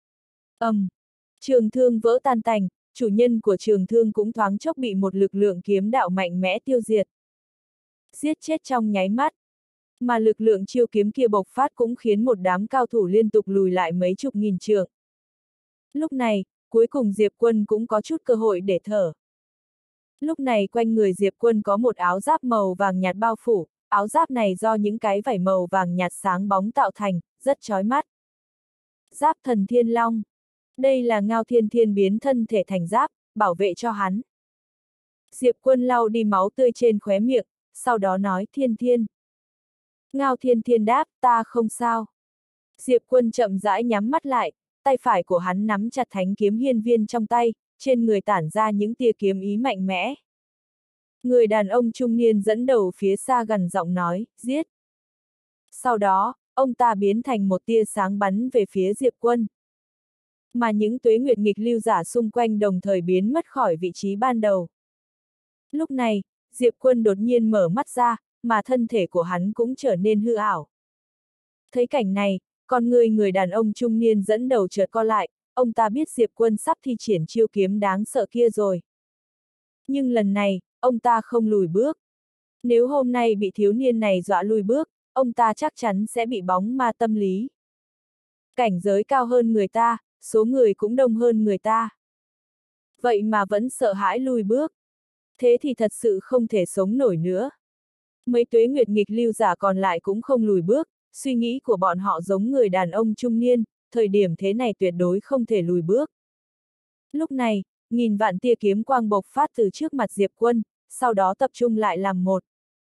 Trường thương vỡ tan tành, chủ nhân của trường thương cũng thoáng chốc bị một lực lượng kiếm đạo mạnh mẽ tiêu diệt. Giết chết trong nháy mắt. Mà lực lượng chiêu kiếm kia bộc phát cũng khiến một đám cao thủ liên tục lùi lại mấy chục nghìn trượng. Lúc này, cuối cùng Diệp Quân cũng có chút cơ hội để thở. Lúc này quanh người Diệp Quân có một áo giáp màu vàng nhạt bao phủ, áo giáp này do những cái vảy màu vàng nhạt sáng bóng tạo thành, rất chói mắt. Giáp thần thiên long. Đây là Ngao Thiên Thiên biến thân thể thành giáp, bảo vệ cho hắn. Diệp Quân lau đi máu tươi trên khóe miệng, sau đó nói Thiên Thiên. Ngao Thiên Thiên đáp, ta không sao. Diệp Quân chậm rãi nhắm mắt lại, tay phải của hắn nắm chặt thánh kiếm hiên viên trong tay, trên người tản ra những tia kiếm ý mạnh mẽ. Người đàn ông trung niên dẫn đầu phía xa gần giọng nói, giết. Sau đó, ông ta biến thành một tia sáng bắn về phía Diệp Quân. Mà những tuế nguyệt nghịch lưu giả xung quanh đồng thời biến mất khỏi vị trí ban đầu. Lúc này, Diệp Quân đột nhiên mở mắt ra, mà thân thể của hắn cũng trở nên hư ảo. Thấy cảnh này, con người đàn ông trung niên dẫn đầu chợt co lại, ông ta biết Diệp Quân sắp thi triển chiêu kiếm đáng sợ kia rồi. Nhưng lần này, ông ta không lùi bước. Nếu hôm nay bị thiếu niên này dọa lùi bước, ông ta chắc chắn sẽ bị bóng ma tâm lý. Cảnh giới cao hơn người ta, số người cũng đông hơn người ta. Vậy mà vẫn sợ hãi lùi bước. Thế thì thật sự không thể sống nổi nữa. Mấy tuế nguyệt nghịch lưu giả còn lại cũng không lùi bước, suy nghĩ của bọn họ giống người đàn ông trung niên, thời điểm thế này tuyệt đối không thể lùi bước. Lúc này, nghìn vạn tia kiếm quang bộc phát từ trước mặt Diệp Quân, sau đó tập trung lại làm một.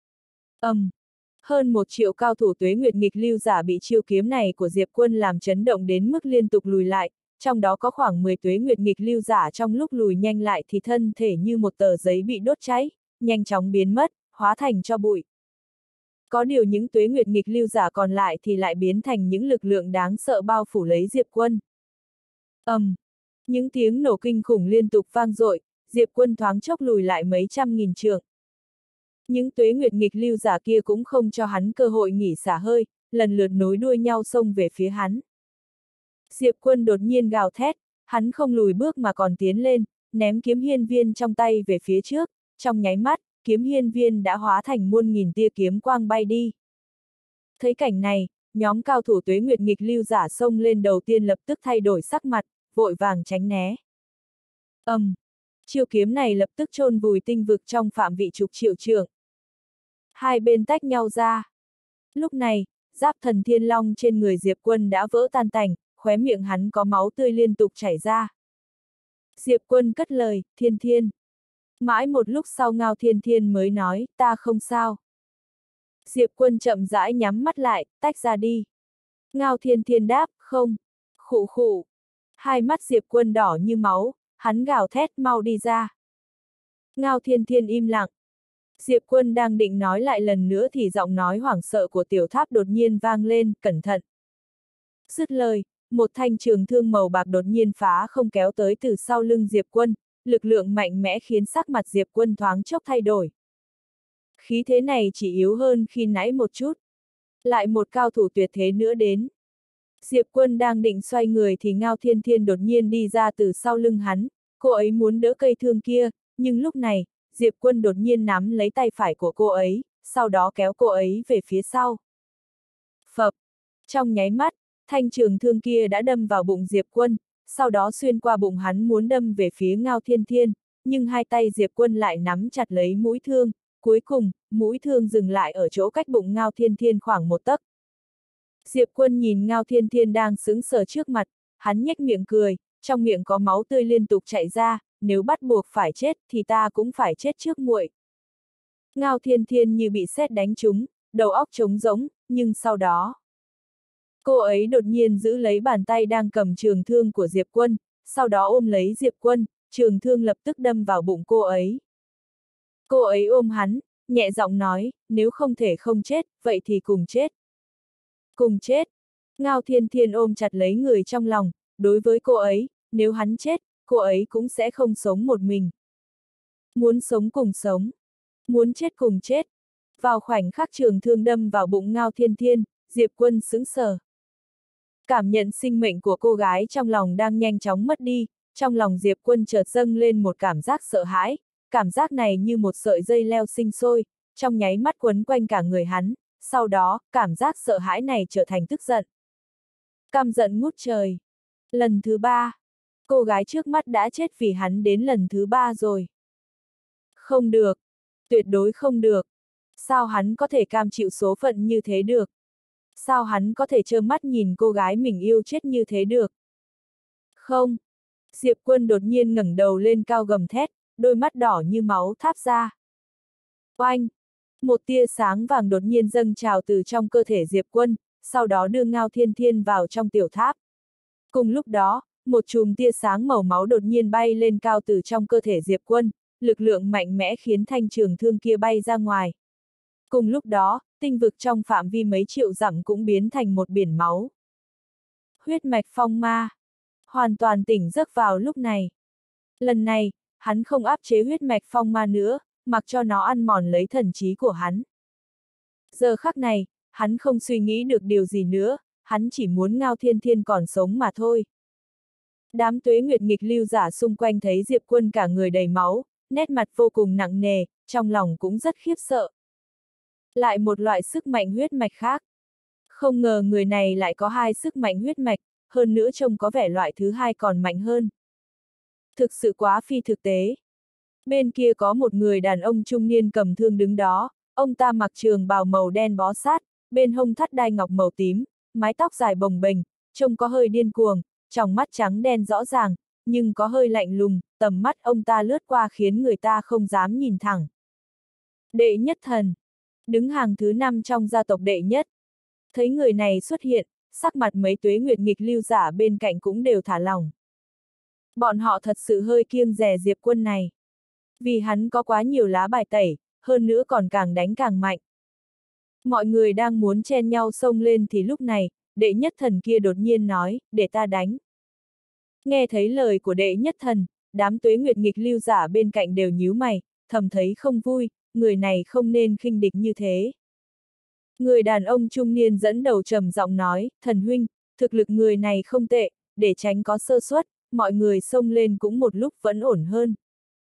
Hơn 1 triệu cao thủ tuế nguyệt nghịch lưu giả bị chiêu kiếm này của Diệp Quân làm chấn động đến mức liên tục lùi lại, trong đó có khoảng 10 tuế nguyệt nghịch lưu giả trong lúc lùi nhanh lại thì thân thể như một tờ giấy bị đốt cháy, nhanh chóng biến mất, hóa thành tro bụi. Có điều những tuế nguyệt nghịch lưu giả còn lại thì lại biến thành những lực lượng đáng sợ bao phủ lấy Diệp Quân. Những tiếng nổ kinh khủng liên tục vang dội, Diệp Quân thoáng chốc lùi lại mấy trăm nghìn trượng. Những tuế nguyệt nghịch lưu giả kia cũng không cho hắn cơ hội nghỉ xả hơi, lần lượt nối đuôi nhau xông về phía hắn. Diệp Quân đột nhiên gào thét, hắn không lùi bước mà còn tiến lên, ném kiếm hiên viên trong tay về phía trước, trong nháy mắt, kiếm hiên viên đã hóa thành muôn nghìn tia kiếm quang bay đi. Thấy cảnh này, nhóm cao thủ tuế nguyệt nghịch lưu giả xông lên đầu tiên lập tức thay đổi sắc mặt, vội vàng tránh né. Chiêu kiếm này lập tức chôn vùi tinh vực trong phạm vị chục triệu trượng. Hai bên tách nhau ra. Lúc này, giáp thần thiên long trên người Diệp Quân đã vỡ tan tành, khóe miệng hắn có máu tươi liên tục chảy ra. Diệp Quân cất lời, Thiên Thiên. Mãi một lúc sau Ngao Thiên Thiên mới nói, ta không sao. Diệp Quân chậm rãi nhắm mắt lại, tách ra đi. Ngao Thiên Thiên đáp, không. Khụ khụ. Hai mắt Diệp Quân đỏ như máu, hắn gào thét mau đi ra. Ngao Thiên Thiên im lặng. Diệp Quân đang định nói lại lần nữa thì giọng nói hoảng sợ của Tiểu Tháp đột nhiên vang lên, cẩn thận. Dứt lời, một thanh trường thương màu bạc đột nhiên phá không kéo tới từ sau lưng Diệp Quân, lực lượng mạnh mẽ khiến sắc mặt Diệp Quân thoáng chốc thay đổi. Khí thế này chỉ yếu hơn khi nãy một chút. Lại một cao thủ tuyệt thế nữa đến. Diệp Quân đang định xoay người thì Ngao Thiên Thiên đột nhiên đi ra từ sau lưng hắn, cô ấy muốn đỡ cây thương kia, nhưng lúc này, Diệp Quân đột nhiên nắm lấy tay phải của cô ấy, sau đó kéo cô ấy về phía sau. Phập! Trong nháy mắt, thanh trường thương kia đã đâm vào bụng Diệp Quân, sau đó xuyên qua bụng hắn muốn đâm về phía Ngao Thiên Thiên, nhưng hai tay Diệp Quân lại nắm chặt lấy mũi thương, cuối cùng, mũi thương dừng lại ở chỗ cách bụng Ngao Thiên Thiên khoảng 1 tấc. Diệp Quân nhìn Ngao Thiên Thiên đang sững sờ trước mặt, hắn nhếch miệng cười, trong miệng có máu tươi liên tục chảy ra, nếu bắt buộc phải chết thì ta cũng phải chết trước muội. Ngao Thiên Thiên như bị sét đánh trúng, đầu óc trống rỗng, nhưng sau đó, cô ấy đột nhiên giữ lấy bàn tay đang cầm trường thương của Diệp Quân, sau đó ôm lấy Diệp Quân, trường thương lập tức đâm vào bụng cô ấy. Cô ấy ôm hắn, nhẹ giọng nói, nếu không thể không chết, vậy thì cùng chết. Cùng chết. Ngao Thiên Thiên ôm chặt lấy người trong lòng, đối với cô ấy, nếu hắn chết, cô ấy cũng sẽ không sống một mình. Muốn sống cùng sống. Muốn chết cùng chết. Vào khoảnh khắc trường thương đâm vào bụng Ngao Thiên Thiên, Diệp Quân sững sờ. Cảm nhận sinh mệnh của cô gái trong lòng đang nhanh chóng mất đi, trong lòng Diệp Quân chợt dâng lên một cảm giác sợ hãi, cảm giác này như một sợi dây leo sinh sôi, trong nháy mắt quấn quanh cả người hắn, sau đó, cảm giác sợ hãi này trở thành tức giận. Căm giận ngút trời. Lần thứ 3. Cô gái trước mắt đã chết vì hắn đến lần thứ 3 rồi. Không được. Tuyệt đối không được. Sao hắn có thể cam chịu số phận như thế được? Sao hắn có thể trơ mắt nhìn cô gái mình yêu chết như thế được? Không. Diệp Quân đột nhiên ngẩng đầu lên cao gầm thét, đôi mắt đỏ như máu tháp ra. Oanh! Một tia sáng vàng đột nhiên dâng trào từ trong cơ thể Diệp Quân, sau đó đưa Ngao Thiên Thiên vào trong tiểu tháp. Cùng lúc đó, một chùm tia sáng màu máu đột nhiên bay lên cao từ trong cơ thể Diệp Quân, lực lượng mạnh mẽ khiến thanh trường thương kia bay ra ngoài. Cùng lúc đó, tinh vực trong phạm vi mấy triệu dặm cũng biến thành một biển máu. Huyết mạch phong ma. Hoàn toàn tỉnh giấc vào lúc này. Lần này, hắn không áp chế huyết mạch phong ma nữa, mặc cho nó ăn mòn lấy thần trí của hắn. Giờ khắc này, hắn không suy nghĩ được điều gì nữa, hắn chỉ muốn Ngao Thiên Thiên còn sống mà thôi. Đám tuế nguyệt nghịch lưu giả xung quanh thấy Diệp Quân cả người đầy máu, nét mặt vô cùng nặng nề, trong lòng cũng rất khiếp sợ. Lại một loại sức mạnh huyết mạch khác. Không ngờ người này lại có 2 sức mạnh huyết mạch, hơn nữa trông có vẻ loại thứ 2 còn mạnh hơn. Thực sự quá phi thực tế. Bên kia có một người đàn ông trung niên cầm thương đứng đó, ông ta mặc trường bào màu đen bó sát, bên hông thắt đai ngọc màu tím, mái tóc dài bồng bềnh, trông có hơi điên cuồng, tròng mắt trắng đen rõ ràng, nhưng có hơi lạnh lùng, tầm mắt ông ta lướt qua khiến người ta không dám nhìn thẳng. Đệ nhất thần. Đứng hàng thứ 5 trong gia tộc đệ nhất. Thấy người này xuất hiện, sắc mặt mấy tuế nguyệt nghịch lưu giả bên cạnh cũng đều thả lỏng. Bọn họ thật sự hơi kiêng dè Diệp Quân này. Vì hắn có quá nhiều lá bài tẩy, hơn nữa còn càng đánh càng mạnh. Mọi người đang muốn chen nhau xông lên thì lúc này, đệ nhất thần kia đột nhiên nói, để ta đánh. Nghe thấy lời của đệ nhất thần, đám tuế nguyệt nghịch lưu giả bên cạnh đều nhíu mày, thầm thấy không vui, người này không nên khinh địch như thế. Người đàn ông trung niên dẫn đầu trầm giọng nói, thần huynh, thực lực người này không tệ, để tránh có sơ suất, mọi người xông lên cũng một lúc vẫn ổn hơn.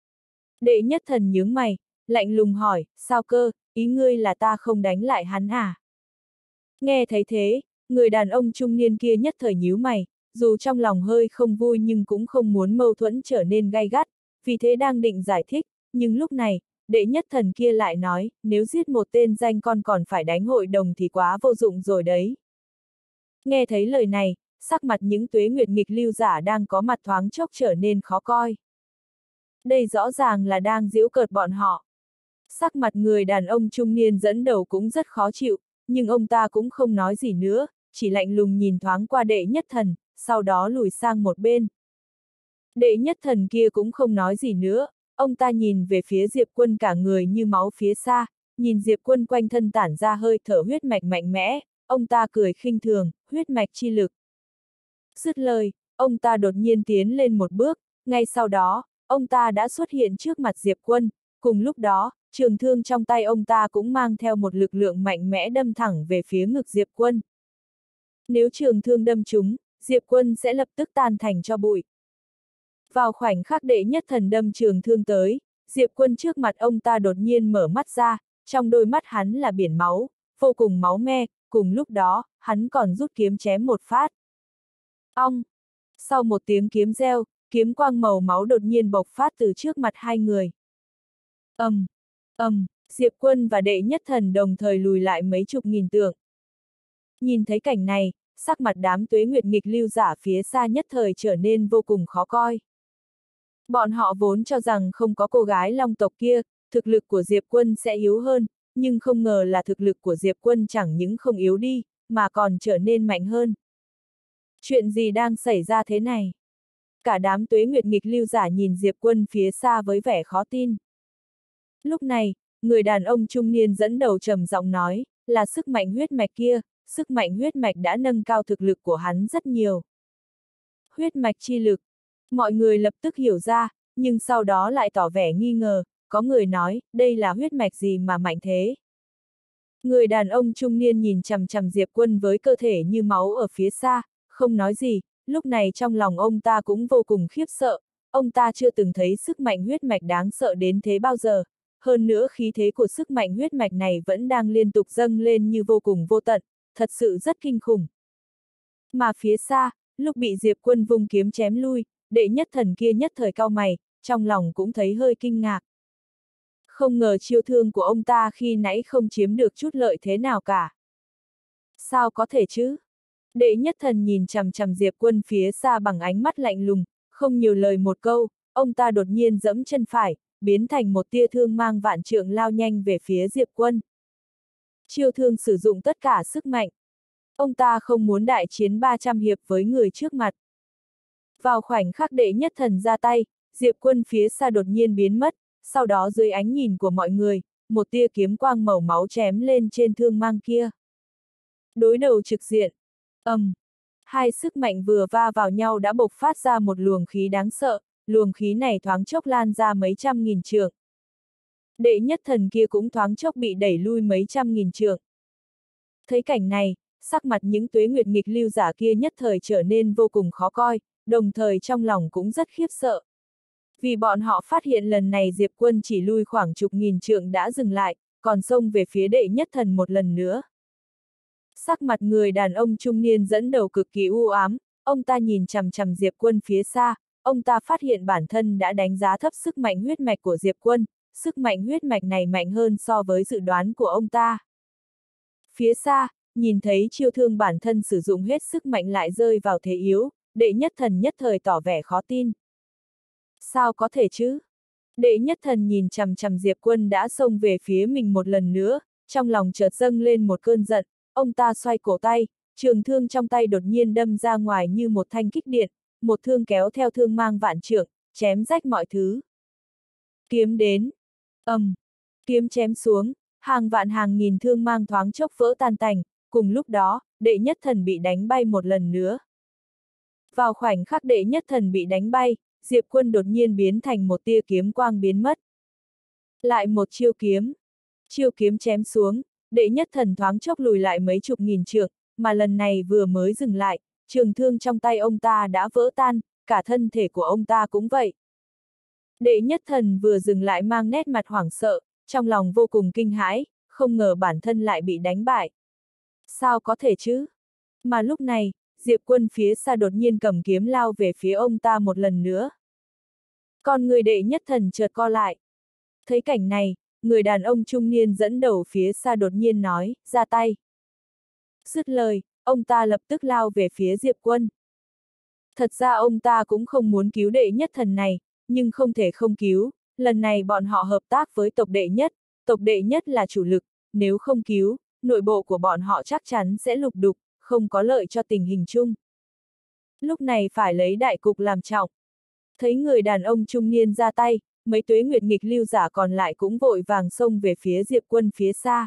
Đệ nhất thần nhướng mày, lạnh lùng hỏi, sao cơ, ý ngươi là ta không đánh lại hắn à? Nghe thấy thế, người đàn ông trung niên kia nhất thời nhíu mày, dù trong lòng hơi không vui nhưng cũng không muốn mâu thuẫn trở nên gay gắt, vì thế đang định giải thích, nhưng lúc này, đệ nhất thần kia lại nói, nếu giết một tên danh con còn phải đánh hội đồng thì quá vô dụng rồi đấy. Nghe thấy lời này, sắc mặt những tuế nguyệt nghịch lưu giả đang có mặt thoáng chốc trở nên khó coi. Đây rõ ràng là đang giễu cợt bọn họ. Sắc mặt người đàn ông trung niên dẫn đầu cũng rất khó chịu, nhưng ông ta cũng không nói gì nữa, chỉ lạnh lùng nhìn thoáng qua đệ nhất thần, sau đó lùi sang một bên. Đệ nhất thần kia cũng không nói gì nữa, ông ta nhìn về phía Diệp Quân cả người như máu phía xa, nhìn Diệp Quân quanh thân tản ra hơi thở huyết mạch mạnh mẽ, ông ta cười khinh thường, huyết mạch chi lực. Dứt lời, ông ta đột nhiên tiến lên một bước, ngay sau đó, ông ta đã xuất hiện trước mặt Diệp Quân, cùng lúc đó, trường thương trong tay ông ta cũng mang theo một lực lượng mạnh mẽ đâm thẳng về phía ngực Diệp Quân. Nếu trường thương đâm trúng, Diệp Quân sẽ lập tức tan thành tro bụi. Vào khoảnh khắc đệ nhất thần đâm trường thương tới, Diệp Quân trước mặt ông ta đột nhiên mở mắt ra, trong đôi mắt hắn là biển máu, vô cùng máu me, cùng lúc đó, hắn còn rút kiếm chém một phát. Ong! Sau một tiếng kiếm reo, kiếm quang màu máu đột nhiên bộc phát từ trước mặt hai người. Diệp Quân và Đệ Nhất Thần đồng thời lùi lại mấy chục nghìn trượng. Nhìn thấy cảnh này, sắc mặt đám Tuế Nguyệt nghịch lưu giả phía xa nhất thời trở nên vô cùng khó coi. Bọn họ vốn cho rằng không có cô gái Long tộc kia, thực lực của Diệp Quân sẽ yếu hơn, nhưng không ngờ là thực lực của Diệp Quân chẳng những không yếu đi, mà còn trở nên mạnh hơn. Chuyện gì đang xảy ra thế này? Cả đám Tuế Nguyệt nghịch lưu giả nhìn Diệp Quân phía xa với vẻ khó tin. Lúc này, người đàn ông trung niên dẫn đầu trầm giọng nói, là sức mạnh huyết mạch kia, sức mạnh huyết mạch đã nâng cao thực lực của hắn rất nhiều. Huyết mạch chi lực. Mọi người lập tức hiểu ra, nhưng sau đó lại tỏ vẻ nghi ngờ, có người nói, đây là huyết mạch gì mà mạnh thế? Người đàn ông trung niên nhìn chằm chằm Diệp Quân với cơ thể như máu ở phía xa, không nói gì, lúc này trong lòng ông ta cũng vô cùng khiếp sợ, ông ta chưa từng thấy sức mạnh huyết mạch đáng sợ đến thế bao giờ, hơn nữa khí thế của sức mạnh huyết mạch này vẫn đang liên tục dâng lên như vô cùng vô tận, thật sự rất kinh khủng. Mà phía xa, lúc bị Diệp Quân vung kiếm chém lui, Đệ Nhất Thần kia nhất thời cau mày, trong lòng cũng thấy hơi kinh ngạc. Không ngờ chiêu thương của ông ta khi nãy không chiếm được chút lợi thế nào cả. Sao có thể chứ? Đệ Nhất Thần nhìn chằm chằm Diệp Quân phía xa bằng ánh mắt lạnh lùng, không nhiều lời một câu, ông ta đột nhiên giẫm chân phải, biến thành một tia thương mang vạn trượng lao nhanh về phía Diệp Quân. Chiêu thương sử dụng tất cả sức mạnh. Ông ta không muốn đại chiến 300 hiệp với người trước mặt. Vào khoảnh khắc Đệ Nhất Thần ra tay, Diệp Quân phía xa đột nhiên biến mất, sau đó dưới ánh nhìn của mọi người, một tia kiếm quang màu máu chém lên trên thương mang kia. Đối đầu trực diện. Hai sức mạnh vừa va vào nhau đã bộc phát ra một luồng khí đáng sợ, luồng khí này thoáng chốc lan ra mấy trăm nghìn trượng. Đệ Nhất Thần kia cũng thoáng chốc bị đẩy lui mấy trăm nghìn trượng. Thấy cảnh này, sắc mặt những Tuế Nguyệt nghịch lưu giả kia nhất thời trở nên vô cùng khó coi, đồng thời trong lòng cũng rất khiếp sợ. Vì bọn họ phát hiện lần này Diệp Quân chỉ lui khoảng chục nghìn trượng đã dừng lại, còn xông về phía Đệ Nhất Thần một lần nữa. Sắc mặt người đàn ông trung niên dẫn đầu cực kỳ u ám, ông ta nhìn chằm chằm Diệp Quân phía xa, ông ta phát hiện bản thân đã đánh giá thấp sức mạnh huyết mạch của Diệp Quân, sức mạnh huyết mạch này mạnh hơn so với dự đoán của ông ta. Phía xa, nhìn thấy chiêu thương bản thân sử dụng hết sức mạnh lại rơi vào thế yếu, Đệ Nhất Thần nhất thời tỏ vẻ khó tin. Sao có thể chứ? Đệ Nhất Thần nhìn chằm chằm Diệp Quân đã xông về phía mình một lần nữa, trong lòng chợt dâng lên một cơn giận, ông ta xoay cổ tay, trường thương trong tay đột nhiên đâm ra ngoài như một thanh kích điện, một thương kéo theo thương mang vạn trượng, chém rách mọi thứ. Kiếm đến. Kiếm chém xuống, hàng vạn hàng nghìn thương mang thoáng chốc vỡ tan tành, cùng lúc đó, Đệ Nhất Thần bị đánh bay một lần nữa. Vào khoảnh khắc Đệ Nhất Thần bị đánh bay, Diệp Quân đột nhiên biến thành một tia kiếm quang biến mất. Lại một chiêu kiếm. Chiêu kiếm chém xuống, Đệ Nhất Thần thoáng chốc lùi lại mấy chục nghìn trượng, mà lần này vừa mới dừng lại, trường thương trong tay ông ta đã vỡ tan, cả thân thể của ông ta cũng vậy. Đệ Nhất Thần vừa dừng lại mang nét mặt hoảng sợ, trong lòng vô cùng kinh hãi, không ngờ bản thân lại bị đánh bại. Sao có thể chứ? Mà lúc này, Diệp Quân phía xa đột nhiên cầm kiếm lao về phía ông ta một lần nữa. Còn người Đệ Nhất Thần chợt co lại. Thấy cảnh này, người đàn ông trung niên dẫn đầu phía xa đột nhiên nói, ra tay. Dứt lời, ông ta lập tức lao về phía Diệp Quân. Thật ra ông ta cũng không muốn cứu Đệ Nhất Thần này, nhưng không thể không cứu, lần này bọn họ hợp tác với tộc Đệ Nhất là chủ lực, nếu không cứu, nội bộ của bọn họ chắc chắn sẽ lục đục, không có lợi cho tình hình chung. Lúc này phải lấy đại cục làm trọng. Thấy người đàn ông trung niên ra tay, mấy Tuế Nguyệt nghịch lưu giả còn lại cũng vội vàng xông về phía Diệp Quân phía xa.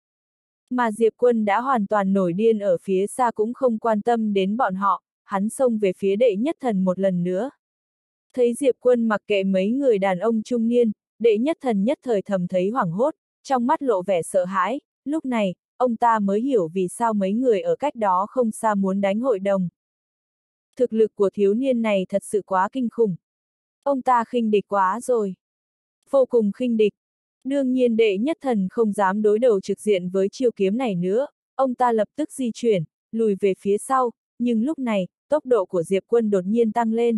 Mà Diệp Quân đã hoàn toàn nổi điên ở phía xa cũng không quan tâm đến bọn họ, hắn xông về phía Đệ Nhất Thần một lần nữa. Thấy Diệp Quân mặc kệ mấy người đàn ông trung niên, Đệ Nhất Thần nhất thời thầm thấy hoảng hốt, trong mắt lộ vẻ sợ hãi, lúc này, ông ta mới hiểu vì sao mấy người ở cách đó không xa muốn đánh hội đồng. Thực lực của thiếu niên này thật sự quá kinh khủng. Ông ta khinh địch quá rồi. vô cùng khinh địch. Đương nhiên đệ nhất thần không dám đối đầu trực diện với chiêu kiếm này nữa, ông ta lập tức di chuyển, lùi về phía sau, nhưng lúc này, tốc độ của Diệp Quân đột nhiên tăng lên.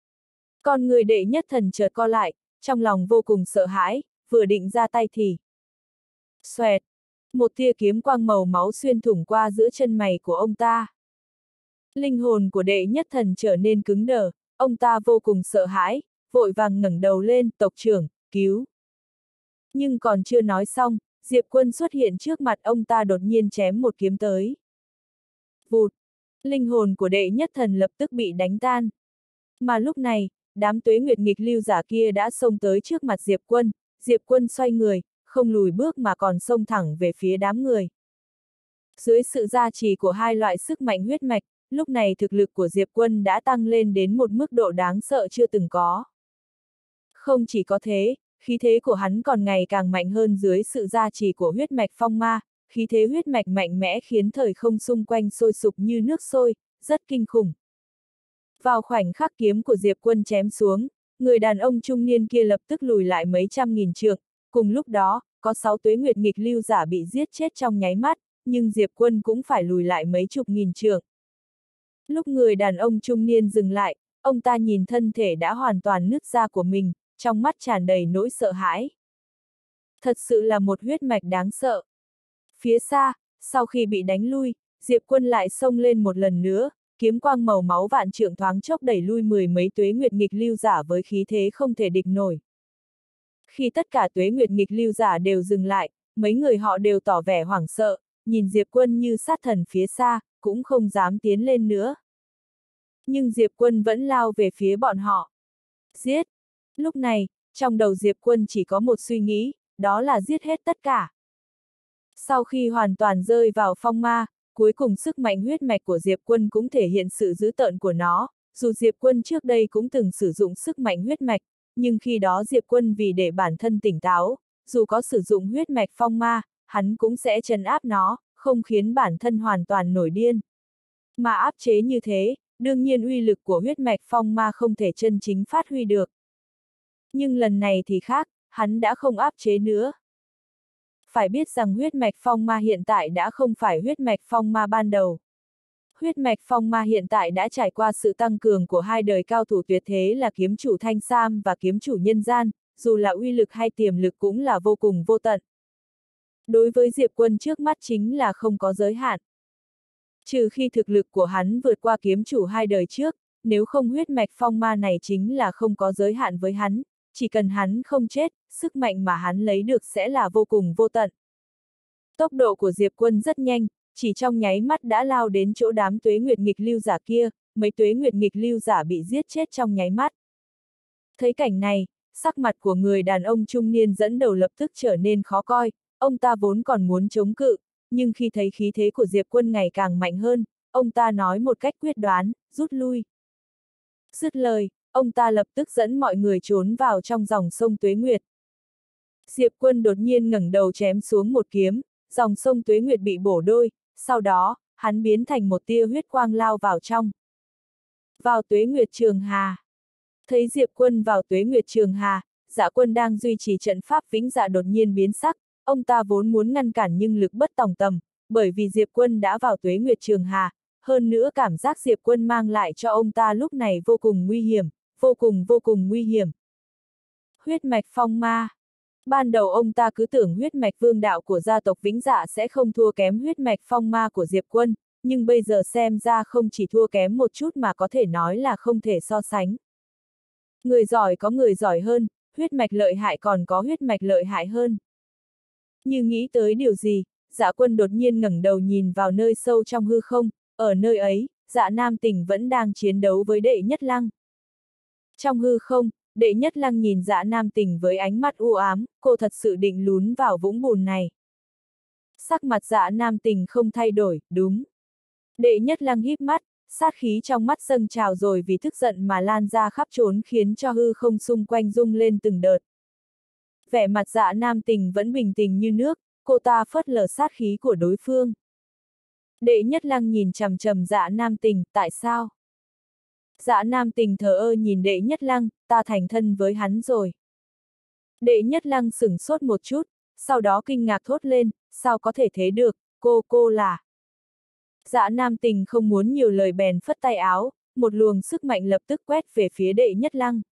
Con người đệ nhất thần chợt co lại, trong lòng vô cùng sợ hãi, vừa định ra tay thì. Xoẹt! Một tia kiếm quang màu máu xuyên thủng qua giữa chân mày của ông ta. Linh hồn của đệ nhất thần trở nên cứng đờ, ông ta vô cùng sợ hãi, vội vàng ngẩng đầu lên, tộc trưởng, cứu. Nhưng còn chưa nói xong, Diệp Quân xuất hiện trước mặt ông ta đột nhiên chém một kiếm tới. Vụt! Linh hồn của đệ nhất thần lập tức bị đánh tan. Mà lúc này, đám tuế nguyệt nghịch lưu giả kia đã xông tới trước mặt Diệp Quân xoay người, không lùi bước mà còn xông thẳng về phía đám người. Dưới sự gia trì của hai loại sức mạnh huyết mạch, lúc này thực lực của Diệp Quân đã tăng lên đến một mức độ đáng sợ chưa từng có. Không chỉ có thế, khí thế của hắn còn ngày càng mạnh hơn dưới sự gia trì của huyết mạch phong ma, khí thế huyết mạch mạnh mẽ khiến thời không xung quanh sôi sục như nước sôi, rất kinh khủng. Vào khoảnh khắc kiếm của Diệp Quân chém xuống, người đàn ông trung niên kia lập tức lùi lại mấy trăm nghìn trượng, cùng lúc đó, có 6 tuế nguyệt nghịch lưu giả bị giết chết trong nháy mắt, nhưng Diệp Quân cũng phải lùi lại mấy chục nghìn trượng. Lúc người đàn ông trung niên dừng lại, ông ta nhìn thân thể đã hoàn toàn nứt ra của mình, trong mắt tràn đầy nỗi sợ hãi. Thật sự là một huyết mạch đáng sợ. Phía xa, sau khi bị đánh lui, Diệp Quân lại xông lên một lần nữa, kiếm quang màu máu vạn trượng thoáng chốc đẩy lui mười mấy tuế nguyệt nghịch lưu giả với khí thế không thể địch nổi. Khi tất cả tuế nguyệt nghịch lưu giả đều dừng lại, mấy người họ đều tỏ vẻ hoảng sợ, nhìn Diệp Quân như sát thần phía xa, cũng không dám tiến lên nữa. Nhưng Diệp Quân vẫn lao về phía bọn họ. Giết! Lúc này, trong đầu Diệp Quân chỉ có một suy nghĩ, đó là giết hết tất cả. Sau khi hoàn toàn rơi vào phong ma, cuối cùng sức mạnh huyết mạch của Diệp Quân cũng thể hiện sự dữ tợn của nó, dù Diệp Quân trước đây cũng từng sử dụng sức mạnh huyết mạch, nhưng khi đó Diệp Quân vì để bản thân tỉnh táo, dù có sử dụng huyết mạch phong ma, hắn cũng sẽ trấn áp nó, không khiến bản thân hoàn toàn nổi điên. Mà áp chế như thế, đương nhiên uy lực của huyết mạch phong ma không thể chân chính phát huy được. Nhưng lần này thì khác, hắn đã không áp chế nữa. Phải biết rằng huyết mạch phong ma hiện tại đã không phải huyết mạch phong ma ban đầu. Huyết mạch phong ma hiện tại đã trải qua sự tăng cường của hai đời cao thủ tuyệt thế là kiếm chủ Thanh Sam và kiếm chủ Nhân Gian, dù là uy lực hay tiềm lực cũng là vô cùng vô tận. Đối với Diệp Quân trước mắt chính là không có giới hạn. Trừ khi thực lực của hắn vượt qua kiếm chủ hai đời trước, nếu không huyết mạch phong ma này chính là không có giới hạn với hắn, chỉ cần hắn không chết, sức mạnh mà hắn lấy được sẽ là vô cùng vô tận. Tốc độ của Diệp Quân rất nhanh, chỉ trong nháy mắt đã lao đến chỗ đám tuế nguyệt nghịch lưu giả kia, mấy tuế nguyệt nghịch lưu giả bị giết chết trong nháy mắt. Thấy cảnh này, sắc mặt của người đàn ông trung niên dẫn đầu lập tức trở nên khó coi, ông ta vốn còn muốn chống cự, nhưng khi thấy khí thế của Diệp Quân ngày càng mạnh hơn, ông ta nói một cách quyết đoán, rút lui. Dứt lời, ông ta lập tức dẫn mọi người trốn vào trong dòng sông Tuế Nguyệt. Diệp Quân đột nhiên ngẩng đầu chém xuống một kiếm, dòng sông Tuế Nguyệt bị bổ đôi, sau đó, hắn biến thành một tia huyết quang lao vào trong. Vào Tuế Nguyệt Trường Hà. Thấy Diệp Quân vào Tuế Nguyệt Trường Hà, Dạ Quân đang duy trì trận pháp Vĩnh Dạ đột nhiên biến sắc, ông ta vốn muốn ngăn cản nhưng lực bất tòng tầm, bởi vì Diệp Quân đã vào Tuế Nguyệt Trường Hà, hơn nữa cảm giác Diệp Quân mang lại cho ông ta lúc này vô cùng nguy hiểm, vô cùng nguy hiểm. Huyết mạch phong ma. Ban đầu ông ta cứ tưởng huyết mạch vương đạo của gia tộc Vĩnh Dạ sẽ không thua kém huyết mạch phong ma của Diệp Quân, nhưng bây giờ xem ra không chỉ thua kém một chút mà có thể nói là không thể so sánh. Người giỏi có người giỏi hơn, huyết mạch lợi hại còn có huyết mạch lợi hại hơn. Như nghĩ tới điều gì, Dạ Quân đột nhiên ngẩng đầu nhìn vào nơi sâu trong hư không, ở nơi ấy, Dạ Nam Tỉnh vẫn đang chiến đấu với Đệ Nhất Lăng. Trong hư không, Đệ Nhất Lăng nhìn Dạ Nam Tỉnh với ánh mắt u ám, cô thật sự định lún vào vũng bùn này. Sắc mặt Dạ Nam Tỉnh không thay đổi, đúng. Đệ Nhất Lăng híp mắt, sát khí trong mắt dâng trào rồi vì tức giận mà lan ra khắp trốn khiến cho hư không xung quanh rung lên từng đợt. Vẻ mặt Dạ Nam Tỉnh vẫn bình tĩnh như nước, cô ta phớt lờ sát khí của đối phương. Đệ Nhất Lăng nhìn chằm chằm Dạ Nam Tỉnh, tại sao? Dạ Nam Tỉnh thờ ơ nhìn Đệ Nhất Lăng, ta thành thân với hắn rồi. Đệ Nhất Lăng sửng sốt một chút, sau đó kinh ngạc thốt lên, sao có thể thế được, cô là... Dạ Nam Tình không muốn nhiều lời bèn phất tay áo, một luồng sức mạnh lập tức quét về phía Đệ Nhất Lăng.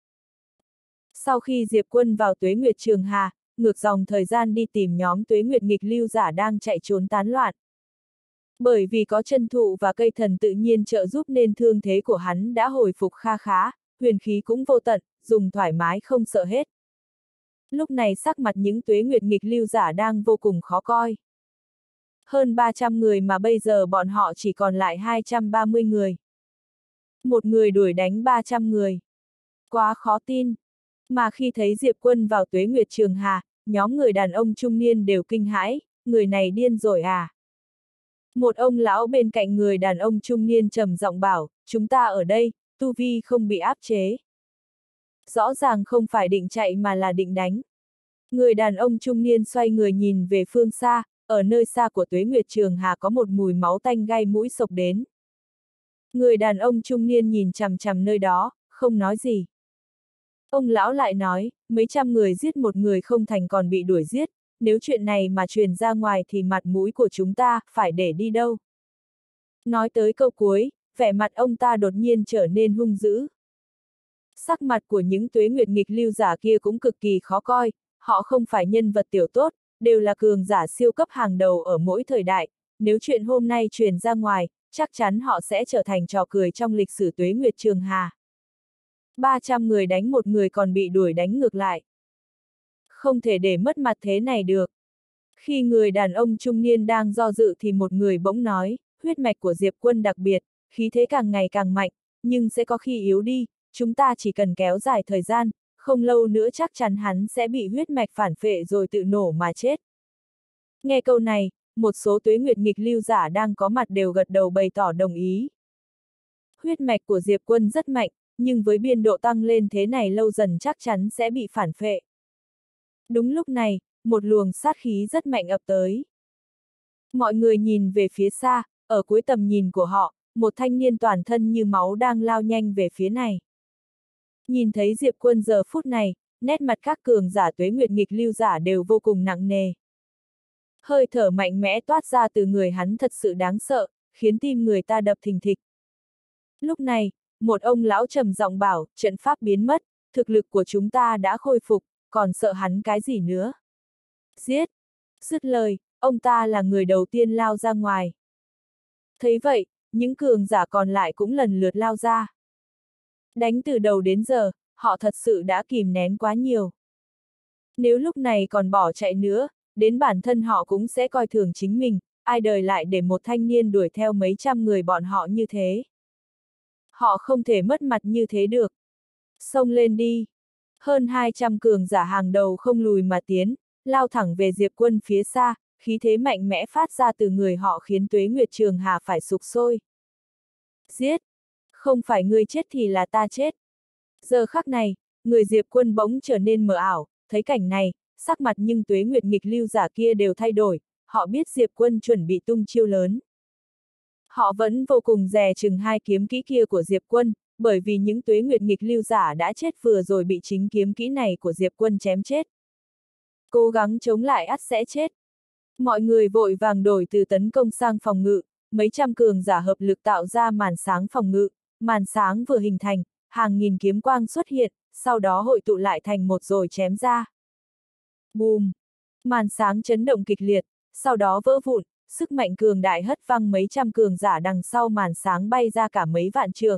Sau khi Diệp Quân vào Tuế Nguyệt Trường Hà, ngược dòng thời gian đi tìm nhóm Tuế Nguyệt nghịch lưu giả đang chạy trốn tán loạn. Bởi vì có chân thụ và cây thần tự nhiên trợ giúp nên thương thế của hắn đã hồi phục kha khá, huyền khí cũng vô tận, dùng thoải mái không sợ hết. Lúc này sắc mặt những Tuế Nguyệt nghịch lưu giả đang vô cùng khó coi. Hơn 300 người mà bây giờ bọn họ chỉ còn lại 230 người. Một người đuổi đánh 300 người. Quá khó tin. Mà khi thấy Diệp Quân vào Tuế Nguyệt Trường Hà, nhóm người đàn ông trung niên đều kinh hãi, người này điên rồi à? Một ông lão bên cạnh người đàn ông trung niên trầm giọng bảo, chúng ta ở đây, tu vi không bị áp chế. Rõ ràng không phải định chạy mà là định đánh. Người đàn ông trung niên xoay người nhìn về phương xa, ở nơi xa của Tuế Nguyệt Trường Hà có một mùi máu tanh gai mũi xộc đến. Người đàn ông trung niên nhìn chằm chằm nơi đó, không nói gì. Ông lão lại nói, mấy trăm người giết một người không thành còn bị đuổi giết, nếu chuyện này mà truyền ra ngoài thì mặt mũi của chúng ta, phải để đi đâu. Nói tới câu cuối, vẻ mặt ông ta đột nhiên trở nên hung dữ. Sắc mặt của những Tuế Nguyệt nghịch lưu giả kia cũng cực kỳ khó coi, họ không phải nhân vật tiểu tốt, đều là cường giả siêu cấp hàng đầu ở mỗi thời đại, nếu chuyện hôm nay truyền ra ngoài, chắc chắn họ sẽ trở thành trò cười trong lịch sử Tuế Nguyệt Trường Hà. 300 người đánh một người còn bị đuổi đánh ngược lại. Không thể để mất mặt thế này được. Khi người đàn ông trung niên đang do dự thì một người bỗng nói, huyết mạch của Diệp Quân đặc biệt, khí thế càng ngày càng mạnh, nhưng sẽ có khi yếu đi, chúng ta chỉ cần kéo dài thời gian, không lâu nữa chắc chắn hắn sẽ bị huyết mạch phản phệ rồi tự nổ mà chết. Nghe câu này, một số Tuế Nguyệt nghịch lưu giả đang có mặt đều gật đầu bày tỏ đồng ý. Huyết mạch của Diệp Quân rất mạnh, nhưng với biên độ tăng lên thế này lâu dần chắc chắn sẽ bị phản phệ. Đúng lúc này, một luồng sát khí rất mạnh ập tới. Mọi người nhìn về phía xa, ở cuối tầm nhìn của họ, một thanh niên toàn thân như máu đang lao nhanh về phía này. Nhìn thấy Diệp Quân giờ phút này, nét mặt các cường giả Tuế Nguyệt nghịch lưu giả đều vô cùng nặng nề. Hơi thở mạnh mẽ toát ra từ người hắn thật sự đáng sợ, khiến tim người ta đập thình thịch. Lúc này, một ông lão trầm giọng bảo, trận pháp biến mất, thực lực của chúng ta đã khôi phục, còn sợ hắn cái gì nữa? Giết! Dứt lời, ông ta là người đầu tiên lao ra ngoài. Thấy vậy, những cường giả còn lại cũng lần lượt lao ra. Đánh từ đầu đến giờ, họ thật sự đã kìm nén quá nhiều. Nếu lúc này còn bỏ chạy nữa, đến bản thân họ cũng sẽ coi thường chính mình, ai đời lại để một thanh niên đuổi theo mấy trăm người bọn họ như thế. Họ không thể mất mặt như thế được. Xông lên đi! Hơn 200 cường giả hàng đầu không lùi mà tiến, lao thẳng về Diệp Quân phía xa, khí thế mạnh mẽ phát ra từ người họ khiến Tuế Nguyệt Trường Hà phải sục sôi. Giết! Không phải ngươi chết thì là ta chết. Giờ khắc này, người Diệp Quân bỗng trở nên mờ ảo, thấy cảnh này, sắc mặt nhưng Tuế Nguyệt nghịch lưu giả kia đều thay đổi, họ biết Diệp Quân chuẩn bị tung chiêu lớn. Họ vẫn vô cùng dè chừng hai kiếm kỹ kia của Diệp Quân, bởi vì những Tuế Nguyệt nghịch lưu giả đã chết vừa rồi bị chính kiếm kỹ này của Diệp Quân chém chết. Cố gắng chống lại ắt sẽ chết. Mọi người vội vàng đổi từ tấn công sang phòng ngự, mấy trăm cường giả hợp lực tạo ra màn sáng phòng ngự, màn sáng vừa hình thành, hàng nghìn kiếm quang xuất hiện, sau đó hội tụ lại thành một rồi chém ra. Bùm! Màn sáng chấn động kịch liệt, sau đó vỡ vụn, sức mạnh cường đại hất văng mấy trăm cường giả đằng sau màn sáng bay ra cả mấy vạn trượng.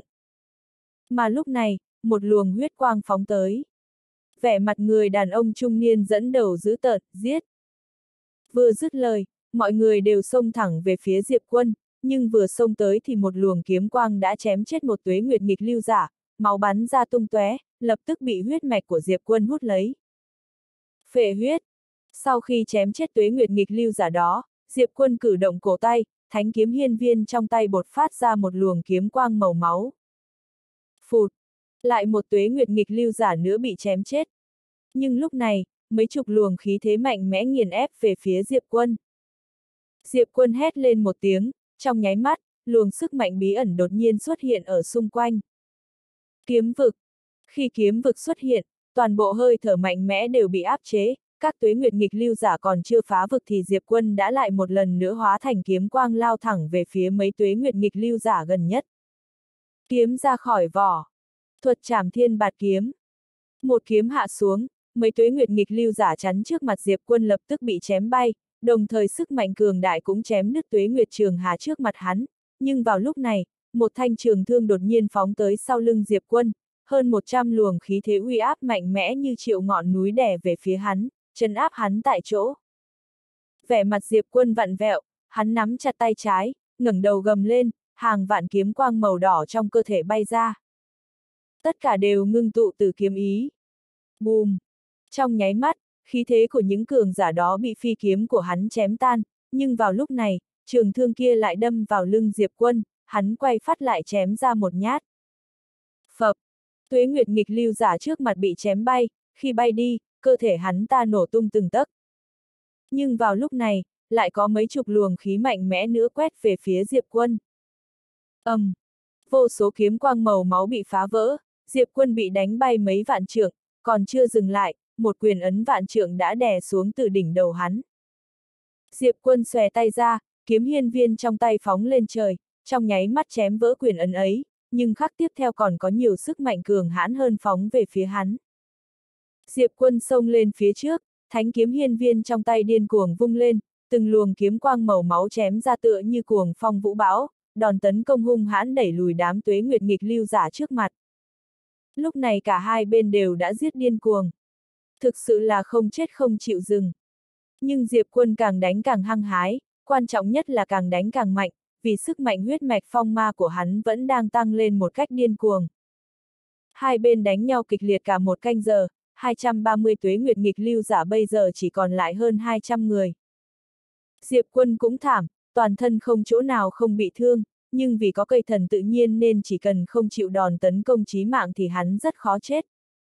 Mà lúc này, một luồng huyết quang phóng tới. Vẻ mặt người đàn ông trung niên dẫn đầu dữ tợn, giết. Vừa dứt lời, mọi người đều xông thẳng về phía Diệp Quân, nhưng vừa xông tới thì một luồng kiếm quang đã chém chết một Tuế Nguyệt nghịch lưu giả, máu bắn ra tung tóe, lập tức bị huyết mạch của Diệp Quân hút lấy. Phệ huyết! Sau khi chém chết Tuế Nguyệt nghịch lưu giả đó, Diệp Quân cử động cổ tay, thánh kiếm hiên viên trong tay bột phát ra một luồng kiếm quang màu máu. Phụt! Lại một Tuế Nguyệt nghịch lưu giả nữa bị chém chết. Nhưng lúc này, mấy chục luồng khí thế mạnh mẽ nghiền ép về phía Diệp Quân. Diệp Quân hét lên một tiếng, trong nháy mắt, luồng sức mạnh bí ẩn đột nhiên xuất hiện ở xung quanh. Kiếm vực! Khi kiếm vực xuất hiện, toàn bộ hơi thở mạnh mẽ đều bị áp chế, các tuế nguyệt nghịch lưu giả còn chưa phá vực thì Diệp Quân đã lại một lần nữa hóa thành kiếm quang lao thẳng về phía mấy tuế nguyệt nghịch lưu giả gần nhất. Kiếm ra khỏi vỏ. Thuật trảm thiên bạt kiếm. Một kiếm hạ xuống, mấy tuế nguyệt nghịch lưu giả chắn trước mặt Diệp Quân lập tức bị chém bay, đồng thời sức mạnh cường đại cũng chém đứt tuế nguyệt trường hà trước mặt hắn, nhưng vào lúc này, một thanh trường thương đột nhiên phóng tới sau lưng Diệp Quân, hơn 100 luồng khí thế uy áp mạnh mẽ như triệu ngọn núi đè về phía hắn, trấn áp hắn tại chỗ. Vẻ mặt Diệp Quân vặn vẹo, hắn nắm chặt tay trái, ngẩng đầu gầm lên, hàng vạn kiếm quang màu đỏ trong cơ thể bay ra. Tất cả đều ngưng tụ từ kiếm ý. Bùm! Trong nháy mắt, khí thế của những cường giả đó bị phi kiếm của hắn chém tan, nhưng vào lúc này, trường thương kia lại đâm vào lưng Diệp Quân, hắn quay phát lại chém ra một nhát. Phập! Tuế nguyệt nghịch lưu giả trước mặt bị chém bay, khi bay đi, cơ thể hắn ta nổ tung từng tấc. Nhưng vào lúc này, lại có mấy chục luồng khí mạnh mẽ nữa quét về phía Diệp Quân. Vô số kiếm quang màu máu bị phá vỡ, Diệp Quân bị đánh bay mấy vạn trượng, còn chưa dừng lại, một quyền ấn vạn trượng đã đè xuống từ đỉnh đầu hắn. Diệp Quân xòe tay ra, kiếm hiên viên trong tay phóng lên trời, trong nháy mắt chém vỡ quyền ấn ấy, nhưng khắc tiếp theo còn có nhiều sức mạnh cường hãn hơn phóng về phía hắn. Diệp Quân xông lên phía trước, thánh kiếm hiên viên trong tay điên cuồng vung lên, từng luồng kiếm quang màu máu chém ra tựa như cuồng phong vũ bão, đòn tấn công hung hãn đẩy lùi đám tuế nguyệt nghịch lưu giả trước mặt. Lúc này cả hai bên đều đã giết điên cuồng. Thực sự là không chết không chịu dừng. Nhưng Diệp Quân càng đánh càng hăng hái, quan trọng nhất là càng đánh càng mạnh, vì sức mạnh huyết mạch phong ma của hắn vẫn đang tăng lên một cách điên cuồng. Hai bên đánh nhau kịch liệt cả một canh giờ, 230 tuế nguyệt nghịch lưu giả bây giờ chỉ còn lại hơn 200 người. Diệp Quân cũng thảm, toàn thân không chỗ nào không bị thương, nhưng vì có cây thần tự nhiên nên chỉ cần không chịu đòn tấn công chí mạng thì hắn rất khó chết.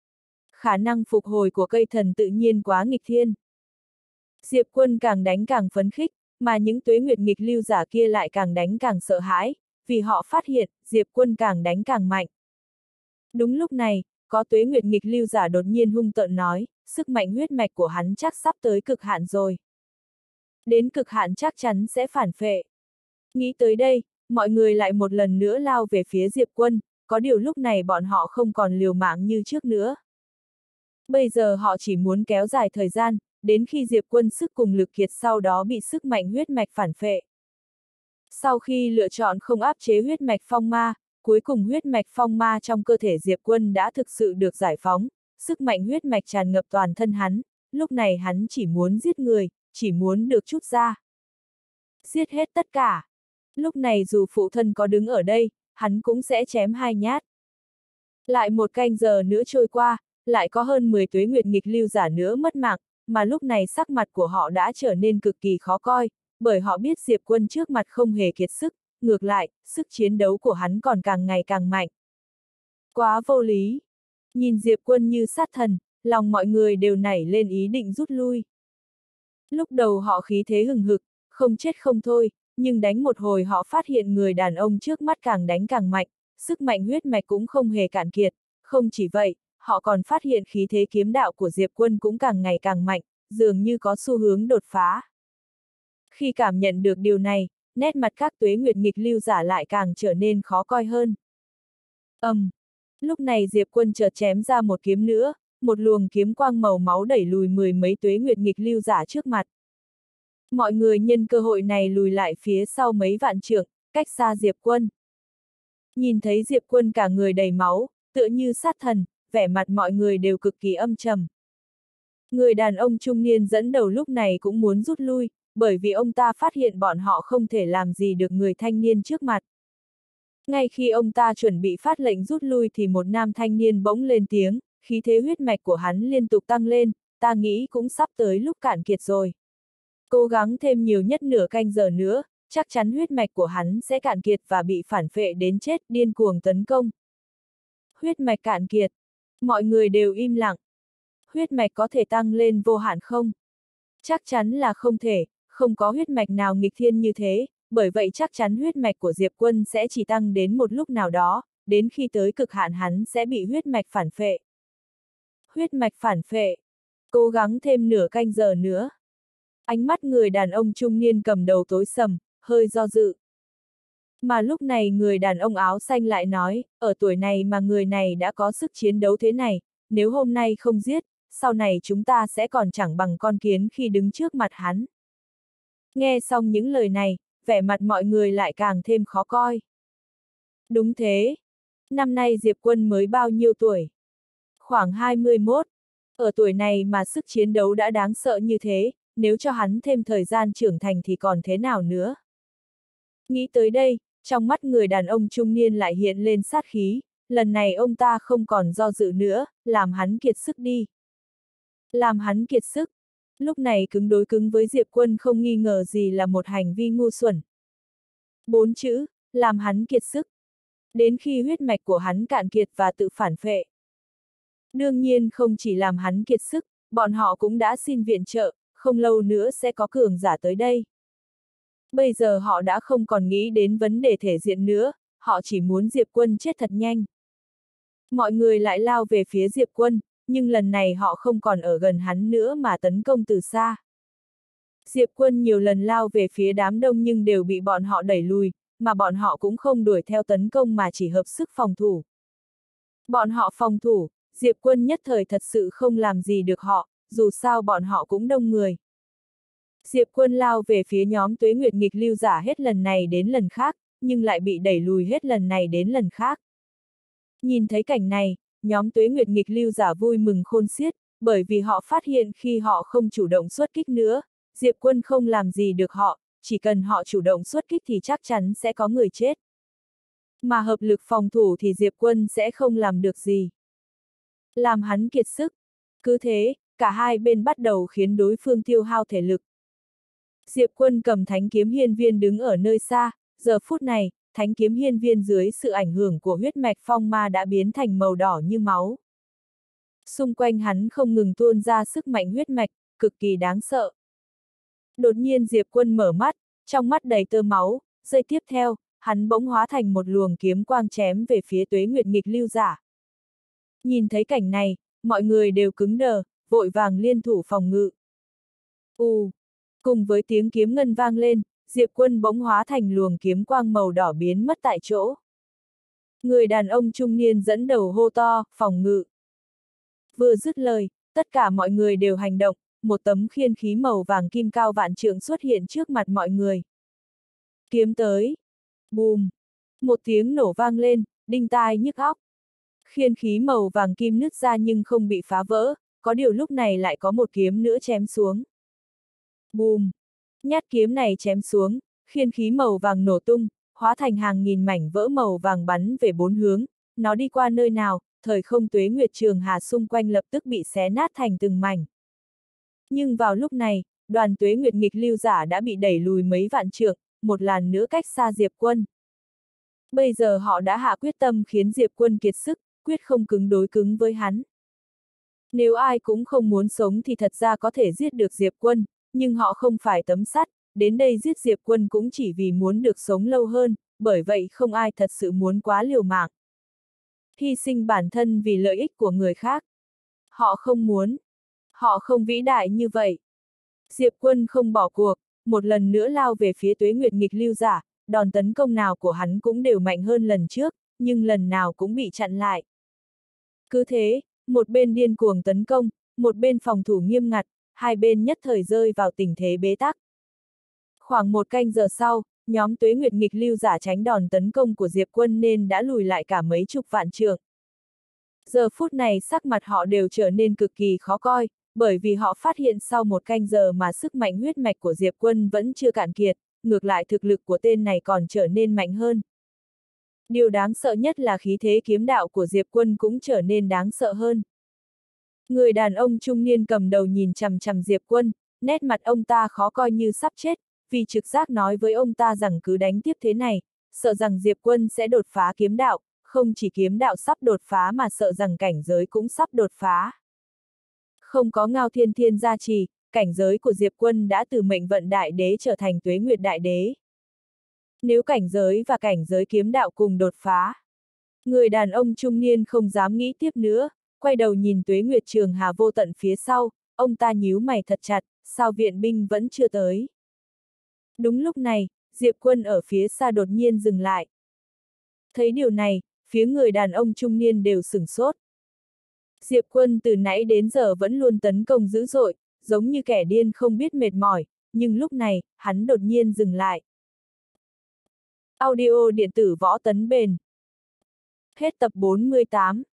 Khả năng phục hồi của cây thần tự nhiên quá nghịch thiên. Diệp Quân càng đánh càng phấn khích, mà những tuế nguyệt nghịch lưu giả kia lại càng đánh càng sợ hãi, vì họ phát hiện, Diệp Quân càng đánh càng mạnh. Đúng lúc này, có tuế nguyệt nghịch lưu giả đột nhiên hung tợn nói, sức mạnh huyết mạch của hắn chắc sắp tới cực hạn rồi. Đến cực hạn chắc chắn sẽ phản phệ. Nghĩ tới đây, mọi người lại một lần nữa lao về phía Diệp Quân, có điều lúc này bọn họ không còn liều mạng như trước nữa. Bây giờ họ chỉ muốn kéo dài thời gian, đến khi Diệp Quân sức cùng lực kiệt sau đó bị sức mạnh huyết mạch phản phệ. Sau khi lựa chọn không áp chế huyết mạch phong ma, cuối cùng huyết mạch phong ma trong cơ thể Diệp Quân đã thực sự được giải phóng, sức mạnh huyết mạch tràn ngập toàn thân hắn, lúc này hắn chỉ muốn giết người, chỉ muốn được chút ra. Giết hết tất cả. Lúc này dù phụ thân có đứng ở đây, hắn cũng sẽ chém hai nhát. Lại một canh giờ nữa trôi qua, lại có hơn 10 tuế nguyệt nghịch lưu giả nữa mất mạng, mà lúc này sắc mặt của họ đã trở nên cực kỳ khó coi, bởi họ biết Diệp Quân trước mặt không hề kiệt sức, ngược lại, sức chiến đấu của hắn còn càng ngày càng mạnh. Quá vô lý. Nhìn Diệp Quân như sát thần, lòng mọi người đều nảy lên ý định rút lui. Lúc đầu họ khí thế hừng hực, không chết không thôi, nhưng đánh một hồi họ phát hiện người đàn ông trước mắt càng đánh càng mạnh, sức mạnh huyết mạch cũng không hề cạn kiệt, không chỉ vậy, họ còn phát hiện khí thế kiếm đạo của Diệp Quân cũng càng ngày càng mạnh, dường như có xu hướng đột phá. Khi cảm nhận được điều này, nét mặt các tuế nguyệt nghịch lưu giả lại càng trở nên khó coi hơn. Lúc này Diệp Quân chợt chém ra một kiếm nữa, một luồng kiếm quang màu máu đẩy lùi 10 mấy tuế nguyệt nghịch lưu giả trước mặt. Mọi người nhân cơ hội này lùi lại phía sau mấy vạn trượng, cách xa Diệp Quân. Nhìn thấy Diệp Quân cả người đầy máu, tựa như sát thần, vẻ mặt mọi người đều cực kỳ âm trầm. Người đàn ông trung niên dẫn đầu lúc này cũng muốn rút lui, bởi vì ông ta phát hiện bọn họ không thể làm gì được người thanh niên trước mặt. Ngay khi ông ta chuẩn bị phát lệnh rút lui thì một nam thanh niên bỗng lên tiếng, khí thế huyết mạch của hắn liên tục tăng lên, ta nghĩ cũng sắp tới lúc cạn kiệt rồi. Cố gắng thêm nhiều nhất nửa canh giờ nữa, chắc chắn huyết mạch của hắn sẽ cạn kiệt và bị phản phệ đến chết, điên cuồng tấn công. Huyết mạch cạn kiệt. Mọi người đều im lặng. Huyết mạch có thể tăng lên vô hạn không? Chắc chắn là không thể, không có huyết mạch nào nghịch thiên như thế, bởi vậy chắc chắn huyết mạch của Diệp Quân sẽ chỉ tăng đến một lúc nào đó, đến khi tới cực hạn hắn sẽ bị huyết mạch phản phệ. Huyết mạch phản phệ. Cố gắng thêm nửa canh giờ nữa. Ánh mắt người đàn ông trung niên cầm đầu tối sầm, hơi do dự. Mà lúc này người đàn ông áo xanh lại nói, ở tuổi này mà người này đã có sức chiến đấu thế này, nếu hôm nay không giết, sau này chúng ta sẽ còn chẳng bằng con kiến khi đứng trước mặt hắn. Nghe xong những lời này, vẻ mặt mọi người lại càng thêm khó coi. Đúng thế. Năm nay Diệp Quân mới bao nhiêu tuổi? Khoảng 21. Ở tuổi này mà sức chiến đấu đã đáng sợ như thế, nếu cho hắn thêm thời gian trưởng thành thì còn thế nào nữa? Nghĩ tới đây, trong mắt người đàn ông trung niên lại hiện lên sát khí, lần này ông ta không còn do dự nữa, làm hắn kiệt sức đi. Làm hắn kiệt sức. Lúc này cứng đối cứng với Diệp Quân không nghi ngờ gì là một hành vi ngu xuẩn. 4 chữ, làm hắn kiệt sức. Đến khi huyết mạch của hắn cạn kiệt và tự phản phệ. Đương nhiên không chỉ làm hắn kiệt sức, bọn họ cũng đã xin viện trợ, không lâu nữa sẽ có cường giả tới đây. Bây giờ họ đã không còn nghĩ đến vấn đề thể diện nữa, họ chỉ muốn Diệp Quân chết thật nhanh. Mọi người lại lao về phía Diệp Quân, nhưng lần này họ không còn ở gần hắn nữa mà tấn công từ xa. Diệp Quân nhiều lần lao về phía đám đông nhưng đều bị bọn họ đẩy lùi, mà bọn họ cũng không đuổi theo tấn công mà chỉ hợp sức phòng thủ. Bọn họ phòng thủ, Diệp Quân nhất thời thật sự không làm gì được họ, dù sao bọn họ cũng đông người. Diệp Quân lao về phía nhóm Tuế Nguyệt nghịch lưu giả hết lần này đến lần khác, nhưng lại bị đẩy lùi hết lần này đến lần khác. Nhìn thấy cảnh này, nhóm Tuế Nguyệt nghịch lưu giả vui mừng khôn xiết, bởi vì họ phát hiện khi họ không chủ động xuất kích nữa, Diệp Quân không làm gì được họ, chỉ cần họ chủ động xuất kích thì chắc chắn sẽ có người chết. Mà hợp lực phòng thủ thì Diệp Quân sẽ không làm được gì. Làm hắn kiệt sức. Cứ thế, cả hai bên bắt đầu khiến đối phương tiêu hao thể lực. Diệp Quân cầm thánh kiếm hiên viên đứng ở nơi xa, giờ phút này, thánh kiếm hiên viên dưới sự ảnh hưởng của huyết mạch phong ma đã biến thành màu đỏ như máu. Xung quanh hắn không ngừng tuôn ra sức mạnh huyết mạch, cực kỳ đáng sợ. Đột nhiên Diệp Quân mở mắt, trong mắt đầy tơ máu, giây tiếp theo, hắn bỗng hóa thành một luồng kiếm quang chém về phía Tuế Nguyệt nghịch lưu giả. Nhìn thấy cảnh này, mọi người đều cứng đờ, vội vàng liên thủ phòng ngự. Cùng với tiếng kiếm ngân vang lên, Diệp Quân bỗng hóa thành luồng kiếm quang màu đỏ biến mất tại chỗ. Người đàn ông trung niên dẫn đầu hô to, phòng ngự. Vừa dứt lời, tất cả mọi người đều hành động, một tấm khiên khí màu vàng kim cao vạn trượng xuất hiện trước mặt mọi người. Kiếm tới. Bùm. Một tiếng nổ vang lên, đinh tai nhức óc. Khiên khí màu vàng kim nứt ra nhưng không bị phá vỡ, có điều lúc này lại có một kiếm nữa chém xuống. Bùm! Nhát kiếm này chém xuống, khiên khí màu vàng nổ tung, hóa thành hàng nghìn mảnh vỡ màu vàng bắn về bốn hướng, nó đi qua nơi nào, thời không Tuế Nguyệt Trường Hà xung quanh lập tức bị xé nát thành từng mảnh. Nhưng vào lúc này, đoàn Tuế Nguyệt nghịch lưu giả đã bị đẩy lùi mấy vạn trượng, một làn nữa cách xa Diệp Quân. Bây giờ họ đã hạ quyết tâm khiến Diệp Quân kiệt sức, quyết không cứng đối cứng với hắn. Nếu ai cũng không muốn sống thì thật ra có thể giết được Diệp Quân, nhưng họ không phải tấm sắt, đến đây giết Diệp Quân cũng chỉ vì muốn được sống lâu hơn, bởi vậy không ai thật sự muốn quá liều mạng. Hy sinh bản thân vì lợi ích của người khác. Họ không muốn. Họ không vĩ đại như vậy. Diệp Quân không bỏ cuộc, một lần nữa lao về phía Tuế Nguyệt nghịch lưu giả, đòn tấn công nào của hắn cũng đều mạnh hơn lần trước, nhưng lần nào cũng bị chặn lại. Cứ thế, một bên điên cuồng tấn công, một bên phòng thủ nghiêm ngặt, hai bên nhất thời rơi vào tình thế bế tắc. Khoảng một canh giờ sau, nhóm Tuế Nguyệt nghịch lưu giả tránh đòn tấn công của Diệp Quân nên đã lùi lại cả mấy chục vạn trượng. Giờ phút này sắc mặt họ đều trở nên cực kỳ khó coi, bởi vì họ phát hiện sau một canh giờ mà sức mạnh huyết mạch của Diệp Quân vẫn chưa cạn kiệt, ngược lại thực lực của tên này còn trở nên mạnh hơn. Điều đáng sợ nhất là khí thế kiếm đạo của Diệp Quân cũng trở nên đáng sợ hơn. Người đàn ông trung niên cầm đầu nhìn chằm chằm Diệp Quân, nét mặt ông ta khó coi như sắp chết, vì trực giác nói với ông ta rằng cứ đánh tiếp thế này, sợ rằng Diệp Quân sẽ đột phá kiếm đạo, không chỉ kiếm đạo sắp đột phá mà sợ rằng cảnh giới cũng sắp đột phá. Không có Ngao Thiên Thiên gia trì, cảnh giới của Diệp Quân đã từ mệnh vận đại đế trở thành Tuế Nguyệt đại đế. Nếu cảnh giới và cảnh giới kiếm đạo cùng đột phá, người đàn ông trung niên không dám nghĩ tiếp nữa, quay đầu nhìn Tuế Nguyệt Trường Hà vô tận phía sau, ông ta nhíu mày thật chặt, sao viện binh vẫn chưa tới. Đúng lúc này, Diệp Quân ở phía xa đột nhiên dừng lại. Thấy điều này, phía người đàn ông trung niên đều sửng sốt. Diệp Quân từ nãy đến giờ vẫn luôn tấn công dữ dội, giống như kẻ điên không biết mệt mỏi, nhưng lúc này, hắn đột nhiên dừng lại. Audio điện tử võ tấn bền. Hết tập 48.